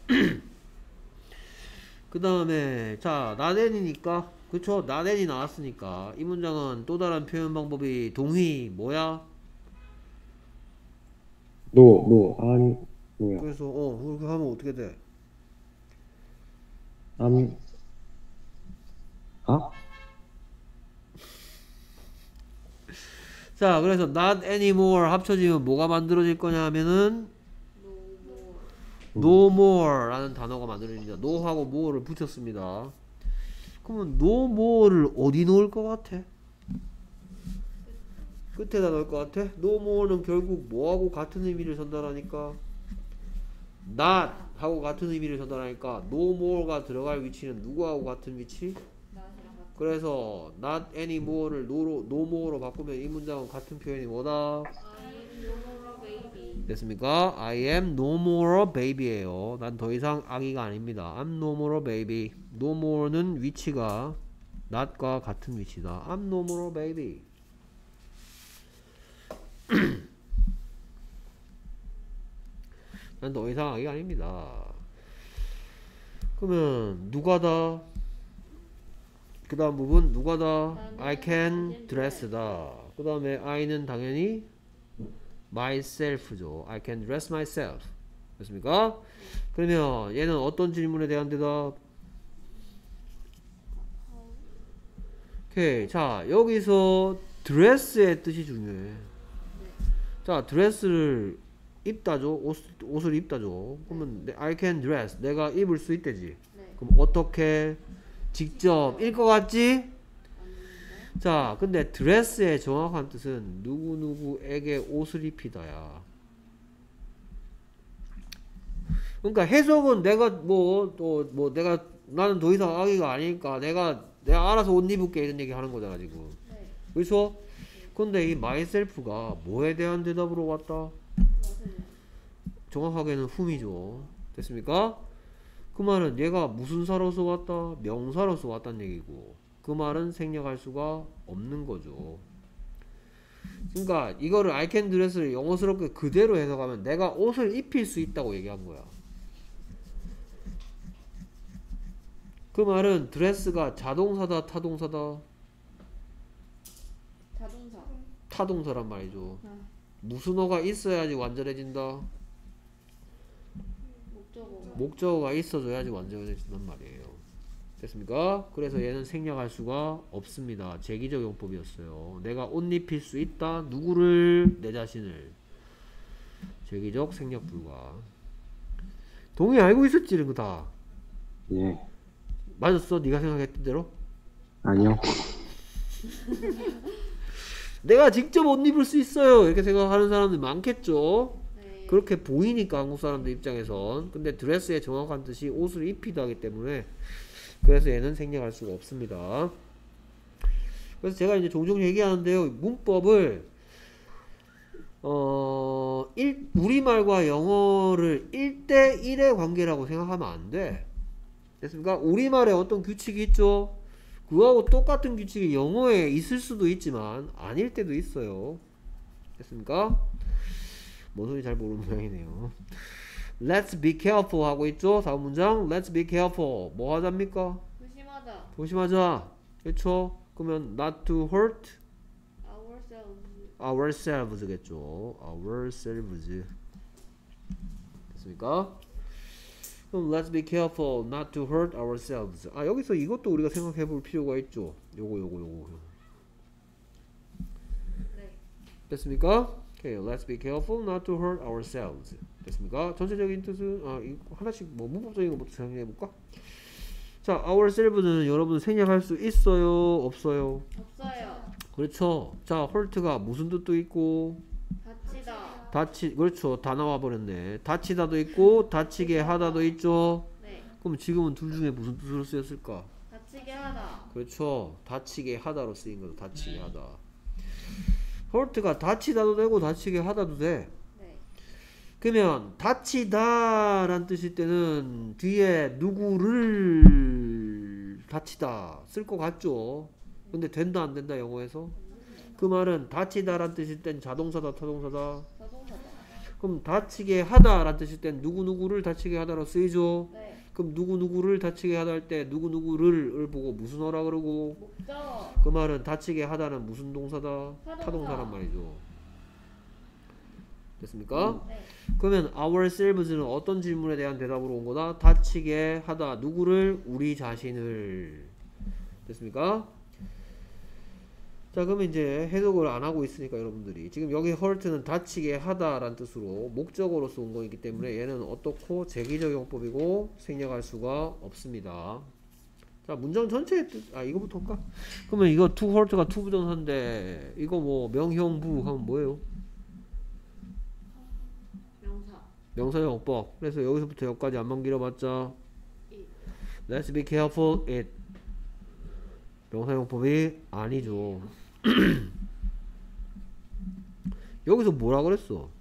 그 다음에 자 나댄이니까 그쵸 나댄이 나왔으니까 이 문장은 또 다른 표현 방법이 동의 뭐야? 노, 노, 아니, 왜요? 그래서 어 그렇게 하면 어떻게 돼? I'm 아? 자, 그래서 not anymore 합쳐지면 뭐가 만들어질 거냐 하면은 no more. no more라는 단어가 만들어집니다. no하고 more를 붙였습니다. 그러면 no more를 어디 놓을 것 같아? 끝에다 넣을 것 같아? no more는 결국 뭐하고 같은 의미를 전달하니까 not 하고 같은 의미를 전달하니까 no more가 들어갈 위치는 누구하고 같은 위치? not이랑 같은. 그래서 not anymore를 no로, no more로 바꾸면 이 문장은 같은 표현이 뭐다? I am no more a baby. 됐습니까? I am no more a baby예요. 난 더 이상 아기가 아닙니다. I'm no more a baby. no more는 위치가 not과 같은 위치다. I'm no more a baby. 난 더 이상 아기가 아닙니다. 그러면 누가다? 그 다음 부분 누가다? I can dress다. 그 다음에 I는 당연히 myself죠. I can dress myself. 됐습니까? 그러면 얘는 어떤 질문에 대한 대답? 오케이. 자, 여기서 dress의 뜻이 중요해. 자, dress를 입다죠. 옷, 옷을 입다죠. 그러면 I can dress. 내가 입을 수 있대지. 네. 그럼 어떻게? 직접 일 것 같지? 자, 근데 드레스의 정확한 뜻은 누구누구에게 옷을 입히다야. 그러니까 해석은 내가 뭐 또 뭐 내가 나는 더 이상 아기가 아니니까 내가 내가 알아서 옷 입을게 이런 얘기 하는 거잖아 지금. 네. 그렇죠? 근데 이 myself가 뭐에 대한 대답으로 왔다? 맞아요. 정확하게는 whom이죠. 됐습니까? 그 말은 얘가 무슨 사로서 왔다? 명사로서 왔다는 얘기고 그 말은 생략할 수가 없는 거죠. 그러니까 이거를 I can dress를 영어스럽게 그대로 해석하면 내가 옷을 입힐 수 있다고 얘기한 거야. 그 말은 드레스가 자동사다 타동사다? 자동차. 타동사란 말이죠. 아. 무슨 어가 있어야지 완전해진다? 목적어. 목적어가 있어줘야지 완전해진단 말이에요. 됐습니까? 그래서 얘는 생략할 수가 없습니다. 제기적 용법이었어요. 내가 옷 입힐 수 있다. 누구를? 내 자신을. 제기적 생략 불가. 동의 알고 있었지 이런 거 다. 예. 맞았어? 네가 생각했던 대로? 아니요. 내가 직접 옷 입을 수 있어요. 이렇게 생각하는 사람들 많겠죠? 네. 그렇게 보이니까 한국 사람들 입장에선. 근데 드레스의 정확한 뜻이 옷을 입히다 하기 때문에 그래서 얘는 생략할 수가 없습니다. 그래서 제가 이제 종종 얘기하는데요. 문법을 어, 일, 우리말과 영어를 일 대 일의 관계라고 생각하면 안 돼. 됐습니까? 우리말에 어떤 규칙이 있죠? 그거하고 똑같은 규칙이 영어에 있을 수도 있지만 아닐 때도 있어요. 됐습니까? 뭔 소리 잘 모르는 모양이네요. Let's be careful 하고 있죠? 다음 문장 Let's be careful 뭐 하자입니까? 조심하자. 조심하자. 그렇죠? 그러면 not to hurt ourselves. ourselves 겠죠. ourselves 됐습니까? 그럼 let's be careful not to hurt ourselves. 아 여기서 이것도 우리가 생각해 볼 필요가 있죠. 요거 요거 요거 네. 됐습니까? 오케이, let's be careful not to hurt ourselves. 됐습니까? 전체적인 뜻은 아 이 하나씩 뭐 문법적인 것부터 생각해 볼까? 자, ourselves는 여러분 생략할 수 있어요, 없어요? 없어요. 그렇죠. 자, hurt가 무슨 뜻도 있고 다치다. 다치 그렇죠. 다 나와 버렸네. 다치다도 있고 다치게 하다도 있죠. 네. 그럼 지금은 둘 중에 무슨 뜻으로 쓰였을까? 다치게 하다. 그렇죠. 다치게 하다로 쓰인 거죠. 다치게 하다. hurt가 다치다도 되고 다치게 하다도 돼. 네. 그러면 다치다란 뜻일 때는 뒤에 누구를 다치다 쓸 것 같죠. 근데 된다 안 된다 영어에서? 그 말은 다치다란 뜻일 땐 자동사다 타동사다? 자동차다. 그럼 다치게 하다란 뜻일 땐 누구누구를 다치게 하다로 쓰이죠. 네. 그럼 누구누구를 다치게 하다 할 때 누구누구를 보고 무슨 어라 그러고 목적어. 그 말은 다치게 하다는 무슨 동사다? 타동사. 타동사란 말이죠. 됐습니까? 네. 그러면 ourselves는 어떤 질문에 대한 대답으로 온 거다? 다치게 하다. 누구를? 우리 자신을. 됐습니까? 자, 그러면 이제 해석을 안 하고 있으니까 여러분들이 지금 여기 hurt는 다치게 하다라는 뜻으로 목적어로서 온 거이기 때문에 얘는 어떻고 제기적 용법이고 생략할 수가 없습니다. 자, 문장 전체의 뜻, 아 이거부터 할까? 그러면 이거 to hurt가 to 부정사인데 이거 뭐 명형부 하면 뭐예요? 명사. 명사용법. 그래서 여기서부터 여기까지 안만 길어봤자 이. Let's be careful it 명사용법이 아니죠. 여기서 뭐라 그랬어?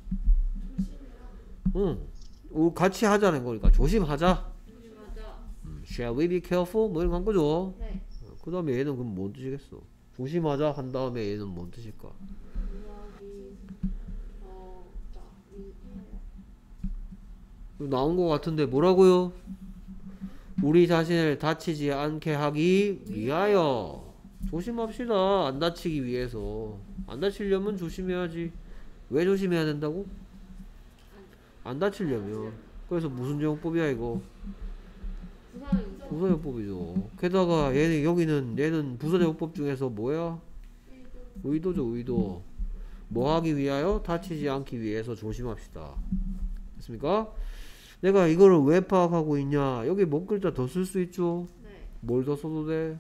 응, 우리 같이 하자는 거니까 조심하자. 조심하자. 음, Shall we be careful? 뭐 이런 거 한 거죠. 네. 그 다음에 얘는 그럼 뭔 뜻이겠어? 조심하자 한 다음에 얘는 뭔 뜻일까? 유학이 어, 나 위해요. 나온 거 같은데 뭐라고요? 우리 자신을 다치지 않게 하기 위하여. 조심합시다. 안 다치기 위해서. 안 다치려면 조심해야지. 왜 조심해야 된다고? 안 다치려면. 그래서 무슨 정법이야 이거? 부사용법. 부사용법이죠. 게다가 얘는 여기는 얘는 부사용법 중에서 뭐야? 의도죠, 의도. 뭐 하기 위하여? 다치지 않기 위해서 조심합시다. 됐습니까? 내가 이거를 왜 파악하고 있냐? 여기 목 글자 더 쓸 수 있죠? 네. 뭘 더 써도 돼?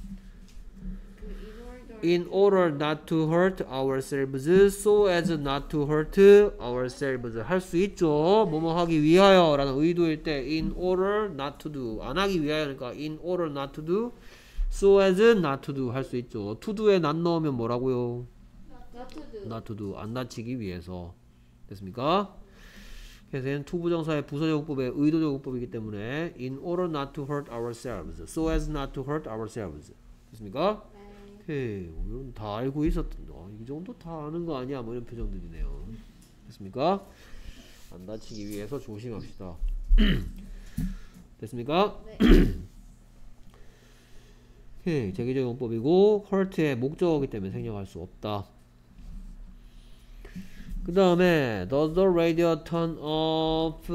그 in order. In order not to hurt ourselves, so as not to hurt ourselves. 할 수 있죠. 뭐뭐 하기 위하여 라는 의도일 때 in order not to do. 안 하기 위하여니까 in order not to do, so as not to do 할 수 있죠. to do에 not 넣으면 뭐라고요? not to do. not to do. 안 다치기 위해서. 됐습니까? 그래서 얘는 to 부정사의 부사적법의 의도적법이기 때문에 in order not to hurt ourselves, so as not to hurt ourselves. 됐습니까? 네. 오케이. 오늘은 다 알고 있었던 어, 이 정도 다 아는 거 아니야? 뭐 이런 표정들이네요. 됐습니까? 안 다치기 위해서 조심합시다. 됐습니까? 네. 오케이. 제기적 용법이고 hurt의 목적어이기 때문에 생략할 수 없다. 그 다음에 does the radio turn off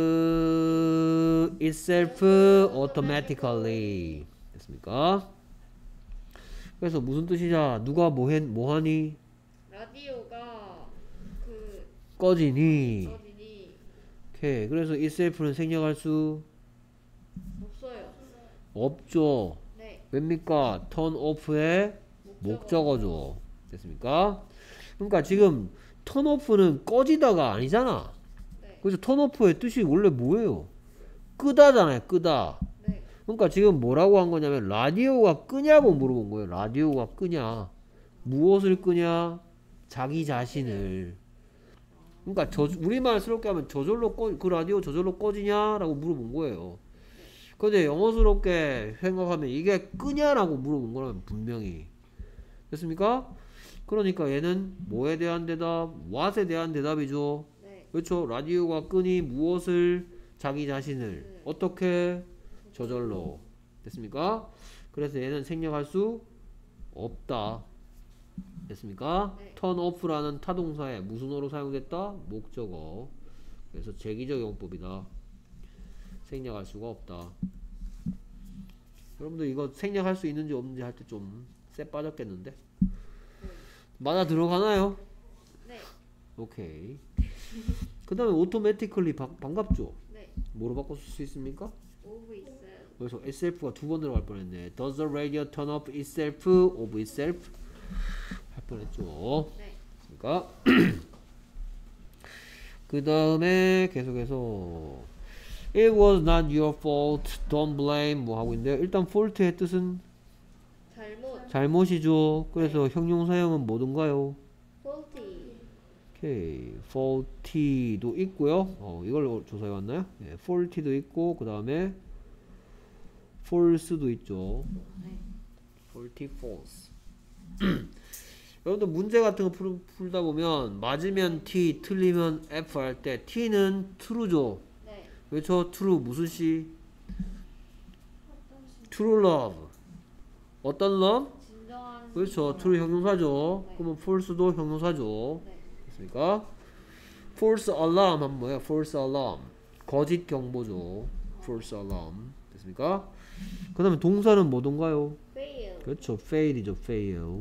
itself automatically? 됐습니까? 그래서 무슨 뜻이냐? 누가 뭐해, 뭐하니? 라디오가 그 꺼지니? 어디니 오케이. 그래서 itself는 생략할 수 없어요. 없죠. 네. 왜입니까? turn off의 목적어죠. 됐습니까? 그러니까 지금 turn off는 꺼지다가 아니잖아. 네. 그래서 turn off의 뜻이 원래 뭐예요? 끄다잖아요. 끄다. 네. 그러니까 지금 뭐라고 한 거냐면 라디오가 끄냐고 물어본 거예요. 라디오가 끄냐? 무엇을 끄냐? 자기 자신을. 그러니까 저 우리말스럽게 하면 저절로 꺼, 그 라디오 저절로 꺼지냐라고 물어본 거예요. 근데 영어스럽게 생각하면 이게 끄냐라고 물어본 거라면 분명히. 됐습니까? 그러니까 얘는 뭐에 대한 대답? what에 대한 대답이죠. 네. 그렇죠? 라디오가 끄니 무엇을? 자기 자신을. 네. 어떻게? 저절로. 됐습니까? 그래서 얘는 생략할 수 없다. 됐습니까? 네. turn off라는 타동사에 무슨 어로 사용됐다? 목적어. 그래서 제기적 용법이다. 생략할 수가 없다. 여러분들 이거 생략할 수 있는지 없는지 할 때 좀 쎄 빠졌겠는데? 맞아 들어가나요? 네. 오케이. 그 다음에 automatically 바, 반갑죠? 네. 뭐로 바꿔 쓸 수 있습니까? 오브 있어요. 그래서 itself가 두 번 들어갈 뻔했네. Does the radio turn off itself of itself? 할 뻔했죠. 네. 그러니까 그 다음에 계속해서 It was not your fault. Don't blame. 뭐 하고 있는데 일단 fault의 뜻은 잘못. 잘못이죠. 그래서 형용사형은 뭐든가요? faulty. 오케이. faulty도 있고요. 어, 이걸 조사해 왔나요? 네, faulty도 있고 그 다음에 false도 있죠. 네. faulty, false. 여러분들 문제 같은 거 풀, 풀다 보면 맞으면 T, 틀리면 F 할 때 T는 true죠. 네. 그렇죠? true 무슨 시? true love. 어떤 love? 진정한. 그렇죠. true 형용사죠. 네. 그러면 false도 형용사죠. 네. 됐습니까? false alarm 하면 뭐야? false alarm. 거짓 경보죠. false alarm. 됐습니까? 그 다음에 동사는 뭐던가요? fail. 그렇죠. fail이죠. fail.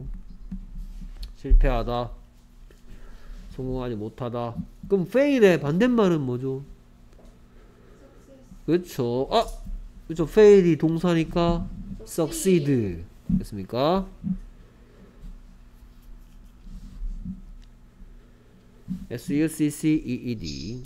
실패하다. 성공하지 못하다. 그럼 fail의 반대말은 뭐죠? 그렇죠. 아! 그렇죠. fail이 동사니까 succeed. 됐습니까? S U C C E E D.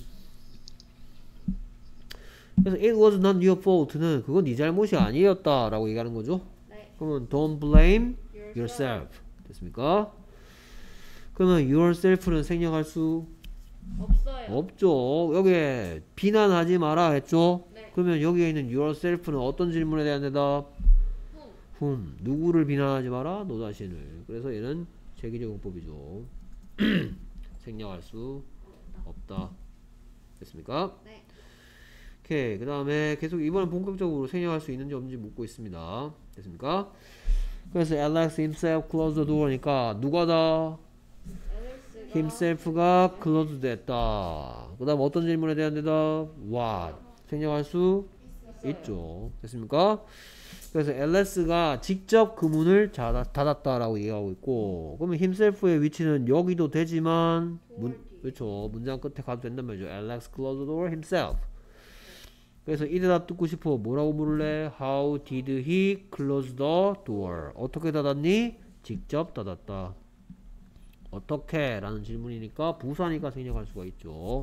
그래서 it was not your fault는 그건 네 잘못이 아니었다 라고 얘기하는 거죠. 네. 그러면 don't blame yourself. 됐습니까? 그러면 yourself는 생략할 수 없어요. 없죠. 여기에 비난하지 마라 했죠. 네. 그러면 여기에 있는 yourself는 어떤 질문에 대한 대답? whom. whom. 누구를 비난하지 마라? 너 자신을. 그래서 얘는 제기적 용법이죠. 생략할 수 없다. 됐습니까? 네. 오케이. 그 다음에 계속 이번엔 본격적으로 생략할 수 있는지 없는지 묻고 있습니다. 됐습니까? 그래서 Alex himself closed the door니까 누가 다? Alex가 himself가 closed 됐다. 그 다음 어떤 질문에 대한 대답? what. 생략할 수 있죠. 됐습니까? 그래서 Alex가 직접 그 문을 닫았- 닫았다라고 얘기하고 있고, 그러면 himself의 위치는 여기도 되지만 문, 그렇죠. 문장 끝에 가도 된단 말이죠. Alex closed the door himself. 그래서 이 대답 듣고 싶어. 뭐라고 물을래? How did he close the door? 어떻게 닫았니? 직접 닫았다. 어떻게? 라는 질문이니까 부사니까 생략할 수가 있죠.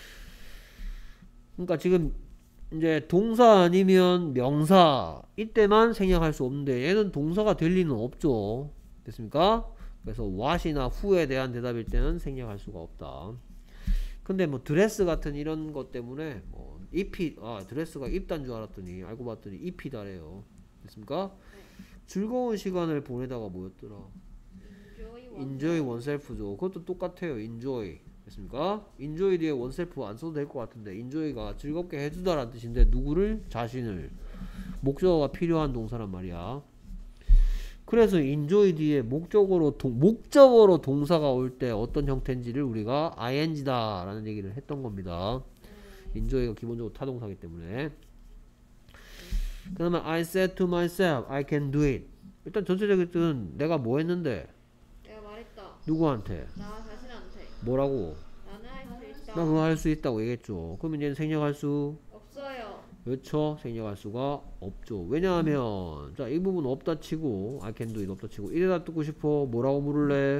그러니까 지금 이제 동사 아니면 명사 이때만 생략할 수 없는데 얘는 동사가 될 리는 없죠. 됐습니까? 그래서 what이나 who에 대한 대답일 때는 생략할 수가 없다. 근데 뭐 드레스 같은 이런 것 때문에 뭐 입히 아 드레스가 입단 줄 알았더니 알고 봤더니 입히다래요. 됐습니까? 즐거운 시간을 보내다가 뭐였더라? enjoy one. enjoy oneself죠. 그것도 똑같아요. enjoy. 됐습니까? enjoy 뒤에 oneself 안 써도 될 것 같은데 enjoy가 즐겁게 해주다라는 뜻인데 누구를? 자신을. 목적어가 필요한 동사란 말이야. 그래서 enjoy 뒤에 목적어로 동, 목적어로 동사가 올 때 어떤 형태인지를 우리가 ing다 라는 얘기를 했던 겁니다. enjoy가 기본적으로 타동사기 때문에. 그 다음에 I said to myself I can do it. 일단 전체적인 뜻은 내가 뭐 했는데 내가 말했다. 누구한테? 나 자신한테. 뭐라고? 나는 할 수 있다. 나 그거 할 수 있다고 얘기했죠. 그러면 얘는 생략할 수 없어요. 그렇죠. 생략할 수가 없죠. 왜냐하면 자 이 부분 없다 치고 I can do it 없다 치고 이 대답 듣고 싶어. 뭐라고 물을래?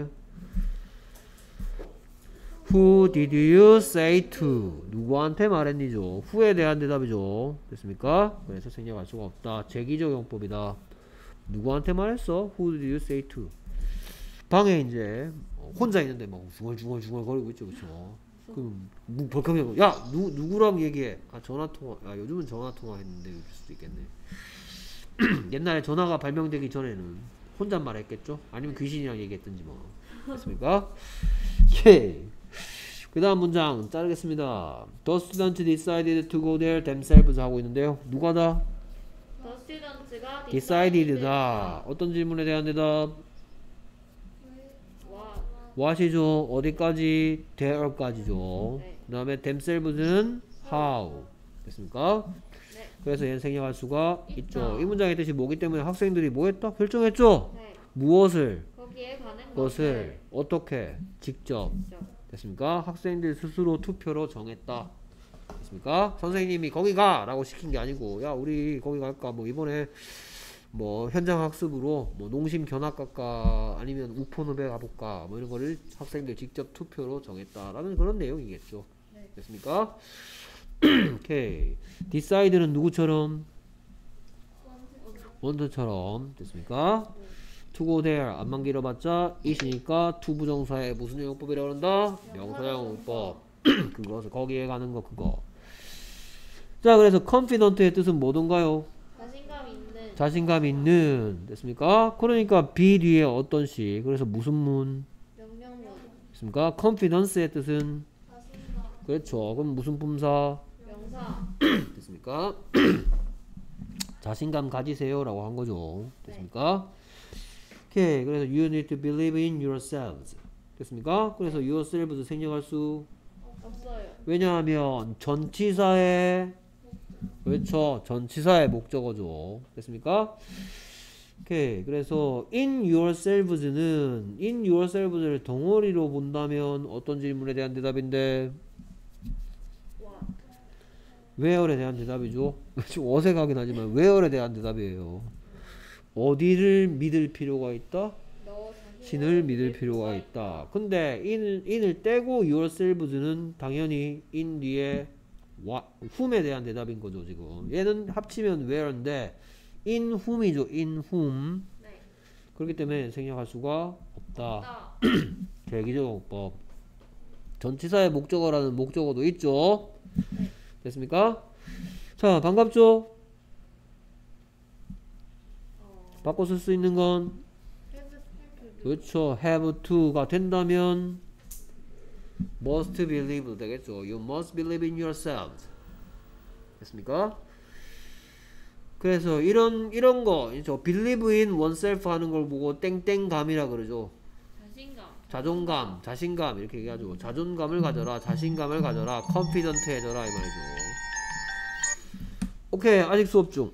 Who did you say to? 누구한테 말했니죠? who에 대한 대답이죠. 됐습니까? 그래서 생략할 수가 없다. 제기적 용법이다. 누구한테 말했어? Who did you say to? 방에 이제 혼자 있는데 막 중얼중얼중얼 거리고 있죠. 그렇죠? 그럼 뭐 벌컥 야 누, 누구랑 얘기해? 아 전화통화. 아 요즘은 전화통화 했는데 그럴 수도 있겠네. 옛날에 전화가 발명되기 전에는 혼잣말 했겠죠? 아니면 귀신이랑 얘기했든지 뭐. 됐습니까? 예. 그 다음 문장 자르겠습니다. The students decided to go there themselves 하고 있는데요. 누가 다? The students가 decided다. 어떤 질문에 대한 대답? what. what이죠. 어디까지? there까지죠. 네. 그 다음에 themselves는 how. 됐습니까? 네. 그래서 얘는 생략할 수가 있다. 있죠. 이 문장의 뜻이 뭐기 때문에 학생들이 뭐 했다? 결정했죠? 네. 무엇을? 거기에 가는 것을 것을 어떻게? 직접. 직접. 됐습니까? 학생들 스스로 투표로 정했다. 됐습니까? 선생님이 거기 가! 라고 시킨 게 아니고 야 우리 거기 갈까? 뭐 이번에 뭐 현장 학습으로 뭐 농심 견학 갈까? 아니면 우포늪에 가볼까? 뭐 이런 거를 학생들 직접 투표로 정했다라는 그런 내용이겠죠. 네. 됐습니까? 오케이. decide는 누구처럼? 원트처럼. 됐습니까? to go there 안만 길어봤자 it이니까 to 부정사의 무슨 용법이라고 그런다? 명사형 용법. 그것을 거기에 가는 거 그거. 자 그래서 confident의 뜻은 뭐던가요? 자신감 있는. 자신감 있는. 됐습니까? 그러니까 be 뒤에 어떤 시. 그래서 무슨 문? 명령문. 됐습니까? confidence의 뜻은 그렇죠. 그럼 무슨 품사? 명사. 됐습니까? 자신감 가지세요 라고 한 거죠. 됐습니까? 오케이. 그래서 you need to believe in yourselves. 됐습니까? 그래서 yourselves 생략할 수 왜냐하면 전치사의 그렇죠. 전치사의 목적어죠. 됐습니까? 오케이. 그래서 in yourselves는 in yourselves를 덩어리로 본다면 어떤 질문에 대한 대답인데 What? where에 대한 대답이죠. 좀 어색하긴 하지만 where에 대한 대답이에요. 어디를 믿을 필요가 있다? 너 신을 믿을 필요가 있다. 근데 in, in을 떼고 yourselves는 당연히 in 뒤에 what, whom에 대한 대답인 거죠. 지금 얘는 합치면 where인데 in whom이죠. in whom. 네. 그렇기 때문에 생략할 수가 없다. 나. 대기조용법. 전치사의 목적어라는 목적어도 있죠. 됐습니까? 자, 반갑죠? 어. 바꿔 쓸 수 있는 건 have to do. 그렇죠. have to가 된다면 must believe 되겠죠. You must believe in yourselves. 됐습니까? 그래서 이런 이런 거, 저 believe in oneself 하는 걸 보고 땡땡감이라 그러죠. 자신감. 자존감, 자신감 이렇게 얘기하죠. 자존감을 가져라, 자신감을 가져라, confident해져라 이 말이죠. 오케이, 아직 수업 중.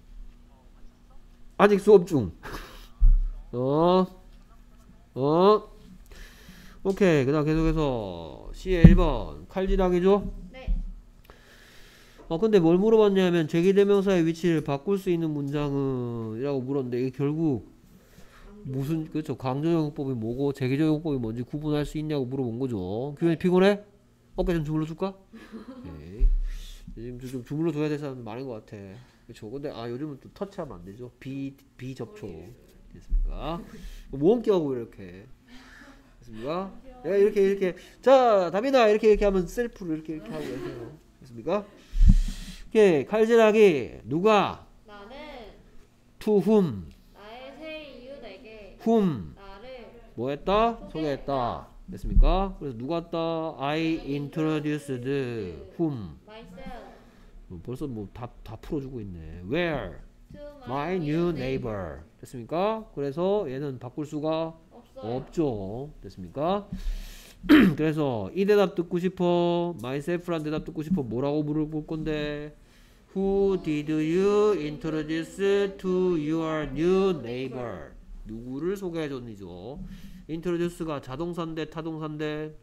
아직 수업 중. 어, 어. 오케이, 그다음 계속해서 C의 일 번 칼질하기죠. 네. 어 근데 뭘 물어봤냐면 제기대명사의 위치를 바꿀 수 있는 문장은 이라고 물었는데 이게 결국 무슨 그렇죠 강조용법이 뭐고 제기적용법이 뭔지 구분할 수 있냐고 물어본 거죠. 교현이 피곤해? 어깨 좀 주물러 줄까? 네. 지금 좀 주물러 줘야 될 사람 많은 것 같아. 그렇죠. 근데 아 요즘은 또 터치하면 안 되죠. 비 비접촉 됐습니까? 모음 끼하고 이렇게 됐습니까? 네, 이렇게 이렇게 자 답이다 이렇게 이렇게 하면 셀프로 이렇게 이렇게 하고 이렇게 해요. 됐습니까? 오케이 칼질하기 누가 나는 to whom 나의 새 이웃에게 whom 나를 뭐 했다? 소개했다. 됐습니까? 그래서 누가 했다? I introduced whom. myself 뭐 벌써 뭐 다 다 풀어주고 있네. Where? to My new neighbor. 됐습니까? 그래서 얘는 바꿀 수가 없어요. 없죠. 됐습니까? 그래서 이 대답 듣고 싶어. myself란 대답 듣고 싶어. 뭐라고 물어볼 건데? Who did you introduce to your new neighbor? 누구를 소개해줬니죠? introduce가 자동사인데 타동사인데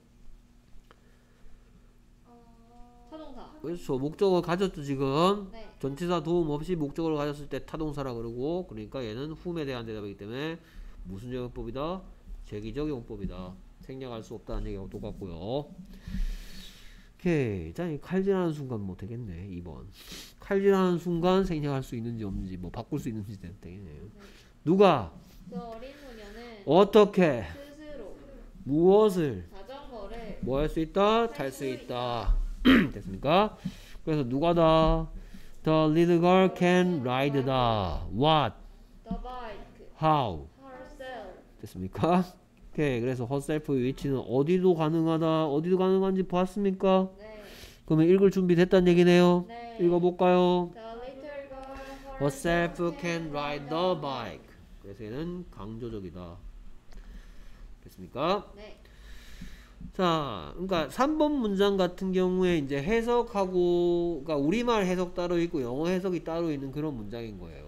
타동사. 그렇죠. 목적어 가졌죠 지금. 네. 전치사 도움 없이 목적어를 가졌을 때 타동사라 그러고 그러니까 얘는 whom에 대한 대답이기 때문에 무슨 적용법이다? 제기적 용법이다. 생략할 수 없다는 얘기하고 똑같고요. 오케이. 자, 이 칼질하는 순간 뭐 되겠네. 이 번. 칼질하는 순간 생략할 수 있는지 없는지 뭐 바꿀 수 있는지 되겠네요. 누가 그 어린 소녀는 어떻게 스스로 무엇을 자전거를 뭐 할 수 있다? 탈 수 있다. 됐습니까? 그래서 누가다? The little girl can ride the what? the bike How? herself 됐습니까? 오케이. 그래서 herself의 위치는 어디도 가능하다. 어디도 가능한지 봤습니까? 네. 그러면 읽을 준비 됐다는 얘기네요. 네. 읽어볼까요? The little girl herself can ride the bike. 그래서 얘는 강조적이다. 됐습니까? 네. 자, 그러니까 삼 번 문장 같은 경우에 이제 해석하고, 그러니까 우리말 해석 따로 있고 영어 해석이 따로 있는 그런 문장인 거예요.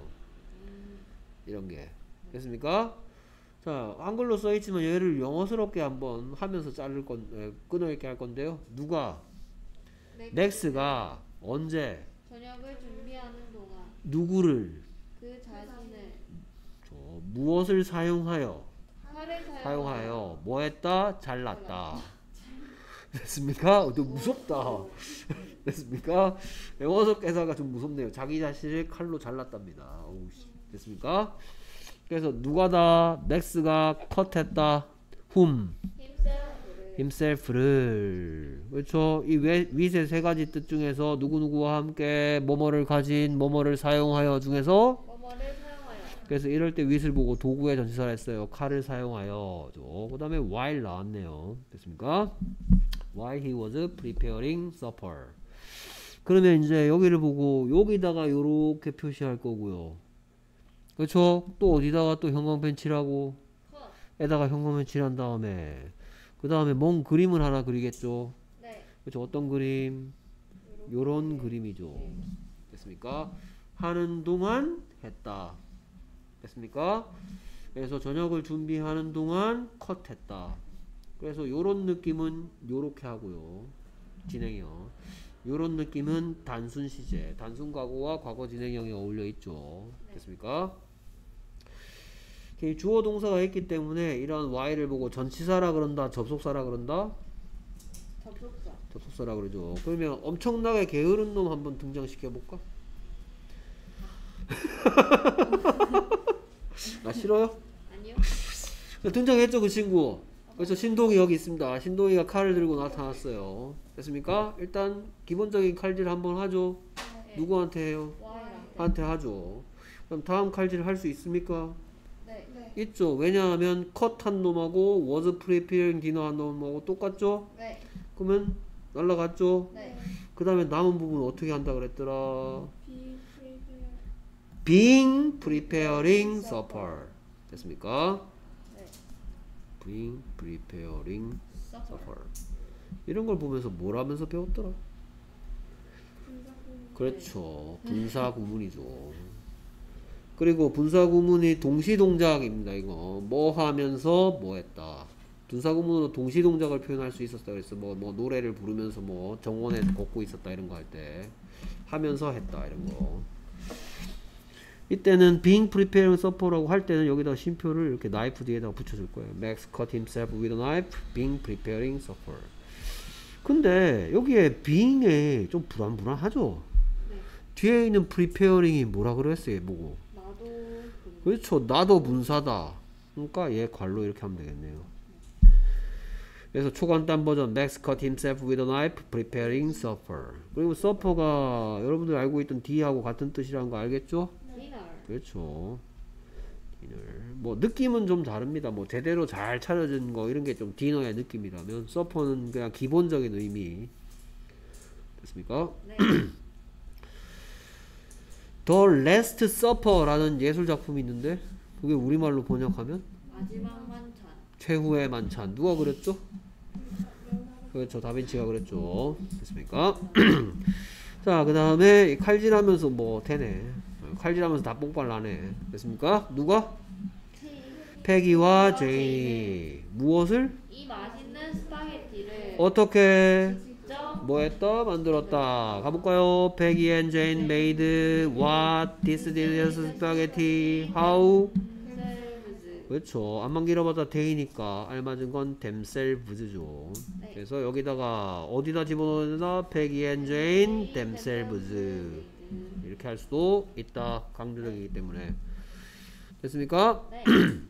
이런 게. 됐습니까? 자, 한글로 써있지만 얘를 영어스럽게 한번 하면서 자를 건, 에, 끊어읽게 할 건데요. 누가? 넥스가 언제? 저녁을 준비하는 동안 누구를? 그 자신을 저, 무엇을 사용하여? 칼을 사용하여 사용하여 뭐 했다? 잘랐다. 됐습니까? 어, 좀 무섭다. 됐습니까? 영어석 대사가 좀 무섭네요. 자기 자신을 칼로 잘랐답니다. 어우, 씨. 됐습니까? 그래서 누가다? 넥스가 컷했다. whom? himself를 himself를. 그렇죠? 이 위- 위세 세 가지 뜻 중에서 누구누구와 함께 뭐뭐를 가진 뭐뭐를 사용하여 중에서 뭐뭐를 사용하여 그래서 이럴 때 with을 보고 도구의 전치사를 했어요. 칼을 사용하여. 그 다음에 while 나왔네요. 됐습니까? While he was preparing supper. 그러면 이제 여기를 보고 여기다가 요렇게 표시할 거고요. 그렇죠? 또 어디다가 또 형광펜 칠하고 컷 에다가 형광펜 칠한 다음에 그 다음에 뭔 그림을 하나 그리겠죠. 네. 그렇죠. 어떤 그림? 요런 그림이죠. 됐습니까? 하는 동안 했다. 됐습니까? 그래서 저녁을 준비하는 동안 컷했다. 그래서 요런 느낌은 요렇게 하고요. 진행형. 요런 느낌은 단순 시제, 단순 과거와 과거 진행형이 어울려 있죠. 됐습니까? 주어 동사가 있기 때문에 이런 y를 보고 전치사라 그런다, 접속사라 그런다? 접속사. 접속사라 그러죠. 그러면 엄청나게 게으른 놈 한번 등장시켜 볼까? 나 싫어요? 아니요. 등장했죠 그 친구. 그래서 신동이 여기 있습니다. 신동이가 칼을 들고 나타났어요. 됐습니까? 일단 기본적인 칼질 한번 하죠. 네. 누구한테 해요? Y랑. 한테 하죠. 그럼 다음 칼질 할 수 있습니까? 네. 네. 있죠. 왜냐하면 컷한 놈하고 was preparing dinner 한 놈하고 똑같죠? 네. 그러면 날라갔죠? 네. 그 다음에 남은 부분 어떻게 한다 그랬더라? Be prepare. being preparing supper. 됐습니까? 네. being preparing Supper. supper. 이런 걸 보면서 뭘 하면서 배웠더라? 그렇죠. 분사 구문이죠. 그리고 분사 구문이 동시 동작입니다. 이거 뭐 하면서 뭐 했다. 분사 구문으로 동시 동작을 표현할 수 있었다. 그래서 뭐, 뭐 노래를 부르면서 뭐 정원에서 걷고 있었다 이런 거 할 때 하면서 했다 이런 거. 이때는 being preparing supper라고 할 때는 여기다 쉼표를 이렇게 knife 뒤에다가 붙여줄 거예요. Max cut himself with a knife, being preparing supper. 근데 여기에 being에 좀 불안불안하죠. 네. 뒤에 있는 preparing이 뭐라 그랬어요? 뭐고? 나도. 그- 그렇죠. 나도 분사다. 그러니까 얘 괄로 이렇게 하면 되겠네요. 그래서 초간단 버전 Max cut himself with a knife, preparing supper. 그리고 supper가 여러분들 알고 있던 D하고 같은 뜻이라는 거 알겠죠? Dinner. 그렇죠. 디너. 뭐 느낌은 좀 다릅니다. 뭐 제대로 잘 차려진 거 이런 게 좀 디너의 느낌이라면 서퍼는 그냥 기본적인 의미. 됐습니까? 네. The Last Supper라는 예술 작품이 있는데 그게 우리말로 번역하면 마지막 만찬. 최후의 만찬. 누가 그랬죠? 그렇죠. 다빈치가 그랬죠. 됐습니까? 자, 그 다음에 칼질하면서 뭐 되네. 칼질하면서 다 뽕빨 나네. 됐습니까? 누가? 패기와 제인이 무엇을? 이 맛있는 스파게티를 어떻게 직접 뭐 했다? 만들었다. 가볼까요? 패기 and Jane made what? This delicious spaghetti. How? 셀브즈. 그렇죠. 안만 길어봤자 데이니까 알맞은 건 themselves죠. 네. 그래서 여기다가 어디다 집어넣는다? 패기 and Jane themselves. 이렇게 할 수도 있다. 강조적이기 때문에. 됐습니까? 네.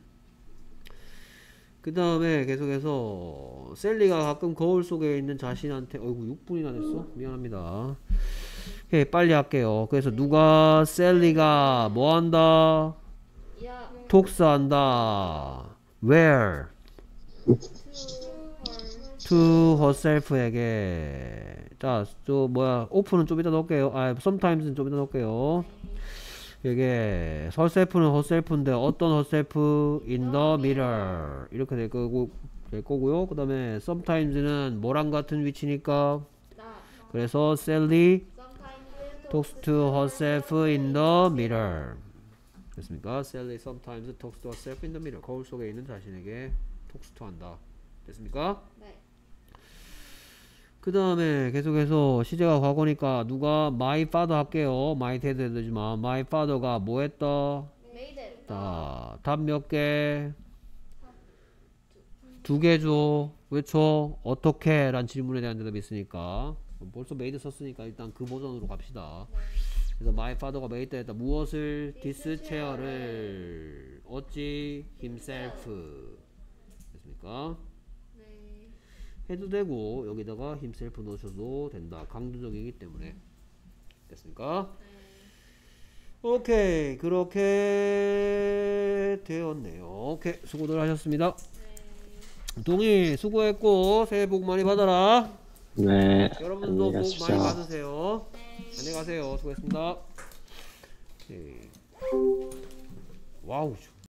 그 다음에 계속해서 셀리가 가끔 거울 속에 있는 자신한테 어이구 육 분이나 됐어? 미안합니다. 오케이, 빨리 할게요. 그래서 누가 셀리가 뭐 한다? 야. 독서한다. Where? to herself에게. 자, 저 뭐야 오픈은 좀 이따 넣을게요. 아, sometimes는 좀 이따 넣을게요. 이게 herself는 herself인데 어떤 herself? in the mirror 이렇게 될 거고 될 거고요. 그 다음에 sometimes는 뭐랑 같은 위치니까 나. 그래서 Sally Sometimes talks to herself in the mirror. 됐습니까? Sally sometimes talks to herself in the mirror. 거울 속에 있는 자신에게 talks to 한다. 됐습니까? 네. 그 다음에 계속해서 시제가 과거니까 누가 my father 할게요. my dad 해도 되지만 my father가 뭐 했다? Made it. 자, 답 몇 개? 두 개죠. 왜죠? 어떻게? 란 질문에 대한 대답이 있으니까 벌써 made 썼으니까 일단 그 버전으로 갑시다. 그래서 my father가 made 했다. 무엇을? this chair를 어찌? himself. 됐습니까? 네. 해도 되고 여기다가 himself 넣으셔도 된다. 강조적이기 때문에. 됐습니까? 네. 오케이, 그렇게 되었네요. 오케이, 수고들 하셨습니다. 네. 동희 수고했고 새해 복 많이 받아라. 네. 여러분도 안녕히 복 가십시오. 많이 받으세요. 네. 안녕히 가세요. 수고했습니다. 오케이. 와우.